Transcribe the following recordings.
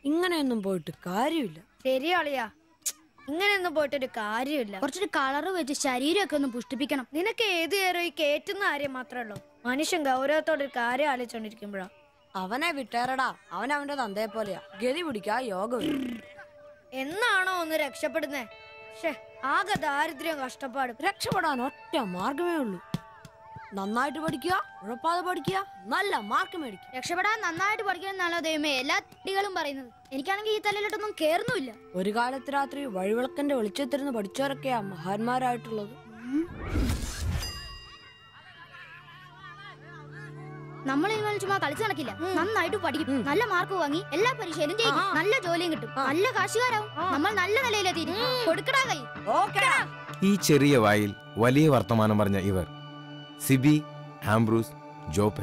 ഇങ്ങനെയൊന്നും പോയിട്ട് കാര്യമില്ല. ശരിയാളിയാ, ഇങ്ങനെയൊന്നും പോയിട്ടൊരു കാര്യമില്ല. കുറച്ചൊരു കളറ് വെച്ച് ശരീരമൊക്കെ ഒന്ന് പുഷ്ടിപ്പിക്കണം. നിനക്ക് ഏത് നേരം ഈ കേറ്റുന്ന കാര്യം മാത്രമേ ഉള്ളൂ. മനുഷ്യൻ ഗൗരവത്തോടൊരു കാര്യം ആലോചിച്ചോണ്ടിരിക്കുമ്പോഴാ. അവനെ വിട്ടേറടാ, അവൻ അവന്റെ തന്തയെ പോലെയാ. ഗതി പിടിക്കാ യോഗം. എന്നാണോ ഒന്ന് രക്ഷപ്പെടുന്നേ? ആകെ ദാരിദ്ര്യം കഷ്ടപ്പാടും. രക്ഷപ്പെടാൻ ഒറ്റ മാർഗമേ ഉള്ളൂ. നന്നായിട്ട് പഠിക്കുക, ഉഴപ്പാതെ പഠിക്കുക, നല്ല മാർക്ക് മേടിക്കുക. രക്ഷപ്പെടാൻ നന്നായിട്ട് പഠിക്കണമെന്നാണോ ദൈവമേ എല്ലാ കുട്ടികളും പറയുന്നത്. എനിക്കാണെങ്കിൽ ഈ തലയിലോട്ടൊന്നും കേറുന്നുമില്ല. ഒരു കാലത്ത് രാത്രി വഴിവിളക്കന്റെ വെളിച്ചത്തിരുന്ന് പഠിച്ചവരൊക്കെയാ മഹാന്മാരായിട്ടുള്ളത്. നമ്മൾ ഇങ്ങനെ ചുമ്മാ കളിച്ചു നടക്കില്ല. നന്നായിട്ട് പഠിക്കും, നല്ല മാർക്ക് വാങ്ങി എല്ലാ പരീക്ഷയിലും ജയിക്കും, നല്ല ജോലിയും കിട്ടും, നല്ല കാശുകാരാവും. നമ്മൾ നല്ല നിലയിലെത്തിയിരിക്കും. കൊടുക്കടാ കൈ. ഈ ചെറിയ വായിൽ വലിയ വർത്തമാനം പറഞ്ഞ ഇവർ സിബി, ആംബ്രൂസ്, ജോപ്പൻ.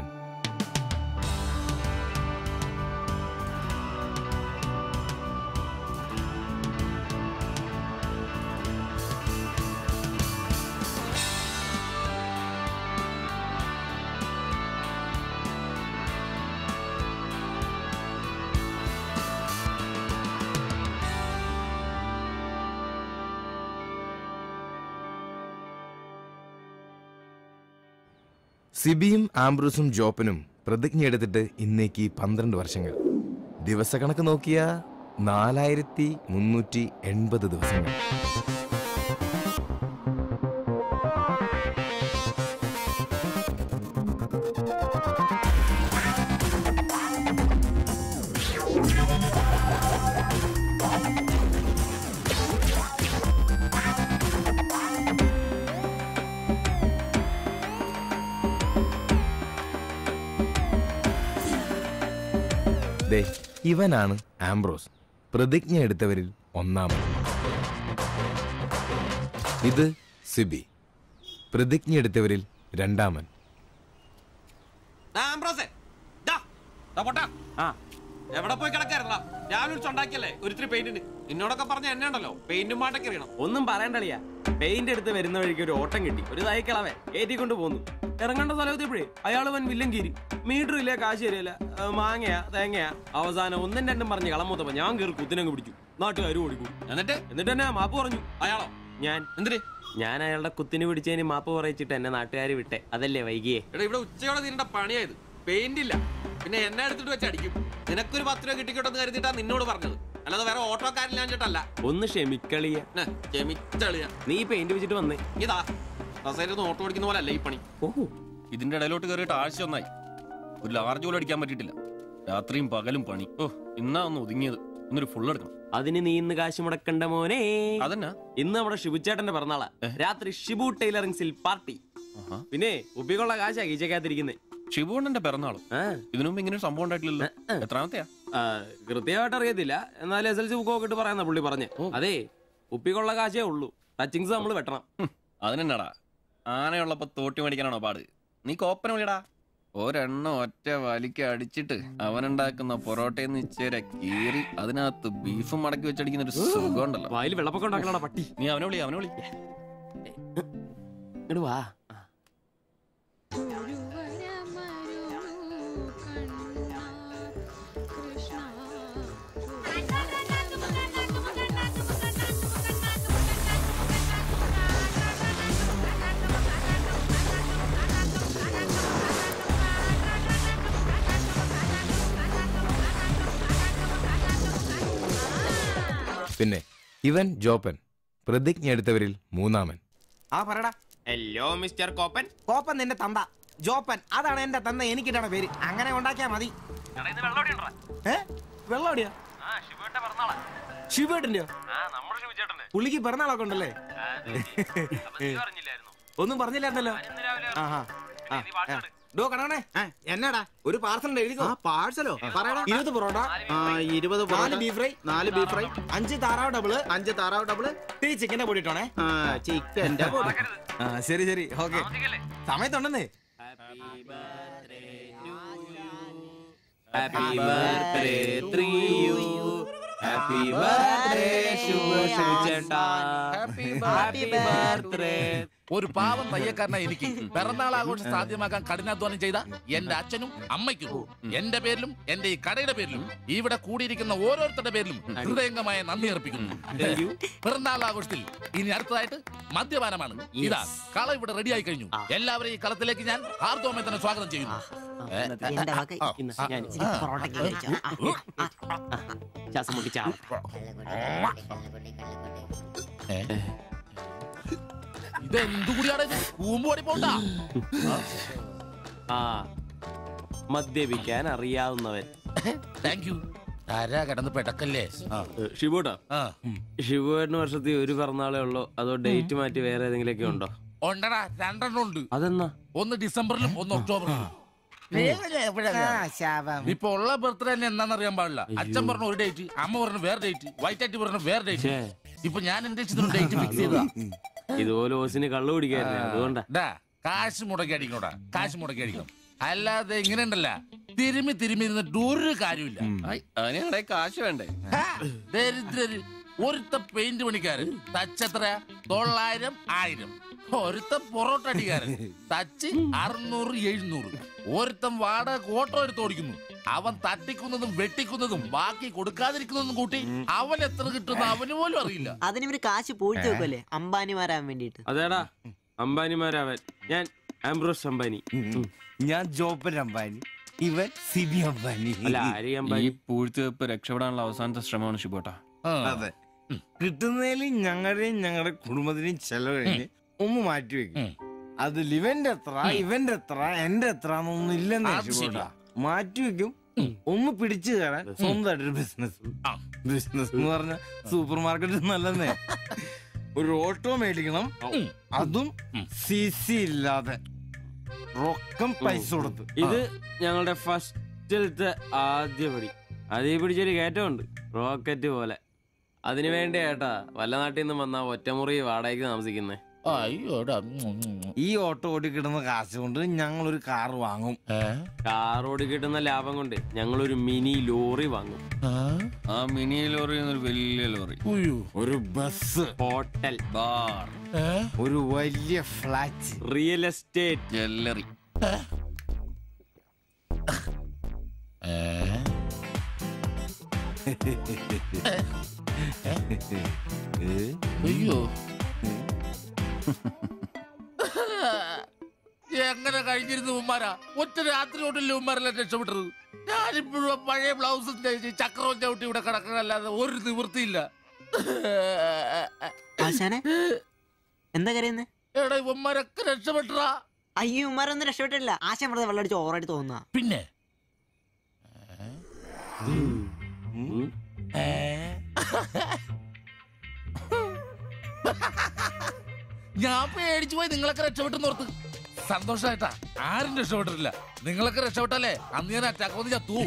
സിബിയും ആംബ്രൂസും ജോപ്പനും പ്രതിജ്ഞയെടുത്തിട്ട് ഇന്നേക്ക് 12 വർഷങ്ങൾ. ദിവസക്കണക്ക് നോക്കിയ 4380 ദിവസങ്ങൾ. ഇവനാണ് ആംബ്രോസ്, പ്രതിജ്ഞ എടുത്തവരിൽ ഒന്നാമൻ. ഇത് സിബി, പ്രതിജ്ഞ എടുത്തവരിൽ രണ്ടാമൻ. എവിടെ പോയി കിടക്കായിരുന്നാ? രാവിലെ വിളിച്ചുണ്ടാക്കിയല്ലേ ഒരിത്തിരി പെയിന്റിന്. എന്നോടൊക്കെ പറഞ്ഞ എന്നെ ഉണ്ടല്ലോ പെയിന്റും പാട്ടൊക്കെ അറിയണം. ഒന്നും പറയണ്ടളിയാ. പെയിന്റ് എടുത്ത് വരുന്ന വഴിക്ക് ഒരു ഓട്ടം കിട്ടി. ഒരു തൈക്കളവേ ഏറ്റിക്കൊണ്ട് പോന്നു. ഇറങ്ങേണ്ട സ്ഥലത്തെപ്പോഴേ അയാൾ വൻ വില്ലൻ കീരി. മീറ്റർ ഇല്ല, കാശ് തരില്ല, മാങ്ങയാ തേങ്ങയാ. അവസാനം ഒന്നും രണ്ടും പറഞ്ഞ് കളമൂത്തപ്പോ ഞാൻ കയറി കുത്തിനങ്ങ് പിടിച്ചു. നാട്ടുകാരും ഓടിക്കും. എന്നിട്ട് തന്നെ മാപ്പ് പറഞ്ഞു. അയാളോ? ഞാൻ. എന്തിന്? ഞാൻ അയാളുടെ കുത്തിന് പിടിച്ചതിന് മാപ്പ് പറയിച്ചിട്ട് എന്നെ നാട്ടുകാർ വിട്ടെ. അതല്ലേ വൈകിയേ? എടാ, ഇവിടെ ഉച്ചയോടെ തീരേണ്ട പണിയായത്. പെയിന്റ് ഇല്ല, പിന്നെ എന്നെ എടുത്തിട്ട് വെച്ച് അടിക്കും. നിനക്കൊരു 10 രൂപ കിട്ടിക്കോട്ടെന്ന് കരുതിട്ടാ നിന്നോട് പറഞ്ഞത്, അല്ലാതെ വേറെ ഓട്ടോക്കാരില്ലാഞ്ഞിട്ടല്ല. ഒന്ന് ക്ഷമിക്കളിയ. ക്ഷമിച്ചളിയ. നീ പെയിന്റ് വെച്ചിട്ട് വന്നേ. ഇതാ കസേരന്ന് ഓട്ടോ ഓടിക്കുന്ന പോലെ അല്ല ഈ പണി. ഓഹോ, ഇതിന്റെ ഇടയിലോട്ട് കയറിയിട്ട് ആഴ്ച ഒന്നായി. ഒരു ലാർജ് പോലും അടിക്കാൻ പറ്റിയിട്ടില്ല. രാത്രിയും പകലും പണി. ഓ, ഇന്നാ ഒന്ന് ഒതുങ്ങിയത്. ഇന്നൊരു ഫുൾ എടുക്കണം. അതിന് നീ ഇന്ന് കാശ് മുടക്കണ്ട മോനെ. അതന്നാ? ഇന്ന് നമ്മുടെ ഷിബുച്ചേട്ടന്റെ പിറന്നാളാ. രാത്രി ഷിബു ടൈലറിംഗ്സിൽ പാർട്ടി. പിന്നെ ഉപ്പിക്കുള്ള കാശാ കീച്ചക്കാത്തിരിക്കുന്നേ. ഷിബുണ്ണന്റെ പിറന്നാളും ഇതിനു മുമ്പ് ഇങ്ങനെ സംഭവം ഉണ്ടായിട്ടില്ലല്ലോ. എത്രാമത്തെയാ? കൃത്യമായിട്ട് അറിയത്തില്ല, എന്നാലും SLC ബുക്കൊക്കെ ഇട്ട് പറയാന്ന പുള്ളി പറഞ്ഞേ. അതെ, ഉപ്പിക്കുള്ള കാശേ ഉള്ളൂ. ടച്ചിങ്സ് നമ്മൾ വെട്ടണം. അതിനെന്നാടാ, ആനയുള്ളപ്പോ തോട്ടി മേടിക്കാനാണോ പാട്? നീ കോപ്പന വിളിയടാ. ഒരെണ്ണം ഒറ്റ വലിക്ക് അടിച്ചിട്ട് അവനുണ്ടാക്കുന്ന പൊറോട്ടയെന്ന് ഇച്ചേരെ കീറി അതിനകത്ത് ബീഫും മടക്കി വെച്ചടിക്കുന്ന ഒരു സുഖം ഉണ്ടല്ലോ. വായിൽ വെള്ളപ്പൊക്കം ഉണ്ടാക്കണ പട്ടി. നീ അവനെ വിളി. ഇങ്ങട് വാ. പിന്നെ ഇവൻ ജോപ്പൻ, പ്രതിജ്ഞ എടുത്തവരിൽ മൂന്നാമൻ. ആ പറടാ. Hello mister കോപ്പൻ. കോപ്പൻ നിന്റെ തന്ത. ജോപ്പൻ അതാണ് എന്റെ തന്ത. എനിക്കിട്ടാണ് പേര്. അങ്ങനെ ഉണ്ടാക്കിയാ മതി. വെള്ളോടിയാ? ശിവേട്ടന്റെയോ? പുള്ളിക്ക് പിറന്നാളൊക്കെ ഉണ്ടല്ലേ? ഒന്നും പറഞ്ഞില്ലായിരുന്നല്ലോ. എന്നാടാ ഒരു പാർസൽ എഴുതിക്കോ. പാഴ്സലോ? 20 parotta, 20 4 beef fry, 4 beef fry, 5 താറാവ് ഡബിള്, 5 താറാവ് ഡബിള്, ഈ ചിക്കന്റെ പൊടി ഇട്ടോണേ. ചിക്കന്റെ പൊടി. ശരി ശരി, ഓക്കെ. സമയത്തുണ്ടെന്നേ. Happy birthday to you. Happy birthday ശുഭചേട്ടാ, ഹാപ്പി ബർത്ത്ഡേ. ഒരു പാവം തയ്യക്കാരനാ എനിക്ക് പിറന്നാൾ ആഘോഷം സാധ്യമാക്കാൻ കഠിനാധ്വാനം ചെയ്ത എന്റെ അച്ഛനും അമ്മയ്ക്കും എന്റെ പേരിലും എന്റെ ഈ കടയുടെ പേരിലും ഇവിടെ കൂടിയിരിക്കുന്ന ഓരോരുത്തരുടെ പേരിലും ഹൃദയംഗമായ നന്ദി അർപ്പിക്കുന്നു. പിറന്നാൾ ആഘോഷത്തിൽ ഇനി അടുത്തതായിട്ട് മദ്യപാനമാണ്. ഇതാ കള ഇവിടെ റെഡിയായി കഴിഞ്ഞു. എല്ലാവരെയും ഈ കളത്തിലേക്ക് ഞാൻ ഹാർദവമായി തന്നെ സ്വാഗതം ചെയ്യുന്നു. ഇതെന്തുകൂടിയാണ് കൂമ്പുപടി പോണ്ട. ആ മദ്യപിക്കാൻ അറിയാവുന്നവൻ. Thank you. ആരാ കിടന്ന് പെടക്കല്ലേ. ഷിബുട്ടാ, ഷിബുവേട്ടന് വർഷത്തിൽ ഒരു പിറന്നാളേ ഉള്ളൂ, അതോ ഡേറ്റ് മാറ്റി വേറെ ഏതെങ്കിലുമൊക്കെ ഉണ്ടോ? ഉണ്ടടാ, 2 എണ്ണം ഉണ്ട്. അതെന്നാ? ഒന്ന് ഡിസംബറിലും ഒന്ന് ഒക്ടോബറിലും. ഇപ്പൊ ഉള്ള ബർത്ത്ഡേ തന്നെ എന്താണെന്നറിയാൻ പാടില്ല. അച്ഛൻ പറഞ്ഞു ഒരു ഡേറ്റ്, അമ്മ പറഞ്ഞു വേറെ ഡേറ്റ്, വൈറ്റാറ്റി പറഞ്ഞു വേറെ ഡേറ്റ്. ഇപ്പൊ ഞാൻ എന്റെ ഇഷ്ടത്തിന് ഡേറ്റ് ഫിക്സ് ചെയ്തതാ. ഇതുപോലെ ഓസിന് കള്ളു കുടിക്കാറില്ല, അതുകൊണ്ടാ. കാശ് മുടക്കി അടിക്കണോടാ, കാശ് മുടക്കി അടിക്കണം. അല്ലാതെ ഇങ്ങനെ ഉണ്ടല്ല തിരുമ്മി ഇരുന്നിട്ട് ഒരു കാര്യമില്ല. അതിനെ കാശ് വേണ്ടേ? ദരിദ്രര്. ഒരുത്ത പെയിന്റ് പണിക്കാരൻ തച്ചെത്ര 900 1000. ഒരുത്ത പൊറോട്ട അടിക്കാരൻ തച്ച് 600 700. ഒരുത്തം വാടക ഓട്ടോ എടുത്ത് ഓടിക്കുന്നു. അവൻ തട്ടിക്കുന്നതും വെട്ടിക്കുന്നതും ബാക്കി കൊടുക്കാതിരിക്കുന്നതും കൂട്ടി അവൻ എത്ര കിട്ടുന്ന അവന് പോലും അറിയില്ല. അതിനിവര് കാശ് പൂഴ്ത്തി വെക്കല്ലേ അംബാനിമാരാൻ വേണ്ടിട്ട്. അതേടാ, അംബാനിമാരാവൻ. ഞാൻ ആംബ്രോസ് അംബാനി. ഞാൻ ജോപ്പൻ അംബാനി, ഇവൻ സിബി അംബാനി. അല്ല, ആരി ഈ അംബാനി. പൂഴ്ത്തിവെപ്പ് രക്ഷപ്പെടാനുള്ള അവസാനത്തെ ശ്രമമാണ് ഷിബോട്ടാ. അതെ, കിട്ടുന്നതിൽ ഞങ്ങളുടെയും ഞങ്ങളുടെ കുടുംബത്തിന്റെയും ചെലവ് കഴിഞ്ഞ് ഒന്ന് മാറ്റിവെക്കും. അതിൽ ഇവന്റെ എത്ര ഇവന്റെ എത്ര എന്റെ എത്ര എന്നൊന്നും ഇല്ലെന്ന് മാറ്റിവെക്കും. ഒന്ന് പിടിച്ചു കയറാൻ സ്വന്തമായിട്ടൊരു ബിസിനസ്. ബിസിനസ് എന്ന് പറഞ്ഞ സൂപ്പർ മാർക്കറ്റ് നല്ലതേ. ഒരു ഓട്ടോ മേടിക്കണം, അതും CC ഇല്ലാതെ, റൊക്കം പൈസ കൊടുത്ത്. ഇത് ഞങ്ങളുടെ ഫസ്റ്റിലത്തെ ആദ്യ പടി. അതീ പിടിച്ചൊരു കയറ്റമുണ്ട്, റോക്കറ്റ് പോലെ. അതിനു വേണ്ടി ഏട്ടാ വല്ല നാട്ടിൽ നിന്ന് വന്ന ഒറ്റമുറി വാടകയ്ക്ക് താമസിക്കുന്നേ. ഈ ഓട്ടോ ഓടി കിട്ടുന്ന കാശ് കൊണ്ട് ഞങ്ങൾ ഒരു കാർ വാങ്ങും. കാർ ഓടി കിട്ടുന്ന ലാഭം കൊണ്ട് ഞങ്ങളൊരു മിനി ലോറി വാങ്ങും. ആ മിനി ലോറി ഒരു വലിയ ലോറി, ഒരു ബസ്, ഹോട്ടൽ, ബാർ, ഒരു വലിയ ഫ്ലാറ്റ്, റിയൽ എസ്റ്റേറ്റ്, ജ്വല്ലറി. അയ്യോ, എങ്ങനെ കഴിഞ്ഞിരുന്നു ഉമ്മാരാ? ഒറ്റ രാത്രി കൊണ്ടല്ലേ ഉമ്മാരെല്ലാം രക്ഷപ്പെട്ടത്. ഞാനിപ്പോഴും പഴയ ബ്ലൗസും ചക്രവും ചവിട്ടി ഇവിടെ കിടക്കണല്ലാതെ ഒരു നിവൃത്തിയില്ല. എന്താ കരയുന്നേ? എടാ, ഉമ്മാരൊക്കെ രക്ഷപ്പെട്ടാ. അയ്യോ, ഉമ്മാരൊന്നും രക്ഷപ്പെട്ടില്ല. ആശ വെറുതെ വെള്ളടിച്ച് ഓവറായിട്ട് തോന്നുക. പിന്നെ ഞാൻ പേടിച്ചു പോയി. നിങ്ങളൊക്കെ രക്ഷപ്പെട്ടെന്ന് ഓർത്ത് സന്തോഷായിട്ടാ. ആരും രക്ഷപ്പെട്ടിട്ടില്ല. നിങ്ങളൊക്കെ രക്ഷപ്പെട്ടല്ലേ അന്ന് ഞാൻ അറ്റാക്ക് വന്ന് ചത്തു.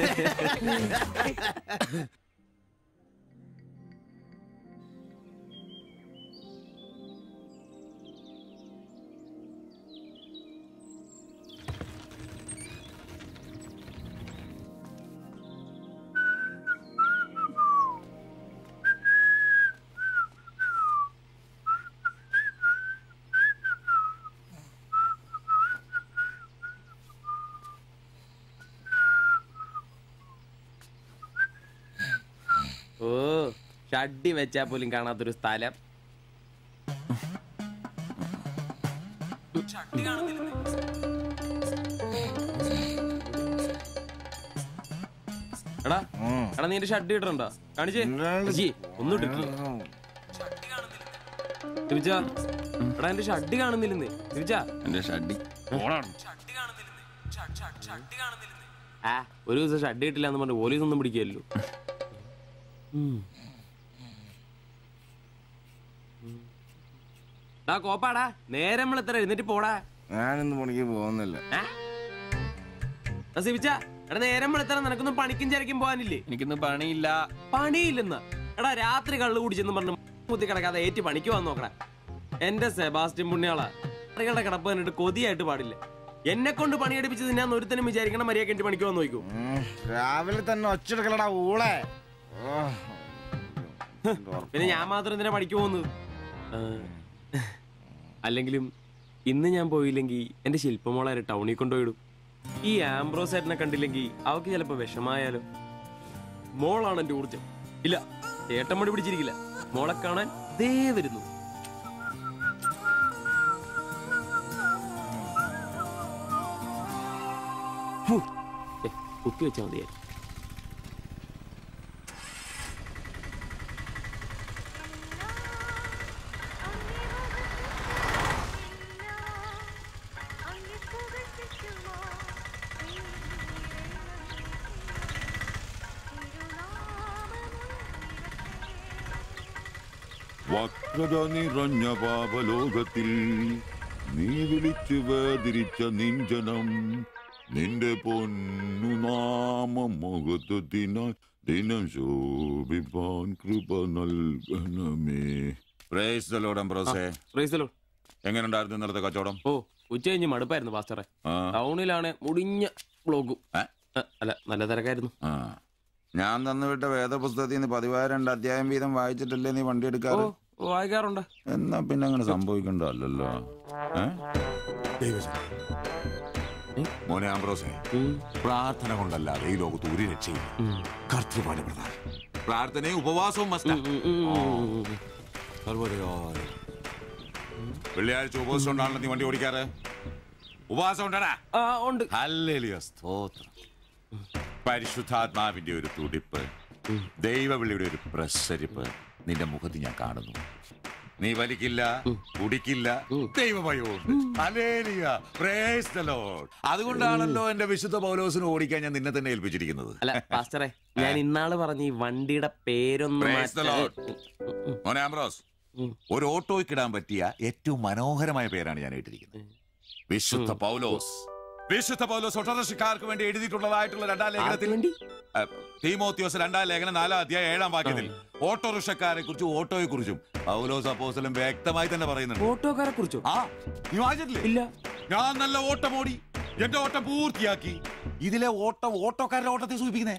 ഓ, ഷഡ്ഡി വെച്ചാ പോലും കാണാത്തൊരു സ്ഥലം. എടാ എടാ, നീ ഷഡ്ഡി ഇട്ടിട്ടുണ്ടോ? കാണിച്ചേ. ഒന്നും എടാ, എന്റെ ഷഡ്ഡി കാണുന്നില്ലെന്ന്. എന്റെ ഷഡ്ഡി ഒരു ദിവസം ഷഡ്ഡി ഇട്ടില്ല എന്ന് പറഞ്ഞ് പോലീസ് ഒന്നും പിടിക്കല്ലോ. കോപ്പാടാ, നേരം നമ്മൾ എത്ര എഴുന്നേറ്റ് പോടാ. ഞാനിന്ന് പണിക്ക് പോകുന്നില്ല. എടാ, നേരം നമ്മൾ എത്ര നിനക്കൊന്നും പണിക്കും ചരക്കും പോകാനില്ലേ? എനിക്കിന്ന് പണിയില്ല. പണിയില്ലെന്ന്? എടാ, രാത്രി കള്ളു കുടിച്ചെന്ന് പറഞ്ഞ് കുത്തി കിടക്കാതെ ഏറ്റി പണിക്ക് വന്ന് നോക്കടാ. എന്റെ സെബാസ്റ്റ്യൻ പുണ്യാളാ, കളുടെ കിടപ്പ് കണ്ടിട്ട് കൊതിയായിട്ട് പാടില്ല. എന്നെ കൊണ്ട് പണിയെടുപ്പിച്ചത് ഞാൻ ഒരുത്തനും വിചാരിക്കണം മര്യാദ എന്റെ പണിക്ക് വന്ന് നോക്കൂ. രാവിലെ തന്നെ ഒച്ചെടുക്കലടാ ഊളെ. പിന്നെ ഞാൻ മാത്രം എന്തിനാ പണിക്ക് പോകുന്നത്? അല്ലെങ്കിലും ഇന്ന് ഞാൻ പോയില്ലെങ്കിൽ എന്റെ ശില്പമോളെ ടൗണിൽ കൊണ്ടുപോയിടും. ഈ ആംബ്രോസ് ഏട്ടനെ കണ്ടില്ലെങ്കിൽ അവക്ക് ചിലപ്പോ വിഷമായാലോ. മോളാണ് എന്റെ ഊർജം. ഇല്ല, ഏട്ടൻ മടി പിടിച്ചിരിക്കില്ല. മോളെ കാണാൻ ദേ വരുന്നു. കുത്തി വെച്ചാൽ മതിയായി. വക്രത നിറഞ്ഞ പാപലോകത്തിൽ നീ വിളിച്ചു വേദിരിച്ച നിഞ്ചനം നിന്റെ പൊന്നു നാമം മുഖത്തിനായി ദിനം ശോഭിപ്പാൻ കൃപ നൽകണമേ. പ്രൈസ് ദി ലോർഡ് അംബ്രോസേ. Praise the lord. എങ്ങനെയുണ്ടായിരുന്നു ഇന്നലത്തെ കച്ചവടം? ഓ, ഉച്ച കഴിഞ്ഞ് മടുപ്പായിരുന്നു പാസ്റ്ററെ. ടൗണിലാണ് മുടിഞ്ഞ ബ്ലോഗും. അല്ല, നല്ല തിരക്കായിരുന്നു. ഞാൻ തന്നുവിട്ട വേദപുസ്തകത്തിൽ നിന്ന് 12 അധ്യായം വീതം വായിച്ചിട്ടല്ലേ നീ വണ്ടി എടുക്കാറ്? വായിക്കാറുണ്ട്. എന്നാ പിന്നെ അങ്ങനെ സംഭവിക്കണ്ടല്ലോ. മോനെ ആംബ്രോസേ, പ്രാർത്ഥന കൊണ്ടല്ലാതെ ഈ ലോകത്ത് ഒരു രക്ഷയില്ല. കർത്തൃപാട് പ്രധാനം. പ്രാർത്ഥനയും ഉപവാസവും മസ്റ്റാ. വെള്ളിയാഴ്ച ഉപവാസം ഉണ്ടാണല്ലോ നീ വണ്ടി ഓടിക്കാറ്? ഉപവാസം ഉണ്ടാ? ഉണ്ട്. ഹല്ലേലൂയ, സ്തോത്രം. പരിശുദ്ധാത്മാവിന്റെ ഒരു തുടിപ്പ്, ദൈവവിളിയുടെ ഒരു പ്രസരിപ്പ് നിന്റെ മുഖത്ത് ഞാൻ കാണുന്നു. നീ വലിക്കില്ല, കുടിക്കില്ല, ദൈവഭയമുണ്ട്. Hallelujah, praise the lord. അതുകൊണ്ടാണല്ലോ എന്റെ വിശുദ്ധ പൗലോസിനെ ഓടിക്കാൻ ഞാൻ നിന്നെ തന്നെ ഏൽപ്പിച്ചിരിക്കുന്നത്. അല്ല പാസ്റ്ററെ, ഞാൻ ഇന്നാള് പറഞ്ഞ ഈ വണ്ടിയുടെ പേരൊന്നും. മോനെ ആംബ്രോസ്, ഒരു ഓട്ടോയ്ക്കിടാൻ പറ്റിയ ഏറ്റവും മനോഹരമായ പേരാണ് ഞാൻ ഇട്ടിരിക്കുന്നത്. വിശുദ്ധ പൗലോസ്. വിശുദ്ധ പൗലോസ് ഓട്ടോറിക്ഷക്കാർക്ക് വേണ്ടി എഴുതിയിട്ടുള്ളതായിട്ടുള്ള 2-ാം ലേഖനത്തിൽ, തീമോത്തിയോസ് 2-ാം ലേഖനം 4-ാം അധ്യായം 7-ാം വാക്യത്തിൽ ഓട്ടോറിക്ഷക്കാരെ കുറിച്ചും ഓട്ടോയെ കുറിച്ചും പൗലോസ് അപ്പോസ്തലൻ വ്യക്തമായി തന്നെ പറയുന്നുണ്ട്. ഓട്ടോക്കാരെ കുറിച്ചോ? നീ വായിച്ചിട്ടില്ലേ? ഇല്ല. ഞാൻ നല്ല ഓട്ടം ഓടി, എന്റെ ഓട്ടം പൂർത്തിയാക്കി. ഇതിലെ ഓട്ടം ഓട്ടോക്കാരുടെ ഓട്ടത്തെ സൂചിപ്പിക്കുന്നേ.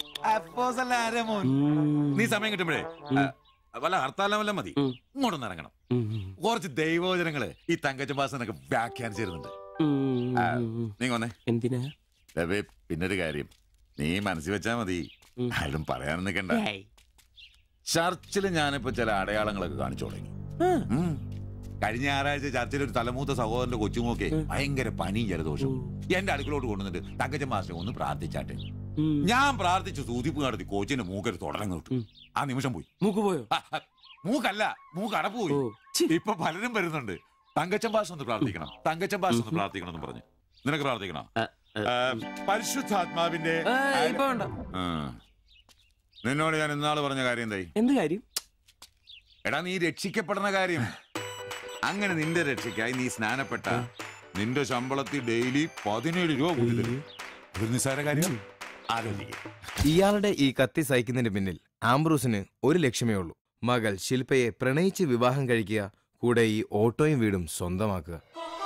നീ സമയം കിട്ടുമ്പോഴേ വല്ല ഹർത്താലം വല്ല മതി, ഇങ്ങോട്ടൊന്ന് ഇറങ്ങണം. കുറച്ച് ദൈവവചനങ്ങള് ഈ തങ്കച്ചമ്പാസനൊക്കെ വ്യാഖ്യാനിച്ചിരുന്നുണ്ട്. നീ കൊന്നേ. എന്തിനാ? പിന്നൊരു കാര്യം നീ മനസ്സിൽ വെച്ചാ മതി, ആരും പറയാനൊന്നും നിൽക്കണ്ട. ചർച്ചിൽ ഞാനിപ്പോ ചില അടയാളങ്ങളൊക്കെ കാണിച്ചു തുടങ്ങി. കഴിഞ്ഞ ഞായറാഴ്ച ചർച്ചിൽ ഒരു തലമൂത്ത സഹോദരന്റെ കൊച്ചുമോക്കെ ഭയങ്കര പനിയും ജലദോഷവും എന്റെ അടുക്കളോട്ട് കൊണ്ടുവന്നിട്ട് തങ്കച്ചൻ മാസ്റ്റർ ഒന്ന് പ്രാർത്ഥിച്ചാട്ടെ. ഞാൻ പ്രാർത്ഥിച്ചു, സൂതിപ്പ് നടത്തി കോച്ചിന്റെ മൂക്കൊരു തുടരങ്ങ് കിട്ടും. ആ നിമിഷം പോയി. മൂക്ക് പോയോ? മൂക്കല്ല, മൂക്ക് അടപ്പ് പോയി. ഇപ്പൊ പലരും വരുന്നുണ്ട്, തങ്കച്ചൻ ഭാഷ ഒന്ന് പ്രാർത്ഥിക്കണം, തങ്കച്ചൻ ഭാഷ ഒന്ന് പ്രാർത്ഥിക്കണം എന്ന് പറഞ്ഞു. നിനക്ക് പ്രാർത്ഥിക്കണം? പരിശുദ്ധാത്മാവിന്റെ നിന്നോട് ഞാൻ ഇന്നാള് പറഞ്ഞ കാര്യം എന്തായി? എന്ത് കാര്യം? എടാ, നീ രക്ഷിക്കപ്പെടുന്ന കാര്യം. അങ്ങനെ നിന്റെ രക്ഷയ്ക്കായി നീ സ്നാനപ്പെട്ട നിന്റെ ശമ്പളത്തിൽ ഡെയിലി 17 രൂപ കൂടി തരും. ഒരു നിസ്സാര കാര്യം ആലോചിക്കുക. ഇയാളുടെ ഈ കത്തി സഹിക്കുന്നതിന് പിന്നിൽ ആംബ്രൂസിന് ഒരു ലക്ഷ്യമേ ഉള്ളൂ: മകൾ ശില്പയെ പ്രണയിച്ച് വിവാഹം കഴിക്കുക, കൂടെ ഈ ഓട്ടോയും വീടും സ്വന്തമാക്കുക.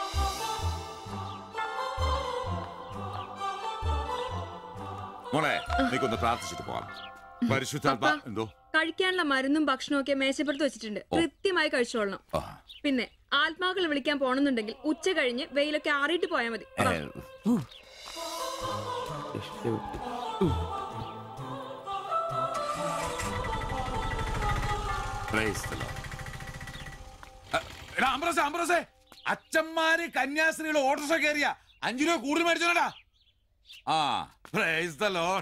മോളെ, നീക്കൊന്ന് പ്രാർത്ഥിച്ചിട്ട് പോകാം. പരിശുദ്ധാത്മാ. എന്തോ? കഴിക്കാനുള്ള മരുന്നും ഭക്ഷണവും ഒക്കെ മേശപ്പുറത്ത് വെച്ചിട്ടുണ്ട്, കൃത്യമായി കഴിച്ചോളണം. പിന്നെ ആത്മാക്കൾ വിളിക്കാൻ പോണെന്നുണ്ടെങ്കിൽ ഉച്ച കഴിഞ്ഞ് വെയിലൊക്കെ ആറിയിട്ട് പോയാൽ മതി. അച്ഛന്മാര് കന്യാസ്ത്രീകൾ ഓട്ടോറിക്ഷ കയറിയ 5 രൂപ കൂടുതൽ മേടിച്ചോടാ. Price the Lord.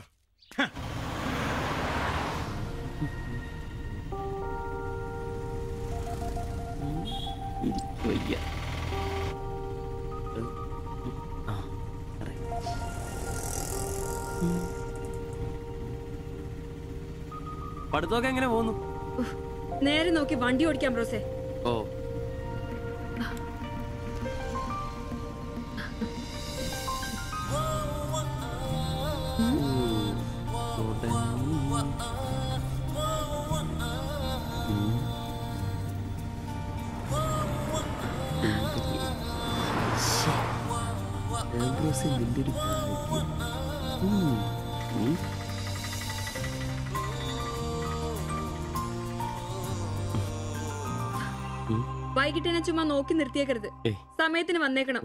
പഠിത്തമൊക്കെ എങ്ങനെ പോകുന്നു? നേരെ നോക്കി വണ്ടി ഓടിക്കാം ബ്രോസേ. ഓ, വൈകിട്ട് എന്നെ ചുമ്മാ നോക്കി നിർത്തിയേക്കരുത്. സമയത്തിന് വന്നേക്കണം.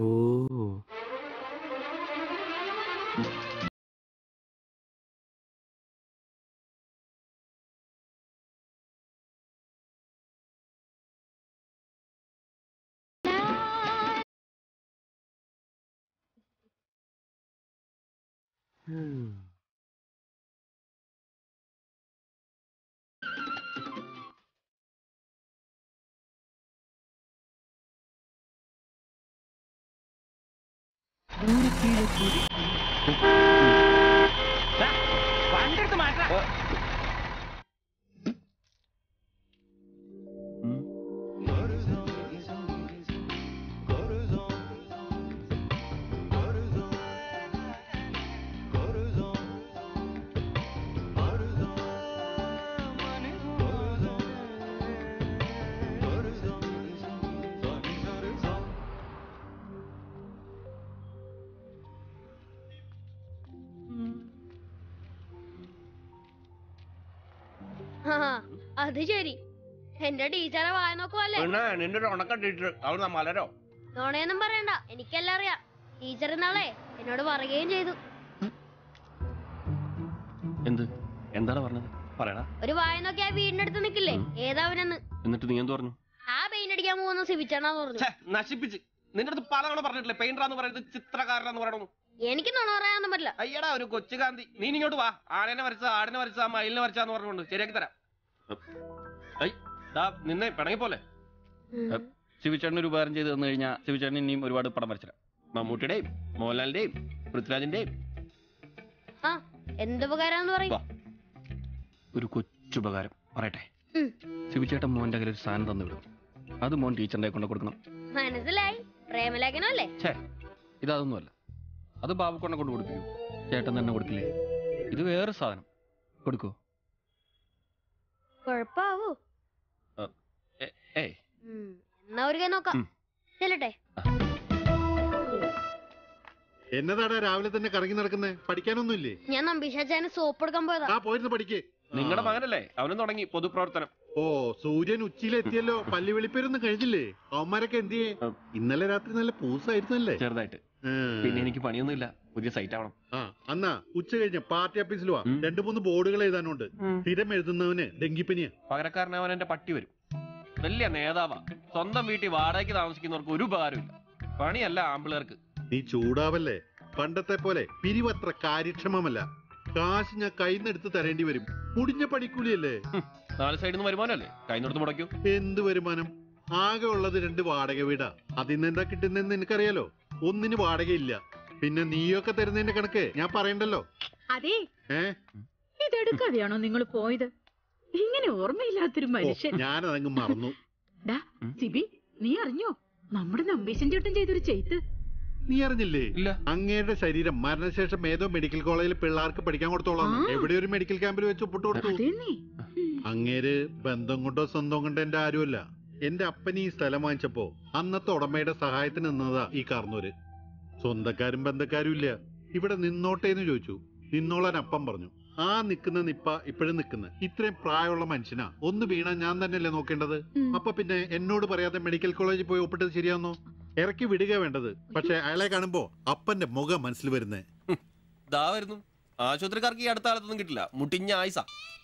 അത് ശരി, എന്റെ ടീച്ചറെ വായ നോക്കുവല്ലേ? നിന്റെ ഒരു ഉണക്ക ടീച്ചർ അവിടെ മലരോ? നോണയൊന്നും പറയണ്ട, എനിക്കെല്ലാം അറിയാം. ടീച്ചർ നാളെ എന്നോട് പറയുകയും ചെയ്തു. എന്ത്? എന്താണ് പറഞ്ഞത്? പറയടാ. ഒരു വായ നോക്കി ആ വീടിനടുത്ത് നിക്കില്ലേ, ഏതാവനെന്ന്. എന്നിട്ട് നീ എന്ത് പറഞ്ഞു? ആ പെയിന്റ് അടിക്കാൻ പോകുന്ന സിബിച്ചാണെന്ന് പറഞ്ഞു. നശിപ്പിച്ച്. നിന്റെ അടുത്ത് പലതവണ പറഞ്ഞിട്ടില്ലേ പെയിന്ററാന്ന് പറയുന്നത് ചിത്രകാരനാന്ന് പറയണു. എനിക്ക് നുണ പറയാനൊന്നും പറ്റില്ല. അയ്യടാ ഒരു കൊച്ചു കാന്തി. നീ ഇങ്ങോട്ട് വാ. ആനനെ വരച്ച, ആടിനെ വരച്ച, മയിലിനെ വരച്ചാന്ന് പറഞ്ഞുകൊണ്ട് ശരിയാക്കി തരാം. നിന്നെ പിണങ്ങി പോലെ. ശിവചേട്ടന് ഒരു ഉപകാരം ചെയ്ത് തന്നു കഴിഞ്ഞാൽ ശിവചേട്ടൻ ഇനിയും ഒരുപാട് പടം വരച്ചിടാം. മമ്മൂട്ടിയുടെയും മോഹൻലാലിന്റെയും പൃഥ്വിരാജിന്റെയും. എന്തുപകാരാന്ന് പറയും? ഒരു കൊച്ചുപകാരം പറയട്ടെ. ശിവചേട്ടൻ മോന്റെ കയ്യിൽ ഒരു സാധനം തന്നു വിടും. അത് മോൻ ടീച്ചറിന്റെ കൊണ്ട് കൊടുക്കണം. മനസ്സിലായി, പ്രേമലേഖനല്ലേ? ഇതൊന്നുമല്ല, അത് ബാബുക്കൊണ്ടെ കൊണ്ട് കൊടുപ്പിക്കൂ. ചേട്ടൻ തന്നെ കൊടുക്കില്ലേ? ഇത് വേറെ സാധനം. കൊടുക്കോ? കൊഴപ്പാവൂ? എന്നാ ഒരു കൈ നോക്കാം. ചെല്ലട്ടെ. എന്നതാടാ രാവിലെ തന്നെ കറങ്ങി നടക്കുന്നേ? പഠിക്കാനൊന്നുമില്ലേ? ഞാൻ നമ്പീശാച്ചാന് സോപ്പ് എടുക്കാൻ പോയതാ. പോയിരുന്നു പഠിക്കേ. നിങ്ങളുടെ മകനല്ലേ, അവനും തുടങ്ങി പൊതുപ്രവർത്തനം. ഓ, സൂര്യൻ ഉച്ചയിലെത്തിയല്ലോ. പള്ളി വെളിപ്പേരൊന്നും കഴിഞ്ഞില്ലേ? അവന്മാരൊക്കെ എന്തിയേ? ഇന്നലെ രാത്രി നല്ല പൂസായിരുന്നല്ലേ? ചെറുതായിട്ട്. പിന്നെ എനിക്ക് പണിയൊന്നുമില്ല, പുതിയ സൈറ്റ് ആവണം. അന്നാ ഉച്ച കഴിഞ്ഞ പാർട്ടി ഓഫീസിൽ വാ. 2-3 ബോർഡുകൾ എഴുതാനുണ്ട്. സ്ഥിരം എഴുതുന്നവന് ഡെങ്കിപ്പനിയാ. പകരക്കാരനവൻ എന്റെ പട്ടി വരും. വലിയ നേതാവാ. സ്വന്തം വീട്ടിൽ വാടകയ്ക്ക് താമസിക്കുന്നവർക്ക് ഒരു ഉപകാരമില്ല. പണിയല്ല ആമ്പിളേർക്ക്. നീ ചൂടാവല്ലേ? പണ്ടത്തെ പോലെ പിരിവത്ര കാര്യക്ഷമമല്ല. കാശ് ഞാൻ കൈന്നെടുത്ത് തരേണ്ടി വരും. മുടിഞ്ഞ പണിക്കൂലിയല്ലേ? 4 സൈഡിൽ നിന്ന് വരുമാനമല്ലേ, കൈന്നെടുത്ത് മുടക്കും. എന്ത് വരുമാനം? ആകെ ഉള്ളത് 2 വാടക വീടാ. അതിന്ന് എന്താ കിട്ടുന്നെന്ന് നിനക്കറിയാലോ. ഒന്നിന് വാടകയില്ല. പിന്നെ നീയൊക്കെ തരുന്നതിന്റെ കണക്ക് ഞാൻ പറയണ്ടല്ലോ. അതെ, ഇതെടുക്കാതെയാണോ നിങ്ങൾ പോയത്? ഇങ്ങനെ ഓർമ്മയില്ലാത്തൊരു മനുഷ്യൻ. ഞാനതങ്ങ് മറന്നു. സിബി, നീ അറിഞ്ഞോ നമ്മുടെ നമ്പീശൻ ചേട്ടൻ ചെയ്തൊരു ചെയ്ത്ത്? നീ അറിഞ്ഞില്ലേ? അങ്ങയുടെ ശരീരം മരണശേഷം ഏതോ മെഡിക്കൽ കോളേജിൽ പിള്ളേർക്ക് പഠിക്കാൻ കൊടുത്തോളാം. എവിടെ ഒരു മെഡിക്കൽ ക്യാമ്പിൽ വെച്ച് ഒപ്പിട്ട് കൊടുത്തു. അങ്ങേര് ബന്ധം കൊണ്ടോ സ്വന്തം കൊണ്ടോ എന്റെ ആരുമല്ല. എന്റെ അപ്പൻ ഈ സ്ഥലം വാങ്ങിച്ചപ്പോ അന്നത്തെ ഉടമയുടെ സഹായത്തിന് നിന്നതാ ഈ കാർന്നൂര്. സ്വന്തക്കാരും ബന്ധക്കാരും ഇല്ല. ഇവിടെ നിന്നോട്ടേന്ന് ചോദിച്ചു. നിന്നോളാൻ അപ്പം പറഞ്ഞു. ആ നിക്കുന്ന നിപ്പ ഇപ്പോഴും നിക്കുന്ന. ഇത്രയും പ്രായമുള്ള മനുഷ്യനാ. ഒന്ന് വീണാ ഞാൻ തന്നെയല്ലേ നോക്കേണ്ടത്? അപ്പൊ പിന്നെ എന്നോട് പറയാതെ മെഡിക്കൽ കോളേജിൽ പോയി ഒപ്പിട്ടത് ശരിയാന്നോ? ഇറക്കി വിടുക വേണ്ടത്. പക്ഷെ അയാളെ കാണുമ്പോ അപ്പന്റെ മുഖം മനസ്സിൽ വരുന്നേ. വരുന്നു. ആശുപത്രിക്കാർക്ക് ഈ അടുത്ത കാലത്തൊന്നും കിട്ടില്ല. മുട്ടിഞ്ഞ ആയിസ.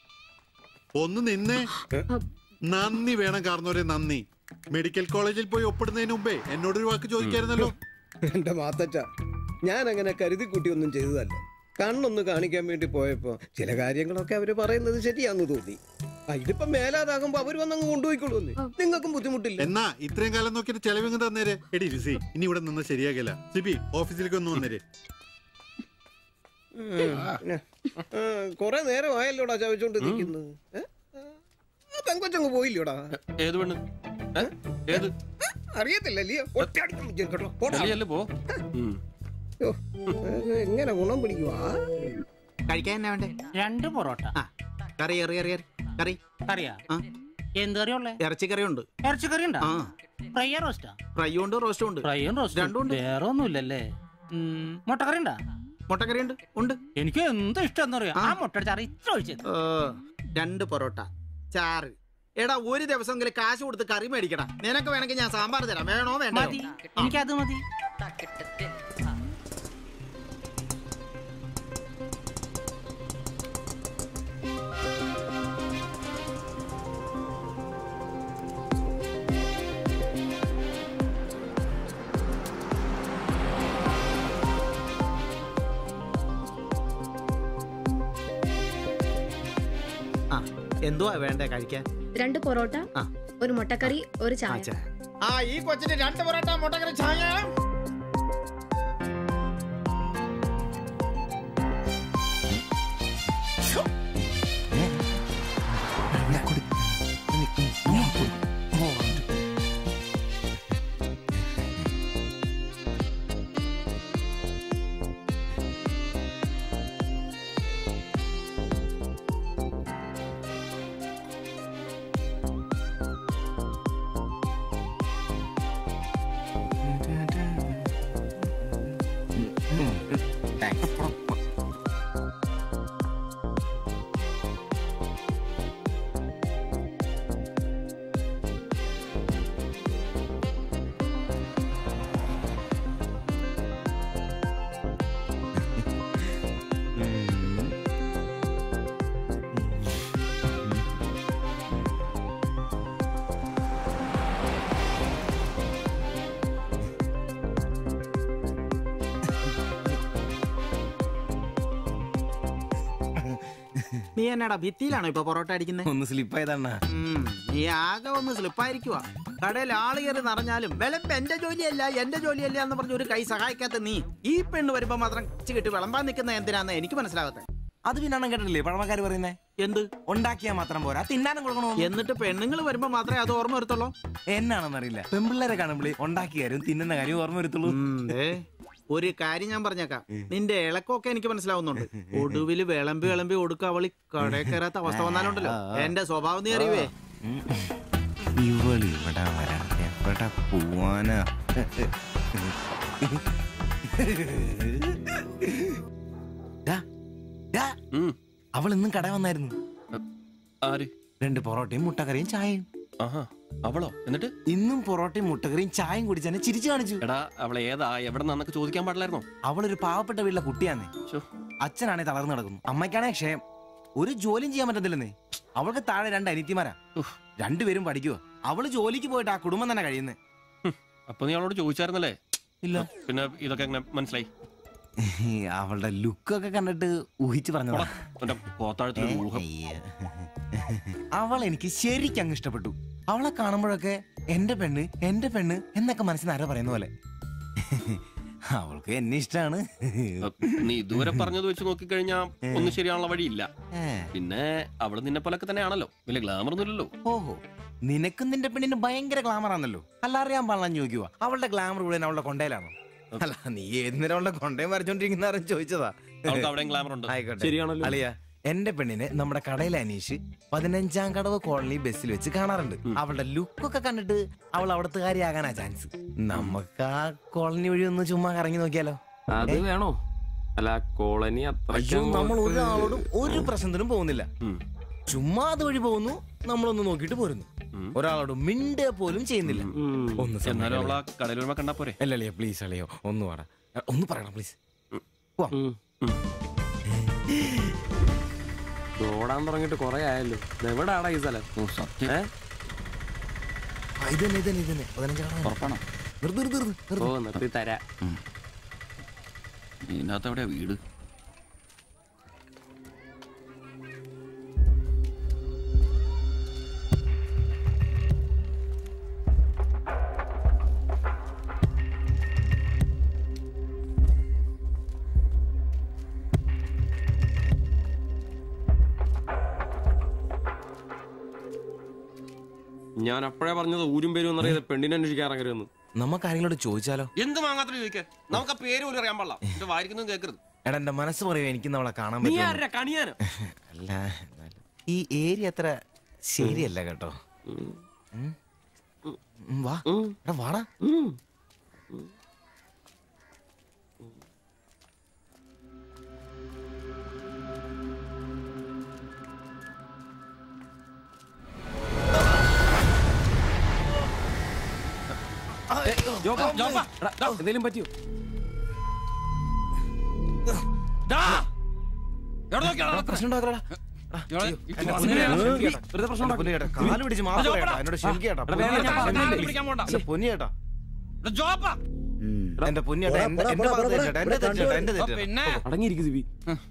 ഒന്ന് നിന്നേ. നന്ദി വേണം കാർന്നോരെ, നന്ദി. മെഡിക്കൽ കോളേജിൽ പോയി ഒപ്പിടുന്നതിന് മുമ്പേ എന്നോടൊരു വാക്ക് ചോദിക്കായിരുന്നല്ലോ. എന്റെ മാത്തച്ച, ഞാൻ അങ്ങനെ കരുതി കൂട്ടി ഒന്നും ചെയ്തതല്ല. കണ്ണൊന്ന് കാണിക്കാൻ വേണ്ടി പോയപ്പോ ചില കാര്യങ്ങളൊക്കെ അവര് പറയുന്നത് ശരിയാന്ന് തോന്നി. ഇതിപ്പോ മേലാതാകുമ്പോ അവര് വന്നങ്ങ് കൊണ്ടുപോയിക്കോളൂ. നിങ്ങൾക്കും ബുദ്ധിമുട്ടില്ല. എന്നാ ഇത്രയും കാലം നോക്കിയിട്ട് ചെലവിങ് തന്നേരെ. എടി ലിസി, ഇനി ഇവിടെ നിന്ന് ശരിയാകില്ല. സിബി, ഓഫീസിലേക്ക് ഒന്ന് വന്നേരെ. കൊറേ നേരം ആയല്ലോടാ ചവച്ചോണ്ട് നിൽക്കുന്നത്. പെങ്കൊച്ചങ്ങ് പോയില്ലോടാ. ഏത് പെണ്ണ്? അറിയത്തില്ലല്ലേ? എങ്ങനെ ഗുണം പിടിക്കുവാ? കഴിക്കാൻ എന്നാ വേണ്ടേ? 2 പൊറോട്ട. കറി കറി കറിയാ? എന്ത് കറിയുള്ളേ? ഇറച്ചിക്കറി ഉണ്ട്. ഇറച്ചിക്കറി ഉണ്ടോ? ഫ്രൈ റോസ്റ്റാ? ഫ്രൈ ഉണ്ട്, റോസ്റ്റും ഉണ്ട്. ഫ്രൈയും റോസ്റ്റും രണ്ടും ഉണ്ട്. വേറെ ഒന്നുമില്ലല്ലേ? മുട്ടക്കറി ഉണ്ടാ? മുട്ടക്കറി ഉണ്ട്. എനിക്ക് എന്ത് ഇഷ്ടം അറിയാം. ആ മുട്ട ചാറ് ഇത്ര ഒഴിച്ചത്. 2 പൊറോട്ട, ചാറ്, എടാ ഒരു ദിവസമെങ്കിലും കാശ് കൊടുത്ത് കറി മേടിക്കടാ. നിനക്ക് വേണമെങ്കിൽ ഞാൻ സാമ്പാർ തരാം. വേണോ വേണ്ടോ? എനിക്കത് മതി. എന്തുവാ വേണ്ടേ കഴിക്കാൻ? 2 പൊറോട്ട, ഒരു മുട്ടക്കറി, ഒരു ചായ. ഈ കൊച്ചിന് 2 പൊറോട്ട, മുട്ടക്കറി, ചായ. നീ എന്നാടാ ഭിത്തിയിലാണോ ഇപ്പൊ പൊറോട്ട അടിക്കുന്നത്? ഒന്ന് സ്ലിപ്പായതാണ്. നീ ആകെ ഒന്ന് സ്ലിപ്പായിരിക്കുവാ. കടയിൽ ആള് കയറി നിറഞ്ഞാലും വിളമ്പ് എന്റെ ജോലിയല്ല എന്ന് പറഞ്ഞ ഒരു കൈ സഹായിക്കാത്ത നീ ഈ പെണ്ണ് വരുമ്പോ മാത്രം കിട്ടി വിളമ്പാൻ നിൽക്കുന്ന എന്തിനാന്ന് എനിക്ക് മനസ്സിലാകത്തെ. അത് പിന്നെ കേട്ടില്ലേ പഴമക്കാര് പറയുന്നേ? എന്ത് ഉണ്ടാക്കിയാൽ മാത്രം പോരാ, തിന്നാനും കൊടുക്കണോ. എന്നിട്ട് പെണ്ണുങ്ങൾ വരുമ്പോ മാത്രമേ അത് ഓർമ്മ വരുത്തുള്ളൂ. എന്നാണെന്നറിയില്ല, പെൺപിള്ളേരെ കാണുമ്പോൾ ഉണ്ടാക്കിയ കാര്യം തിന്നുന്ന കാര്യം ഓർമ്മ വരുത്തുള്ളൂ. ഒരു കാര്യം ഞാൻ പറഞ്ഞേക്കാം, നിന്റെ ഇളക്കമൊക്കെ എനിക്ക് മനസ്സിലാവുന്നുണ്ട്. ഒടുവില് വിളമ്പി കൊടുക്ക അവളി കടയിൽ കയറാത്ത അവസ്ഥ വന്നാലുണ്ടല്ലോ എന്റെ സ്വഭാവം നീ അറിയുവേ. ഇവളിവിടെ വരാതെ എവിടെ പോവാനാ? അവൾ ഇന്നും കട വന്നായിരുന്നു. 2 പൊറോട്ടയും മുട്ടക്കറിയും ചായയും. അവളോ? എന്നിട്ട് ഇന്നും പൊറോട്ടയും മുട്ടക്കറിയും ചായയും കുടിച്ചെന്നെ ചിരിച്ചു കാണിച്ചു. എടാ അവളെ ഏതാ എവിടെ നിന്നൊക്കെ ചോദിക്കാൻ പാടില്ലായിരുന്നോ? അവളൊരു പാവപ്പെട്ട വീട്ടിലെ കുട്ടിയാന്നേ. അച്ഛനാണെ തളർന്നു നടക്കുന്നു, അമ്മയ്ക്കാണെ ക്ഷയം. ഒരു ജോലിയും ചെയ്യാൻ പറ്റത്തില്ലെന്നേ. അവൾക്ക് താഴെ 2 അനിയത്തിമാരാ, 2 പേരും പഠിക്കുക. അവള് ജോലിക്ക് പോയിട്ട് ആ കുടുംബം തന്നെ കഴിയുന്നേ. അപ്പൊ നീ അവളോട് ചോദിച്ചായിരുന്നല്ലേ? ഇല്ല. പിന്നെ ഇതൊക്കെ എങ്ങനെ മനസ്സിലായി? അവളുടെ ലുക്കൊക്കെ കണ്ടിട്ട് ഊഹിച്ചു പറഞ്ഞതാ. അവൾ എനിക്ക് ശരിക്കും അങ്ങ് ഇഷ്ടപ്പെട്ടു. അവളെ കാണുമ്പോഴൊക്കെ എന്റെ പെണ്ണ് എന്നൊക്കെ മനസ്സിൽ ആരോ പറയുന്ന പോലെ. അവൾക്ക് എന്നെ ഇഷ്ടമാണ്. നീ ഇതുവരെ പറഞ്ഞത് വെച്ച് നോക്കിക്കഴിഞ്ഞാ ഒന്നും ശരിയാണുള്ള വഴിയില്ല. പിന്നെ അവള് നിന്നെ പോലൊക്കെ തന്നെയാണല്ലോ, വലിയ ഗ്ലാമർ ഒന്നുമില്ലല്ലോ. ഓഹോ, നിനക്കും നിന്റെ പെണ്ണിന് ഭയങ്കര ഗ്ലാമർ ആണല്ലോ. അല്ലറിയാൻ പാടില്ല ചോദിക്കുക, അവളുടെ ഗ്ലാമർ മുഴുവൻ അവളുടെ കൊണ്ടയിലാണോ? അല്ല, നീ ഏത് നേരം അവളുടെ കൊണ്ടയും വരച്ചോണ്ടിരിക്കുന്ന ചോദിച്ചതാ. ശരിയാണല്ലോ അളിയ, എന്റെ പെണ്ണിനെ നമ്മുടെ കടയിലെ അനീഷ് 15-ാം കടവ് കോളനി ബസ്സിൽ വെച്ച് കാണാറുണ്ട്. അവളുടെ ലുക്കൊക്കെ കണ്ടിട്ട് അവൾ അവിടുത്തെ കാര്യമാകാനാ ചാൻസ്. നമുക്ക് ആ കോളനി വഴി ഒന്ന് ചുമ്മാ കറങ്ങി നോക്കിയാലോ? അത് വേണോ? അല്ല, കോളനി നമ്മൾ ഒരാളോടും ഒരു പ്രശ്നത്തിനും പോകുന്നില്ല. ചുമ്മാ അത് വഴി പോകുന്നു, നമ്മളൊന്ന് നോക്കിട്ട് പോരുന്നു. ഒരാളോട് മിണ്ട പോലും ചെയ്യുന്നില്ല. അല്ലല്ലേ, പ്ലീസ് അല്ലയോ, ഒന്ന് പറ, ഒന്ന് പറയണം പ്ലീസ്. ഓടാൻ തുടങ്ങിട്ട് കൊറേ ആയല്ലോ. എവിടാടാ ഈ സ്ഥലം? നിർത്തി തരാ. ഇതിനകത്ത് എവിടെയാ വീട്? ഞാൻ അപ്പോഴേ പറഞ്ഞത് ഊരും പേരും എന്നറിയാതെ പെണ്ണിനെ അന്വേഷിക്കാൻ ഇറങ്ങരുതെന്ന്. നമുക്ക് ആരെങ്കിലും ചോദിച്ചാലോ? എന്ത് മാങ്ങാത്ര ചോദിക്കാൻ? നമുക്ക് ആ പേര് പോലും അറിയാൻ പാടില്ല. എന്റെ വായിരിക്കുന്നു കേൾക്കരുത്. എടാ, എന്റെ മനസ്സ് പറയുക എനിക്ക് നമ്മളെ കാണാൻ കണിയാനോ? അല്ല, ഈ ഏരിയ അത്ര ശരിയല്ല കേട്ടോ. വാടാ. എന്തേലും പറ്റിയോ? പ്രശ്നം കാല് പിടിച്ച് മാത്രം എന്നോട് ക്ഷമിക്കേട്ടാ പൊന്നിയേട്ടാ. എന്റെ പൊന്നിയേട്ടാ, എന്റെ ഭാഗത്ത് തെറ്റേട്ടാ, എന്റെ തെറ്റേട്ടാ, എന്റെ തെറ്റേട്ടാ. അടങ്ങിയിരിക്കും സിബി.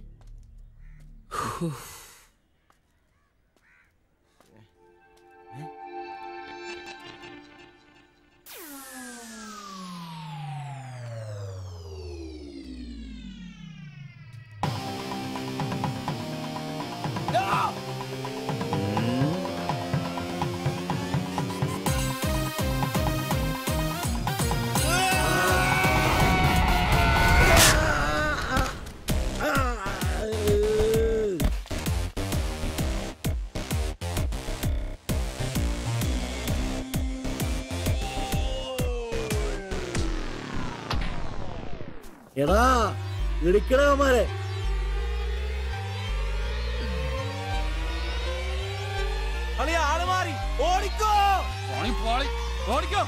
എടാ ഇടിക്കണമാരെ ആള് മാറി ഓടിക്കോ ഓടിക്കോ.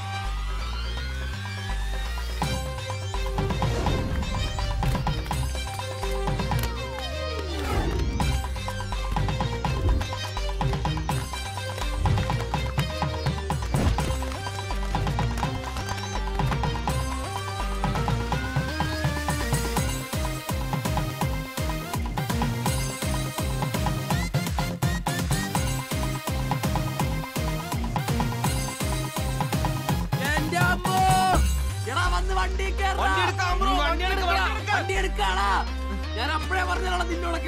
ഞാൻ അപ്പഴേ പറഞ്ഞാണ് നിന്നോടൊക്കെ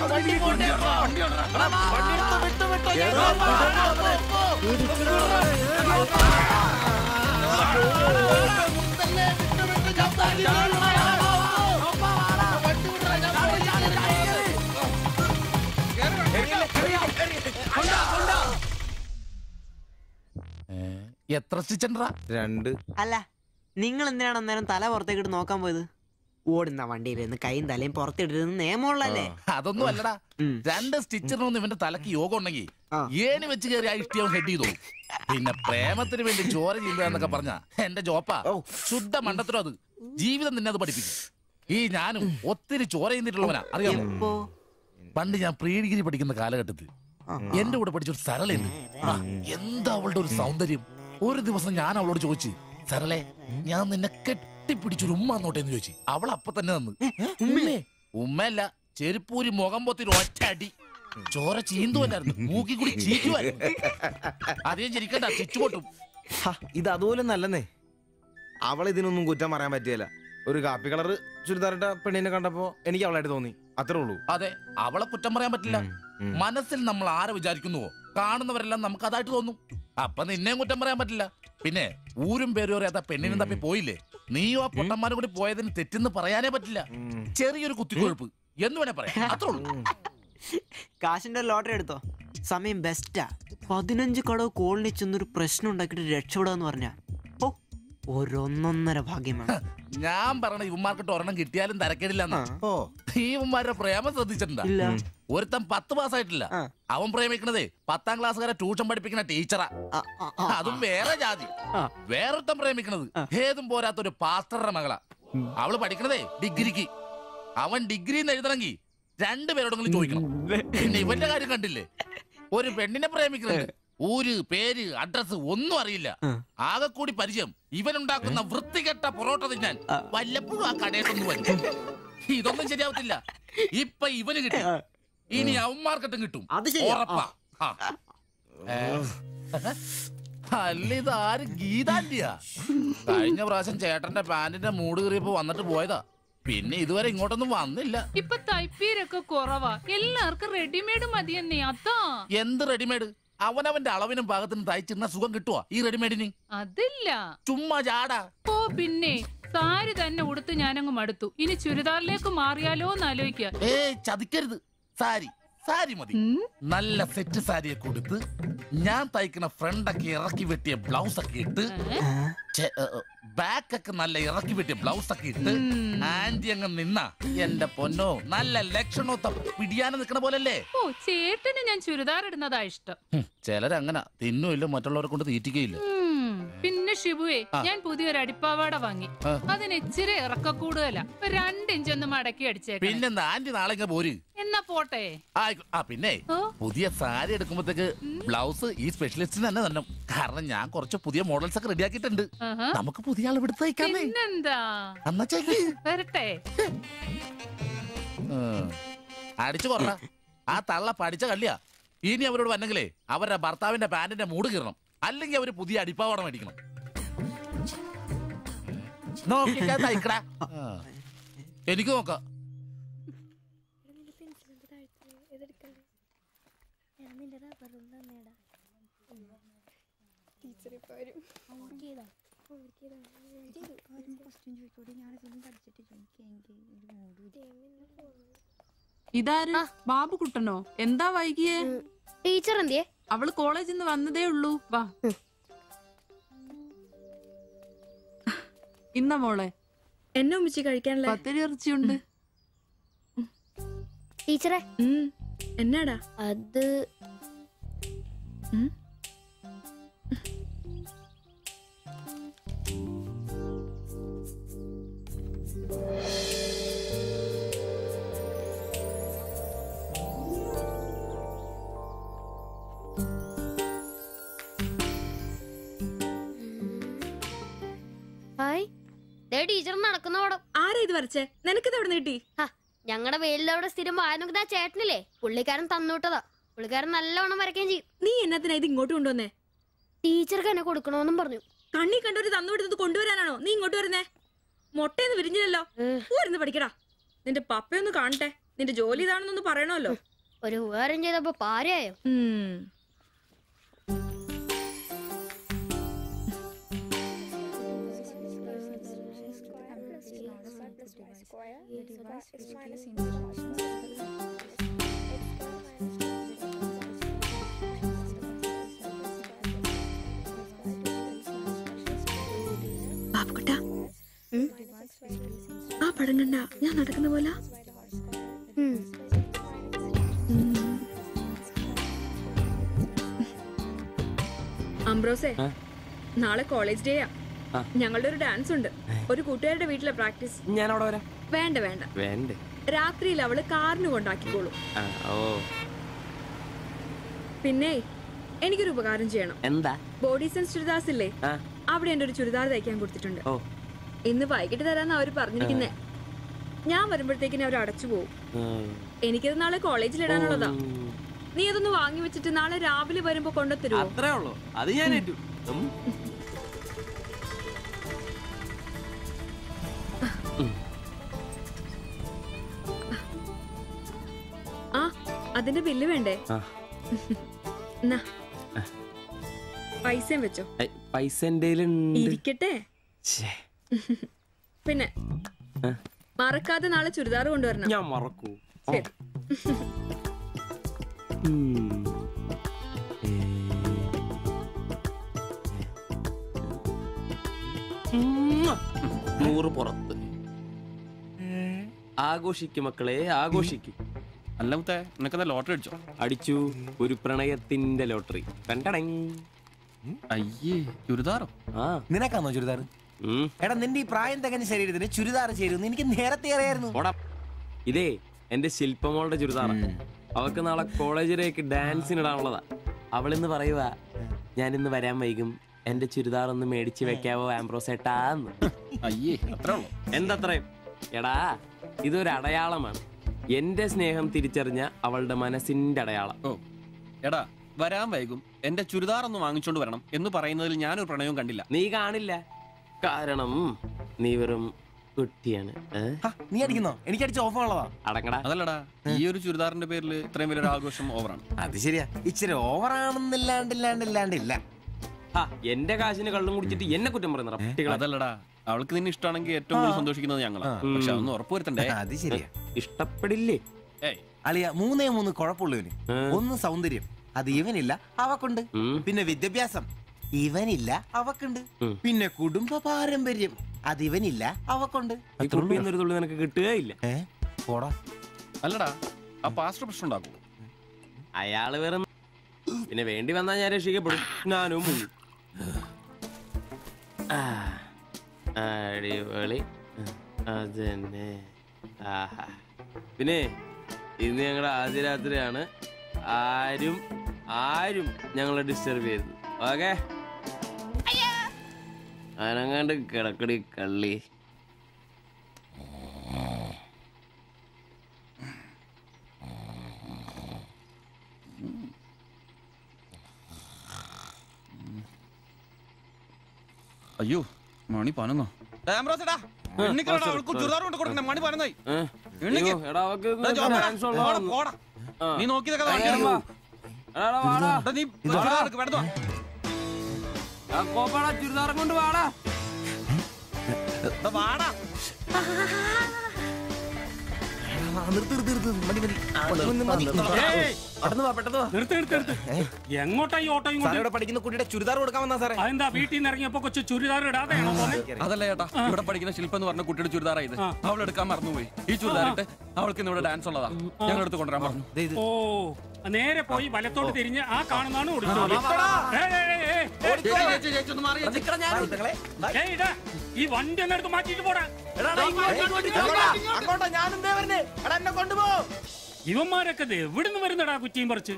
എത്ര സ്റ്റിച്ചണ്ടാ? 2. അല്ല, നിങ്ങൾ എന്തിനാണ് അന്നേരം തല പുറത്തേക്കിട്ട് നോക്കാൻ പോയത്? ഓടുന്ന വണ്ടിയിലിരുന്ന് കൈയും തലയും പുറത്തിട്ടിരുന്ന് നിയമമുള്ളല്ലേ? അതൊന്നും അല്ലടാ. 2 സ്റ്റിച്ചറിനൊന്നും ഇവന്റെ തലക്ക് യോഗം ഉണ്ടെങ്കിൽ ഏണി വെച്ച് കയറി ആ ഇഷ്ടിയാവും ഹെഡ് ചെയ്തോ. പിന്നെ പ്രേമത്തിന് വേണ്ടി ചോര ചെയ്യുന്നതെന്നൊക്കെ പറഞ്ഞ എന്റെ ജോപ്പ ശുദ്ധ മണ്ടത്തരം. അത് ജീവിതം നിന്നെ അത് പഠിപ്പിക്കും. ഈ ഞാനും ഒത്തിരി ചോര ചെയ്യുന്നിട്ടുള്ളവനാ, അറിയാമോ? പണ്ട് ഞാൻ പ്രീ ഡിഗ്രി പഠിക്കുന്ന കാലഘട്ടത്തിൽ എന്റെ കൂടെ പഠിച്ചൊരു സരളുണ്ട്. എന്താ അവളുടെ ഒരു സൗന്ദര്യം! ഒരു ദിവസം ഞാൻ അവളോട് ചോദിച്ചു, സരളെ, ഞാൻ നിന്നെ കെട്ടിപ്പിടിച്ചൊരു ഉമ്മ എന്നോട്ടെന്ന് ചോദിച്ചു. അവൾ അപ്പൊ തന്നെ തന്നു. ഉമ്മയല്ല, ചെരുപ്പൂരി മുഖം പൊത്തി ഒറ്റ അടി. ചോര ചീന്തുവല്ലായിരുന്നു, മൂക്കി കൂടി ചീറ്റുവായിരുന്നു. അതേ ചിരിക്കണ്ട, ചിച്ചു പൊട്ടും. ഇത് അതുപോലെ നല്ലെന്നേ. അവൾ ഇതിനൊന്നും കുറ്റം പറയാൻ പറ്റിയല്ല. ഒരു കാപ്പി കളർ ചുരിദാറിട്ട പെണ്ണിനെ കണ്ടപ്പോ എനിക്ക് അവളായിട്ട് തോന്നി, അത്രേ ഉള്ളൂ. അതെ, അവളെ കുറ്റം പറയാൻ പറ്റില്ല. മനസ്സിൽ നമ്മൾ ആരെ വിചാരിക്കുന്നുവോ കാണുന്നവരെല്ലാം നമുക്ക് അതായിട്ട് തോന്നും. അപ്പൊ നിന്നെയും കുറ്റം പറയാൻ പറ്റില്ല. പിന്നെ ഊരും പേരും അറിയാത്ത പെണ്ണിനും തപ്പി പോയില്ലേ? നീയോ ആ പൊട്ടന്മാരും കൂടി പോയതിന് തെറ്റെന്ന് പറയാനേ പറ്റില്ല. ചെറിയൊരു കുത്തിക്കൊഴുപ്പ് എന്ന് വേണേ പറയാം, അത്രേ ഉള്ളൂ. കാശിന്റെ ലോട്ടറി എടുത്തോ, സമയം ബെസ്റ്റാ. 15 കടവ് കോളിനി ചെന്നൊരു പ്രശ്നം ഉണ്ടാക്കിട്ട് രക്ഷപ്പെടാന്ന് പറഞ്ഞ ഒരൊന്നൊന്നര ഭാഗ്യമാണ്. ഞാൻ പറഞ്ഞ ഇവന്മാർക്കിട്ട് ഒരെണ്ണം കിട്ടിയാലും തരക്കേടില്ലെന്നാ. ഈ ഇവന്മാരുടെ പ്രേമം ശ്രദ്ധിച്ചിട്ടുണ്ടാ? ഒരുത്തൻ 10 പാസ്സായിട്ടില്ല. അവൻ പ്രേമിക്കണതേ 10ാം ക്ലാസ്സുകാരെ ട്യൂഷൻ പഠിപ്പിക്കുന്ന ടീച്ചറാ. അതും വേറെ ജാതി. വേറൊരുത്തൻ പ്രേമിക്കണത് ഏതും പോരാത്തൊരു പാസ്റ്ററുടെ മകളാ. അവള് പഠിക്കണതേ ഡിഗ്രിക്ക്. അവൻ ഡിഗ്രി എഴുതണമെങ്കിൽ 2 പേരോടെങ്കിലും ചോദിക്കണം. പിന്നെ ഇവന്റെ കാര്യം കണ്ടില്ലേ? ഒരു പെണ്ണിനെ പ്രേമിക്കുന്നുണ്ട്, ഊര് പേര് അഡ്രസ് ഒന്നും അറിയില്ല. ആകെ കൂടി പരിചയം ഇവനുണ്ടാക്കുന്ന വൃത്തികെട്ട പൊറോട്ട തിന്നാൻ വല്ലപ്പോഴും ആ കടയിലൊന്നും വരും. ഇതൊന്നും ശരിയാവത്തില്ല. ഇപ്പൊ ഇവന് കിട്ടി, ഇനി അവന്മാർക്കിട്ടും കിട്ടും, ഉറപ്പാ. അല്ല, ഇതാര് ഗീതാന്റിയാ? കഴിഞ്ഞ പ്രാവശ്യം ചേട്ടന്റെ പാന്റിന്റെ മൂട് കീറിയപ്പോ വന്നിട്ട് പോയതാ. പിന്നെ ഇതുവരെ ഇങ്ങോട്ടൊന്നും വന്നില്ല. ഇപ്പൊ തയ്പ്പീരൊക്കെ കുറവാ, എല്ലാവർക്കും റെഡിമെയ്ഡ് മതിയെന്നേ. അതാ. എന്ത് റെഡിമെയ്ഡ്? അവനവന്റെ അളവിനും പാകത്തിനും തയ്ച്ചിരുന്ന സുഖം കിട്ടുവാ ഈ റെഡിമെയ്ഡിന്? അതില്ല, ചുമ്മാ ജാടാ. ഓ പിന്നെ സാരി തന്നെ ഉടുത്ത് ഞാനങ്ങ് മടുത്തു. ഇനി ചുരിദാറിലേക്ക് മാറിയാലോ എന്ന് ആലോചിക്കുക. ചതിക്കരുത്. സാരി സാരി മതി. നല്ല സെറ്റ് സാരിയെ കൊടുത്ത് ഞാൻ തയ്ക്കുന്ന ഫ്രണ്ടൊക്കെ ഇറക്കി വെട്ടിയ ബ്ലൗസ് ഒക്കെ ഇട്ട്, ബാക്ക് ഒക്കെ നല്ല ഇറക്കി വെട്ടിയ ബ്ലൗസ് ഒക്കെ ഇട്ട് ആന്റി അങ്ങ് നിന്ന എന്റെ പൊന്നോ നല്ല ലക്ഷണത്തെ പിടിയാനും നിക്കണ പോലല്ലേ. ഓ, ചേട്ടന് ഞാൻ ചുരിദാർ ഇടുന്നതാ ഇഷ്ടം. ചിലരങ്ങനെ തിന്നുമില്ല, മറ്റുള്ളവരെ കൊണ്ട് തീറ്റിക്കയില്ല. പിന്നെ ഷിബുവേ ഞാൻ പുതിയൊരു അടിപ്പാവാട വാങ്ങി. അതിന് ഇച്ചിരി ഇറക്ക കൂടുതലാ. 2 ഇഞ്ച് ഒന്ന് മടക്കി അടിച്ചേക്കാം. പിന്നെന്താ ആന്റി നാളെ പോര്. എന്നാ പോട്ടെ. പിന്നെ പുതിയ സാരി എടുക്കുമ്പോഴത്തേക്ക് ബ്ലൗസ് ഈ സ്പെഷ്യലിസ്റ്റിന് തന്നെ തന്നെ. കാരണം ഞാൻ കുറച്ച് പുതിയ മോഡൽസ് ഒക്കെ റെഡിയാക്കിയിട്ടുണ്ട്. നമുക്ക് പുതിയ ആൾ എടുത്ത് തയ്ക്കാമേ. പിന്നെന്താ വരട്ടെ. അടിച്ചു കൊറ. ആ തള്ള പഠിച്ച കള്ളിയാ. ഇനി അവരോട് വന്നെങ്കിലേ അവരുടെ ഭർത്താവിന്റെ പാന്റിന്റെ മൂട് കീറണം. അല്ലെങ്കിൽ അവര് പുതിയ അടിപ്പാവാട മേടിക്കണം. നോക്കിക്കാ തയ്ക്കടാ. എനിക്ക് നോക്കാം. ഇതാര് ബാബുക്കുട്ടനോ? എന്താ വൈകിയേ? ടീച്ചർ എന്തിയേ? അവള് കോളേജിൽ നിന്ന് വന്നതേ ഉള്ളൂ. വാ ഇന്ന മോളെ എന്നെ ഉമ്മിച്ച് കഴിക്കാനുള്ള പത്തിരി ഇറച്ചിയുണ്ട്. ടീച്ചറെ എന്നാടാ അത്? ടീച്ചർ നടക്കുന്ന പടം ആരാ ഇത് വരച്ചേ? നിനക്കിത് എവിടെ നീട്ടി? ഞങ്ങളുടെ വെയിലവിടെ സ്ഥിരം വായനക്ക് ആ ചേട്ടനില്ലേ, പുള്ളിക്കാരൻ തന്നുവിട്ടതാ. പുള്ളിക്കാരൻ നല്ലവണ്ണം വരയ്ക്കുകയും ചെയ്യും. നീ എന്നത്തിനാ ഇത് ഇങ്ങോട്ട് കൊണ്ടുവന്നേ? ടീച്ചർക്ക് എന്നെ കൊടുക്കണമെന്നും പറഞ്ഞു. കണ്ണി കണ്ടൊരു തന്നുവിടുന്നത് കൊണ്ടുവരാനാണോ നീ ഇങ്ങോട്ട് വരുന്നേ? മുട്ടയൊന്നും വിരിഞ്ഞില്ലല്ലോ. വരുന്ന് പഠിക്കടാ. നിന്റെ പപ്പയൊന്ന് കാണട്ടെ. നിന്റെ ജോലി ഇതാണെന്നൊന്ന് പറയണമല്ലോ. ഒരു ഉപകാരം ചെയ്തപ്പോ പാരയായോ? ബാബുക്കുട്ടാ, ആ പടം കണ്ട ഞാൻ നടക്കുന്ന പോലെ? അംബ്രോസേ, നാളെ കോളേജ് ഡേയാ. ഞങ്ങളുടെ ഒരു ഡാൻസ് ഉണ്ട്. ഒരു കൂട്ടുകാരുടെ വീട്ടിലെ പ്രാക്ടീസ്. ഞാൻ അവിടെ വരാം. വേണ്ട വേണ്ട വേണ്ടേ? രാത്രിയിൽ അവള് കാറിന് കൊണ്ടാക്കിക്കോളും. പിന്നെ എനിക്കൊരു ഉപകാരം ചെയ്യണം. എന്താ? ബോഡി സെൻസ് ചുരിദാർസ് ഇല്ലേ, അവിടെ എന്റെ ഒരു ചുരിദാർ തയ്ക്കാൻ കൊടുത്തിട്ടുണ്ട്. ഇന്ന് വൈകിട്ട് തരാന്ന് അവര് പറഞ്ഞിരിക്കുന്നേ. ഞാൻ വരുമ്പോഴത്തേക്കിന് അവർ അടച്ചു പോകും. എനിക്കത് നാളെ കോളേജിൽ ഇടാനുള്ളതാ. നീ അതൊന്ന് വാങ്ങി വെച്ചിട്ട് നാളെ രാവിലെ വരുമ്പോ കൊണ്ടുത്തരുമോ? അത്രേ ഉള്ളൂ. അത് ഞാൻ ഏറ്റു. ആ, അതിന്റെ ബില്ല് വേണ്ടേ? പൈസയും വെച്ചോ. പൈസ ഇരിക്കട്ടെ. പിന്നെ മറക്കാതെ നാളെ ചുരിദാർ കൊണ്ടുവരണം. ഞാൻ മറക്കൂ. ശരി. പുറത്ത് ആഘോഷിക്കും മക്കളെ, ആഘോഷിക്കും. അല്ല മുത്തേ, നിനക്കത് ലോട്ടറി അടിച്ചോ? അടിച്ചു. ഒരു പ്രണയത്തിന്റെ ലോട്ടറി. അയ്യേ, ചുരിദാറോ? നിനക്കാന്നോ ചുരിദാർ? എടാ, നിന്റെ ഈ പ്രായം തികഞ്ഞ ശരീരത്തിന് ചുരിദാർ ചേരുന്നു എനിക്ക് നേരത്തെ അറിയായിരുന്നു. ഇതേ എന്റെ ശില്പമോളുടെ ചുരിദാറാ. അവൾക്ക് നാളെ കോളേജിലേക്ക് ഡാൻസിനിടാനുള്ളതാ. അവളിന്ന് പറയുവാ, ഞാനിന്ന് വരാൻ വൈകും, എന്റെ ചുരിദാർ ഒന്ന് മേടിച്ച് വെക്കാവോ ആംബ്രോസേട്ടാന്ന്. അയ്യേ, എന്തത്രയും? എടാ, ഇതൊരു അടയാളമാണ്. എന്റെ സ്നേഹം തിരിച്ചറിഞ്ഞ അവളുടെ മനസ്സിന്റെ അടയാളം. എടാ, വരാൻ വൈകും, എന്റെ ചുരിദാർ ഒന്ന് വാങ്ങിച്ചോണ്ട് വരണം എന്ന് പറയുന്നതിൽ ഞാനൊരു പ്രണയവും കണ്ടില്ല. നീ കാണില്ല, കാരണം നീ വെറും കുട്ടിയാണ്. നീ അടിക്കുന്നോ? എനിക്ക് അടിച്ച ഓഫറുള്ളതാ. അടങ്ങടാ. അതല്ലടാ, ഈ ഒരു ചുരിദാറിന്റെ പേരിൽ ഇത്രയും വലിയൊരു ആഘോഷം ഓവറാണ്. അത് ശരിയാ, ഇച്ചിരി ഓവറാണെന്നില്ലാണ്ടില്ല. എന്റെ കാശിന് കള്ളും കുടിച്ചിട്ട് എന്നെ കുറ്റം പറയുന്ന. അതല്ലടാ, അവൾക്ക് നിന്നെ ഇഷ്ടമാണെങ്കിൽ ഏറ്റവും കൂടുതൽ സന്തോഷിക്കുന്നത് ഞങ്ങളാ. പക്ഷെ അതൊന്ന് ഉറപ്പുവരുത്തണ്ടേ? അത് ശരിയാ. ഇഷ്ടപ്പെടില്ലേ അളിയ? 3 കുഴപ്പമുള്ളവന്. ഒന്ന് സൗന്ദര്യം, അത് ഇവനില്ല, അവക്കുണ്ട്. പിന്നെ വിദ്യാഭ്യാസം, ഇവനില്ല, അവക്കുണ്ട്. പിന്നെ കുടുംബ പാരമ്പര്യം, അത് ഇവനില്ല, അവക്കുണ്ട്. നിനക്ക് കിട്ടുകയില്ല. അല്ലടാ, ആ പാസ്റ്റർ പ്രശ്നം ഉണ്ടാക്കും. അയാള് വേറെ. പിന്നെ വേണ്ടി വന്നാൽ ഞാൻ രക്ഷിക്കപ്പെടും. ഞാനും അടിപൊളി. അത് തന്നെ. ആഹാ. പിന്നെ ഇന്ന് ഞങ്ങളുടെ ആദ്യ രാത്രിയാണ്. ആരും ആരും ഞങ്ങളെ ഡിസ്റ്റർബ് ചെയ്തു. ഓക്കെ, അനങ്ങാണ്ട് കിടക്കടി കള്ളി. അയ്യോ മണി 11. നീ നോക്കിയതൊക്കെ ചുരിദാറും കൊണ്ട് വാടാ. വാടാ. എങ്ങോട്ടാ ഈ ഓട്ടോയും പഠിക്കുന്ന കുട്ടിയുടെ ചുരിദാർ കൊടുക്കാൻ വന്നാ സാറേ. അതെന്താ വീട്ടിൽ നിന്ന് ഇറങ്ങിയപ്പോ കൊച്ചു ചുരിദാർ ഇടാതെയാണോ? അതല്ല ചേട്ടാ, ഇവിടെ പഠിക്കുന്ന ശില്പ എന്ന് പറഞ്ഞ കുട്ടിയുടെ ചുരിദാറായത്. അവൾ എടുക്കാൻ മറന്നുപോയി. ഈ ചുരിദാറിട്ട് അവൾക്ക് ഇന്ന് ഇവിടെ ഡാൻസ് ഉള്ളതാ. ഞങ്ങൾ എടുത്ത് കൊണ്ടുവരാൻ പറഞ്ഞു. ഓ, നേരെ പോയി വലത്തോട്ട് തിരിഞ്ഞ് ആ കാണുന്നതാണ് ഈ വണ്ടി ഒന്ന് എടുത്ത് മാറ്റിട്ട് പോടാ. ഇവന്മാരൊക്കെ എവിടുന്ന് വരുന്നടാ കുറ്റിയും പറിച്ച്?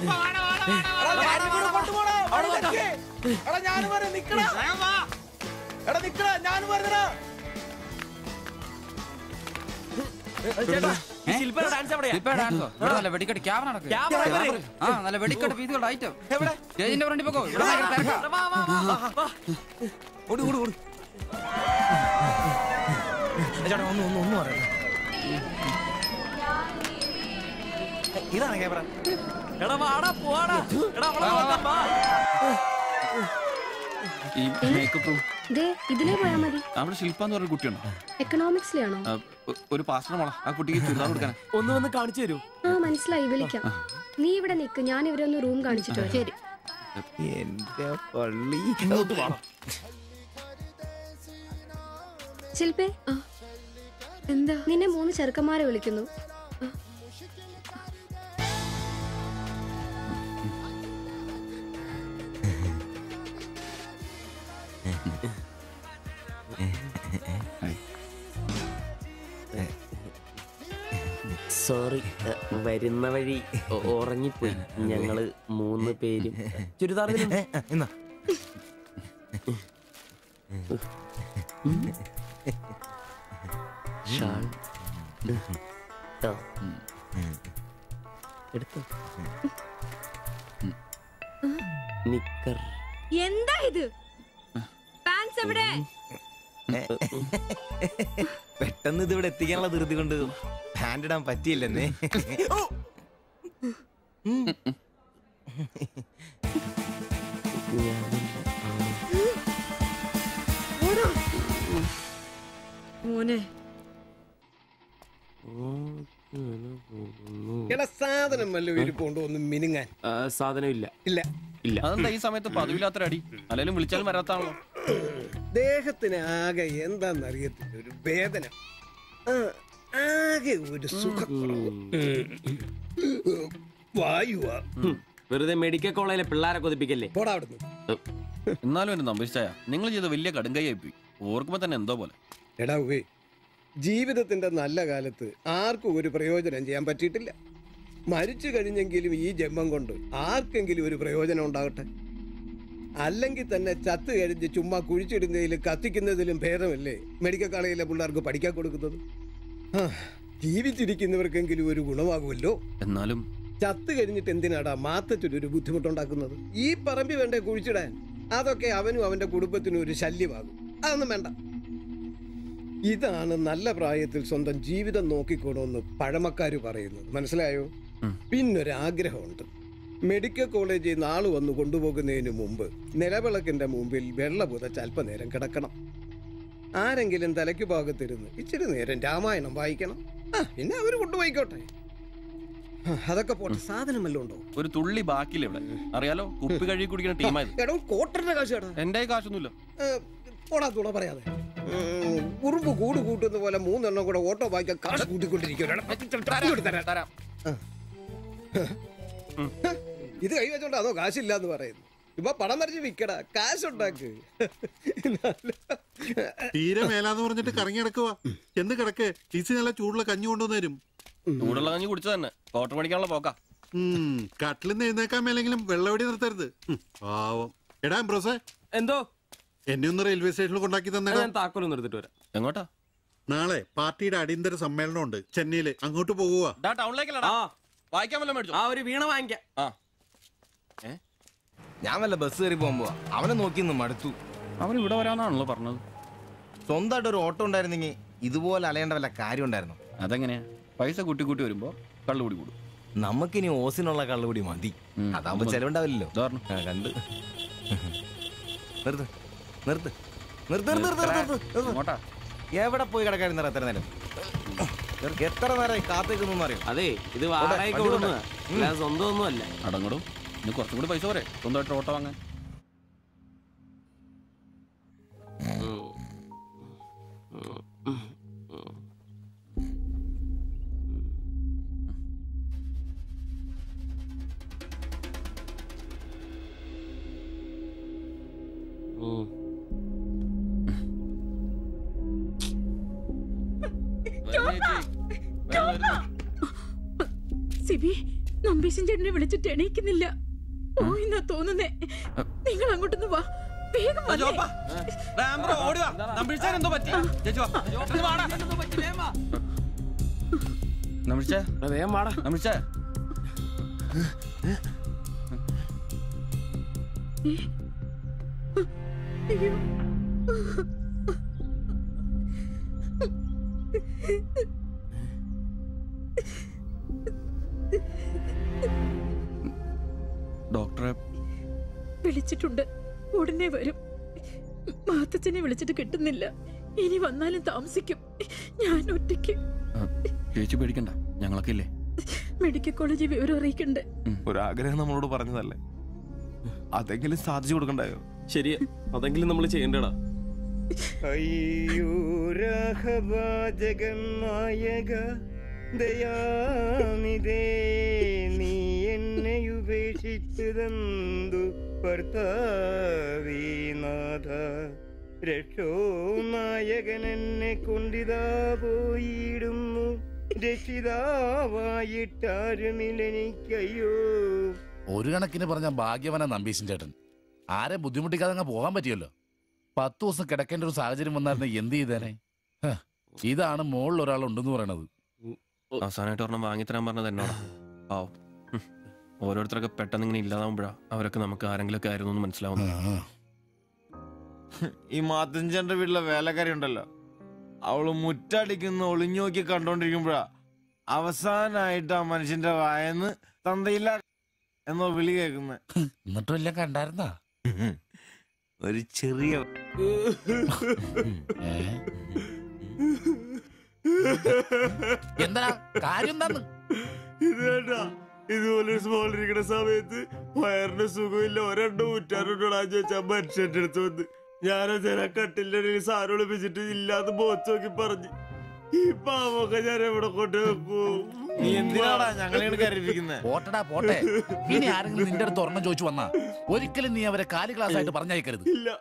വെടിക്കെട്ട് ക്യാമറ നല്ല വെടിക്കെട്ട് പീസുകളുടെ ഐറ്റം സ്റ്റേജിന്റെ ഫ്രണ്ടിൽ പോക്കോ. ഇതാണ് ക്യാമറ. ഇതിലേ പോയാ മതി. അവിടെ ശില്പ എന്ന് പറഞ്ഞ കുട്ടിയുണ്ടോ? എക്കണോമിക്സിലാണോ? ഒരു പാസ്റ്റർ മോളാ. ആ കുട്ടിക്ക് ചുരിദാർ കൊടുക്കാൻ ഒന്ന് വന്ന് കാണിച്ചു തരൂ. ആ മനസ്സിലായി, വിളിക്കാം. നീ ഇവിടെ നിക്ക്, ഞാൻ ഇവരൊന്ന് റൂം കാണിച്ചിട്ട് വരാം. ശരി. എന്റെ പള്ളി. ശില്പേ, എന്താ? നിന്നെ 3 ചെറുക്കന്മാരെ വിളിക്കുന്നു. സോറി, വരുന്ന വഴി ഉറങ്ങിപ്പോയി. ഞങ്ങള് 3 പേരും ചുരിദാർ എടുത്തോ. നിക്കർ. എന്താ ഇത്? പാൻസ് എവിടെ? പെട്ടെന്ന് ഇത് ഇവിടെ എത്തിക്കാനുള്ള ധൃതി കൊണ്ട് ഹാൻഡ് ഇടാൻ പറ്റിയില്ലെന്നേ. മോനെ, സാധനം വല്ല ഇരിപ്പുണ്ടോ? ഒന്നും മിനുങ്ങാൻ സാധനം ഇല്ല. ഇല്ല ഇല്ല. അതെന്താ ഈ സമയത്ത് പതിവില്ലാത്തൊരടി? അല്ലെങ്കിലും വിളിച്ചാലും വരാത്താണല്ലോ. ദേഹത്തിന് ആകെ എന്താന്നറിയത്തില്ല, ഒരു വേദന, ആകെ ഒരു സുഖം. വായുവാ. വെറുതെ മെഡിക്കൽ കോളേജിലെ പിള്ളേരെ കൊതിപ്പിക്കല്ലേ. പോടാ അവിടുന്ന്. എന്നാലും എന്റെ നമ്പരിച്ചായ നിങ്ങൾ ചെയ്ത വലിയ കടുങ്കയായി പോയി. ഓർക്കുമ്പോ തന്നെ എന്തോ പോലെ. എടാ ഉവേ, ജീവിതത്തിന്റെ നല്ല കാലത്ത് ആർക്കും ഒരു പ്രയോജനം ചെയ്യാൻ പറ്റിയിട്ടില്ല. മരിച്ചു കഴിഞ്ഞെങ്കിലും ഈ ജന്മം കൊണ്ട് ആർക്കെങ്കിലും ഒരു പ്രയോജനം ഉണ്ടാകട്ടെ. അല്ലെങ്കിൽ തന്നെ ചത്ത് കഴിഞ്ഞ് ചുമ്മാ കുഴിച്ചിടുന്നതിലും കത്തിക്കുന്നതിലും ഭേദമല്ലേ മെഡിക്കൽ കോളേജിലെ പിള്ളേർക്ക് പഠിക്കാൻ കൊടുക്കുന്നത്? ജീവിച്ചിരിക്കുന്നവർക്കെങ്കിലും ഒരു ഗുണമാകുമല്ലോ. എന്നാലും ചത്ത് കഴിഞ്ഞിട്ട് എന്തിനാടാ മാത്തച്ചൊരു ബുദ്ധിമുട്ടുണ്ടാക്കുന്നത്? ഈ പറമ്പി വേണ്ടേ കുഴിച്ചിടാൻ? അതൊക്കെ അവനും അവന്റെ കുടുംബത്തിനും ഒരു ശല്യമാകും. അതൊന്നും വേണ്ട. ഇതാണ് നല്ല പ്രായത്തിൽ സ്വന്തം ജീവിതം നോക്കിക്കോണമെന്ന് പഴമക്കാര് പറയുന്നത്. മനസ്സിലായോ? പിന്നൊരാഗ്രഹമുണ്ട്. മെഡിക്കൽ കോളേജിൽ നാള് വന്ന് കൊണ്ടുപോകുന്നതിന് മുമ്പ് നിലവിളക്കിന്റെ മുമ്പിൽ വെള്ള പുതച്ച് അല്പനേരം കിടക്കണം. ആരെങ്കിലും തലയ്ക്ക് ഭാഗത്തിരുന്ന് ഇച്ചിരി നേരം രാമായണം വായിക്കണം. പിന്നെ അവര് കൊണ്ടുപോയിക്കോട്ടെ. അതൊക്കെ പോട്ടെ, സാധനം വല്ലതും ഉണ്ടോ? ഒരു തുള്ളി ബാക്കിയില്ല ഇവിടെ. അറിയാലോ, കുപ്പി കഴുകി കുടിക്കുന്ന ടീമായത്. എടോ, കോട്ടറിന്റെ കാശ് കേട്ടോ. എന്റെ കാശൊന്നുമില്ല. ഓടാ തുണ പറയാതെ. ഉറുമ്പ് കൂട് കൂട്ടുന്ന പോലെ 3 എണ്ണം കൂടെ ഓട്ടോ വായിക്കാൻ കാശ് കൂട്ടിക്കൊണ്ടിരിക്കും. ഇത് കൈവച്ചോണ്ട് അതോ കാശില്ല എന്ന് പറയുന്നു. ഇപ്പൊ പണം നിറച്ച് വിക്കടാ, കാശുണ്ടാക്ക്. തീരെ മേലാന്ന് പറഞ്ഞിട്ട് കറങ്ങി കിടക്കുക. എന്ത് കിടക്ക്? ഈസി നല്ല ചൂടുള്ള കഞ്ഞി കൊണ്ടുവന്ന് തരും. ചൂടുള്ള കഞ്ഞി കുടിച്ചു തന്നെ കോട്ടർ മേടിക്കാനുള്ള പോക്കാ. കട്ടിലിന്ന് എഴുന്നേക്കാൻ മേലെങ്കിലും വെള്ളവടി നിർത്തരുത്. പാവം. എടാ ബ്രോസേ, എന്തോ എന്നെ ഒന്ന് റെയിൽവേ സ്റ്റേഷനിൽ കൊണ്ടാക്കി തന്നെ. ഞാൻ താക്കോലൊന്നും എടുത്തിട്ട് വരാം. എങ്ങോട്ടാ? നാളെ പാർട്ടിയുടെ അടിയന്തര സമ്മേളനം ഉണ്ട് ചെന്നൈയില്. അങ്ങോട്ട് പോകുക. ടൗണിലേക്കല്ലടാ, വായിക്കാൻ വല്ല മേടിച്ചു. ആ ഒരു വീണ വാങ്ങിക്കാം. ഞാൻ വല്ല ബസ് കയറി പോകുമ്പോ അവനെ നോക്കി നിന്ന് മടുത്തു. അവൻ ഇവിടെ വരാന്നാണല്ലോ പറഞ്ഞത്. സ്വന്തമായിട്ട് ഒരു ഓട്ടോ ഉണ്ടായിരുന്നെങ്കിൽ ഇതുപോലെ അലയേണ്ട വല്ല കാര്യം ഉണ്ടായിരുന്നു. അതെങ്ങനെയാ? പൈസ കൂട്ടി കൂട്ടി വരുമ്പോ കള്ളുകൂടി കൂടും. നമുക്കിനി ഓസിനുള്ള കള്ളുകൂടി മതി. അതാവുമ്പോ ചെലവുണ്ടാവില്ലല്ലോ. കണ്ട് നിർത്ത് നിർത്ത് നിർത്ത് നിർത്ത്. എവിടെ പോയി കിടക്കായിരുന്നു എത്ര നേരം? എത്ര നേരം കാത്തേക്കൊന്നും അറിയാം. അതെ, ഇത് വാടകയ്ക്ക് കൊടുക്കുന്നതാ, അല്ലാതെ സ്വന്തം ഒന്നും അല്ല. അടങ്ങടും, ഇനി കുറച്ചും കൂടി പൈസ പോരെ സ്വന്തമായിട്ട് ഓട്ടോ വാങ്ങാൻ. സിബി, നമ്പീശൻ ചേട്ടനെ വിളിച്ചിട്ട് എണീക്കുന്നില്ല. പോയിന്നാ തോന്നുന്നേ. നിങ്ങൾ അങ്ങോട്ടൊന്ന് വാ, വേഗം ഡോക്ടറെ വിളിച്ചിട്ടുണ്ട്, ഉടനെ വരും. മാത്തച്ഛനെ വിളിച്ചിട്ട് കിട്ടുന്നില്ല. ഇനി വന്നാലും താമസിക്കും. ഞാൻ ഒറ്റയ്ക്ക്. ചേച്ചി പേടിക്കണ്ട, ഞങ്ങളൊക്കെ ഇല്ലേ. മെഡിക്കൽ കോളേജിൽ വിവരം അറിയിക്കണ്ടേ? ഒരാഗ്രഹം നമ്മളോട് പറഞ്ഞതല്ലേ, അതെങ്കിലും സാധിച്ചു കൊടുക്കണ്ടായോ? ശരിയാ, അതെങ്കിലും നമ്മൾ ചെയ്യണ്ടടാ. അയ്യോ ജഗന്നായക ദയാനിധേ, നീ എന്നെ ഉപേക്ഷിച്ചതെന്തു ഭർത്താവീനാഥ. രക്ഷോ നായകൻ എന്നെ കൊണ്ടിതാ പോയിടുന്നു, രക്ഷിതാവായിട്ടാരുമില്ലെനിക്കയ്യോ. ഒരു കണക്കിന് പറഞ്ഞ ഭാഗ്യവന നമ്പീശൻ ചേട്ടൻ. ആരെ ബുദ്ധിമുട്ടിക്കാതെ അങ്ങ് പോകാൻ പറ്റിയല്ലോ. 10 ദിവസം കിടക്കേണ്ട ഒരു സാഹചര്യം വന്നായിരുന്നു എന്ത് ചെയ്തേനെ? ഇതാണ് മോളിൽ ഒരാളുണ്ടെന്ന് പറയണത്. അവസാനമായിട്ട് ഒരെണ്ണം വാങ്ങിത്തരാൻ പറഞ്ഞത് എന്നോടാ. പാവം, ഓരോരുത്തരൊക്കെ പെട്ടെന്ന് ഇങ്ങനെ ഇല്ലാതാവുമ്പോഴാ അവരൊക്കെ നമുക്ക് ആരെങ്കിലൊക്കെ ആയിരുന്നു എന്ന് മനസ്സിലാവുന്നത്. ഈ മാത്തഞ്ചന്റെ വീട്ടിലെ വേലക്കാരി ഉണ്ടല്ലോ, അവള് മുറ്റടിക്കുന്ന ഒളിഞ്ഞു നോക്കി കണ്ടോണ്ടിരിക്കുമ്പോഴാ അവസാനായിട്ട് ആ മനുഷ്യന്റെ വായന്ന് തന്തയില്ല എന്നോ വിളി കേൾക്കുന്നത്. എന്നിട്ടും എല്ലാം കണ്ടായിരുന്നാ? ഒരു ചെറിയ എന്താ കാര്യം? എന്താന്ന് ഇത് വേണ്ട. ഇതുപോലെ സ്മോൾ ഇരിക്കുന്ന സമയത്ത് വയറിന് സുഖമില്ല, ഒരെണ്ണം ഊറ്റാറുണ്ടോടാന്ന് ചോദിച്ചാ മനുഷ്യന്റെ അടുത്ത് വന്ന് ഞാനതിനെ കട്ടിലിന്റെ ഇടയിൽ സാറ് ഒളിപ്പിച്ചിട്ട് ഇല്ലാന്ന് ബോച്ച് നോക്കി പറഞ്ഞു. ഈ പാവൊക്കെ ഞാൻ എവിടെ കൊണ്ട് വെക്കൂ? നീ എന്തിനാടാ ഞങ്ങളെയാണ് കരയിപ്പിക്കുന്നത്? പോട്ടടാ പോട്ടെ. ഇനി ആരെങ്കിലും നിന്റെ അടുത്ത് ഒരെണ്ണം ചോദിച്ചു വന്നാ ഒരിക്കലും നീ അവരെ കാലി ക്ലാസ് ആയിട്ട് പറഞ്ഞയക്കരുത്.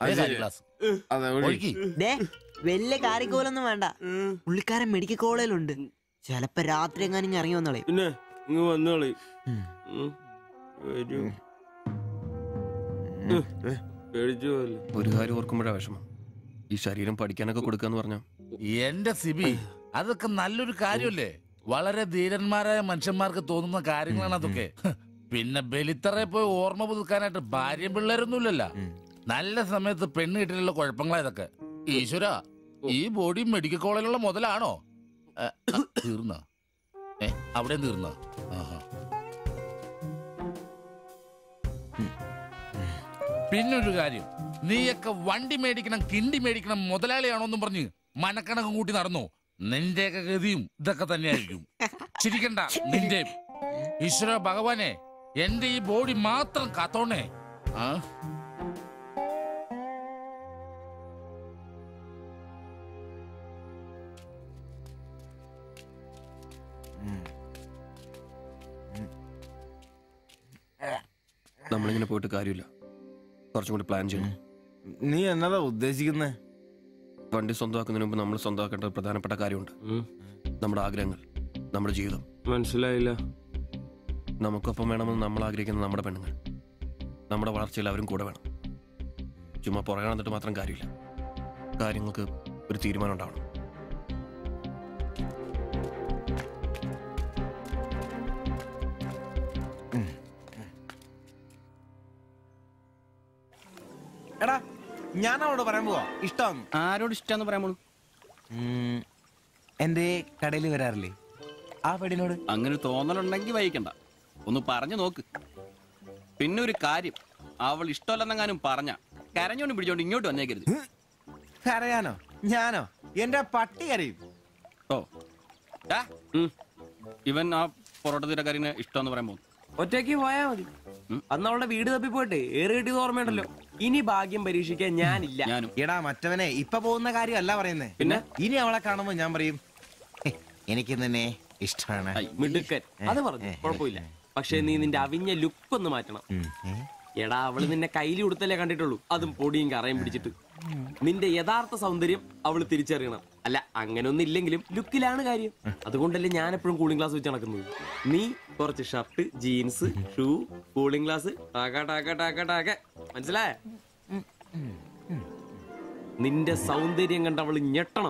വലിയ കാറിക്കോലൊന്നും വേണ്ട, പുള്ളിക്കാരൻ മെഡിക്കൽ കോളേജിലുണ്ട്. ചിലപ്പോ രാത്രി എങ്ങാനും ഇറങ്ങി വന്നോളെ. പിന്നെ ഇങ്ങ് വന്നോളി. ഒരു കാര്യം ഓർക്കുമ്പോഴാ വിഷമം. ഈ ശരീരം പഠിക്കാനൊക്കെ കൊടുക്കാന്ന് പറഞ്ഞ എന്റെ സിബി, അതൊക്കെ നല്ലൊരു കാര്യമല്ലേ? വളരെ ധീരന്മാരായ മനുഷ്യന്മാർക്ക് തോന്നുന്ന കാര്യങ്ങളാണ് അതൊക്കെ. പിന്നെ ബലിത്തറെ പോയി ഓർമ്മ പുതുക്കാനായിട്ട് ഭാര്യയും പിള്ളേരൊന്നുമില്ലല്ലോ. നല്ല സമയത്ത് പെണ്ണ് കിട്ടിയുള്ള കുഴപ്പങ്ങളാ ഇതൊക്കെ. ഈശ്വര, ഈ ബോഡി മെഡിക്കൽ കോളേജിലുള്ള മുതലാണോ? തീർന്ന അവിടെ തീർന്ന. പിന്നൊരു കാര്യം, നീയൊക്കെ വണ്ടി മേടിക്കണം കിണ്ടി മേടിക്കണം മുതലാളിയാണോന്നും പറഞ്ഞ് മനക്കണക്കും കൂട്ടി നടന്നു. നിന്റെയൊക്കെ ഗതിയും ഇതൊക്കെ തന്നെയായിരിക്കും. ചിരിക്കണ്ട നിന്റെ. ഈശ്വര ഭഗവാനെ, എന്റെ ഈ ബോഡി മാത്രം കാത്തോണേ. നമ്മളിങ്ങനെ പോയിട്ട് കാര്യമില്ല. കുറച്ചും കൂടി പ്ലാൻ ചെയ്യണം. നീ എന്നതാ ഉദ്ദേശിക്കുന്നേ? വണ്ടി സ്വന്തമാക്കുന്നതിന് മുമ്പ് നമ്മൾ സ്വന്തമാക്കേണ്ട ഒരു പ്രധാനപ്പെട്ട കാര്യമുണ്ട്. നമ്മുടെ ആഗ്രഹങ്ങൾ, നമ്മുടെ ജീവിതം. മനസ്സിലായില്ല. നമുക്കൊപ്പം വേണമെന്ന് നമ്മൾ ആഗ്രഹിക്കുന്ന നമ്മുടെ പെണ്ണുങ്ങൾ. നമ്മുടെ വളർച്ചയിൽ അവരും കൂടെ വേണം. ചുമ്മാ പുറകെ നടന്നിട്ട് മാത്രം കാര്യമില്ല. കാര്യങ്ങൾക്ക് ഒരു തീരുമാനം ഉണ്ടാവണം. എടാ ഞാൻ അവളോട് പറയാൻ പോവാ ഇഷ്ടം. ആരോട് ഇഷ്ടമെന്ന് പറയാൻ പോണു? എന്റെ കടയിൽ വരാറില്ലേ ആ പെടിനോട്? അങ്ങനെ തോന്നലുണ്ടെങ്കിൽ വൈകണ്ട, ഒന്ന് പറഞ്ഞു നോക്ക്. പിന്നെ ഒരു കാര്യം, അവൾ ഇഷ്ടമല്ലെന്നെങ്ങാനും പറഞ്ഞ കരഞ്ഞോണ്ട് പിടിച്ചോണ്ട് ഇങ്ങോട്ട് വന്നേക്കരുത്. കരയാനോ? ഞാനോ? എന്റെ പട്ടി കരയും. ഓ ഇവൻ ആ പൊറോട്ട തീരക്കാരിനെ ഇഷ്ടമെന്ന് പറയാൻ പോകും. ഒറ്റയ്ക്ക് പോയാ മതി. അന്ന് അവളുടെ വീട് തപ്പി പോയിട്ട് ഏറെ കിട്ടിയത് ഓർമ്മയുണ്ടല്ലോ. ഇനി ഭാഗ്യം പരീക്ഷിക്കാൻ ഞാനില്ല. എടാ മറ്റവനെ ഇപ്പൊ പോകുന്ന കാര്യമല്ല പറയുന്നേ. പിന്നെ ഇനി അവളെ കാണുമ്പോ ഞാൻ പറയും എനിക്ക് തന്നെ ഇഷ്ടമാണ്. മിടുക്കൻ, അത് പറഞ്ഞു കുഴപ്പമില്ല. പക്ഷെ നീ നിന്റെ അവിഞ്ഞ ലുക്ക് ഒന്ന് മാറ്റണം. എടാ അവള് നിന്നെ കയ്യിൽ കൊടുത്തല്ലേ കണ്ടിട്ടുള്ളൂ, അതും പൊടിയും കറയും പിടിച്ചിട്ട്. നിന്റെ യഥാർത്ഥ സൗന്ദര്യം അവള് തിരിച്ചറിയണം. അല്ല അങ്ങനൊന്നും ഇല്ലെങ്കിലും ലുക്കിലാണ് കാര്യം. അതുകൊണ്ടല്ലേ ഞാൻ എപ്പോഴും കൂളിംഗ് ഗ്ലാസ് വെച്ച് നടക്കുന്നത്. നീ കുറച്ച് shirt, jeans, shoe, cooling glass, മനസ്സിലായ? നിന്റെ സൗന്ദര്യം കണ്ട് അവള് ഞെട്ടണം.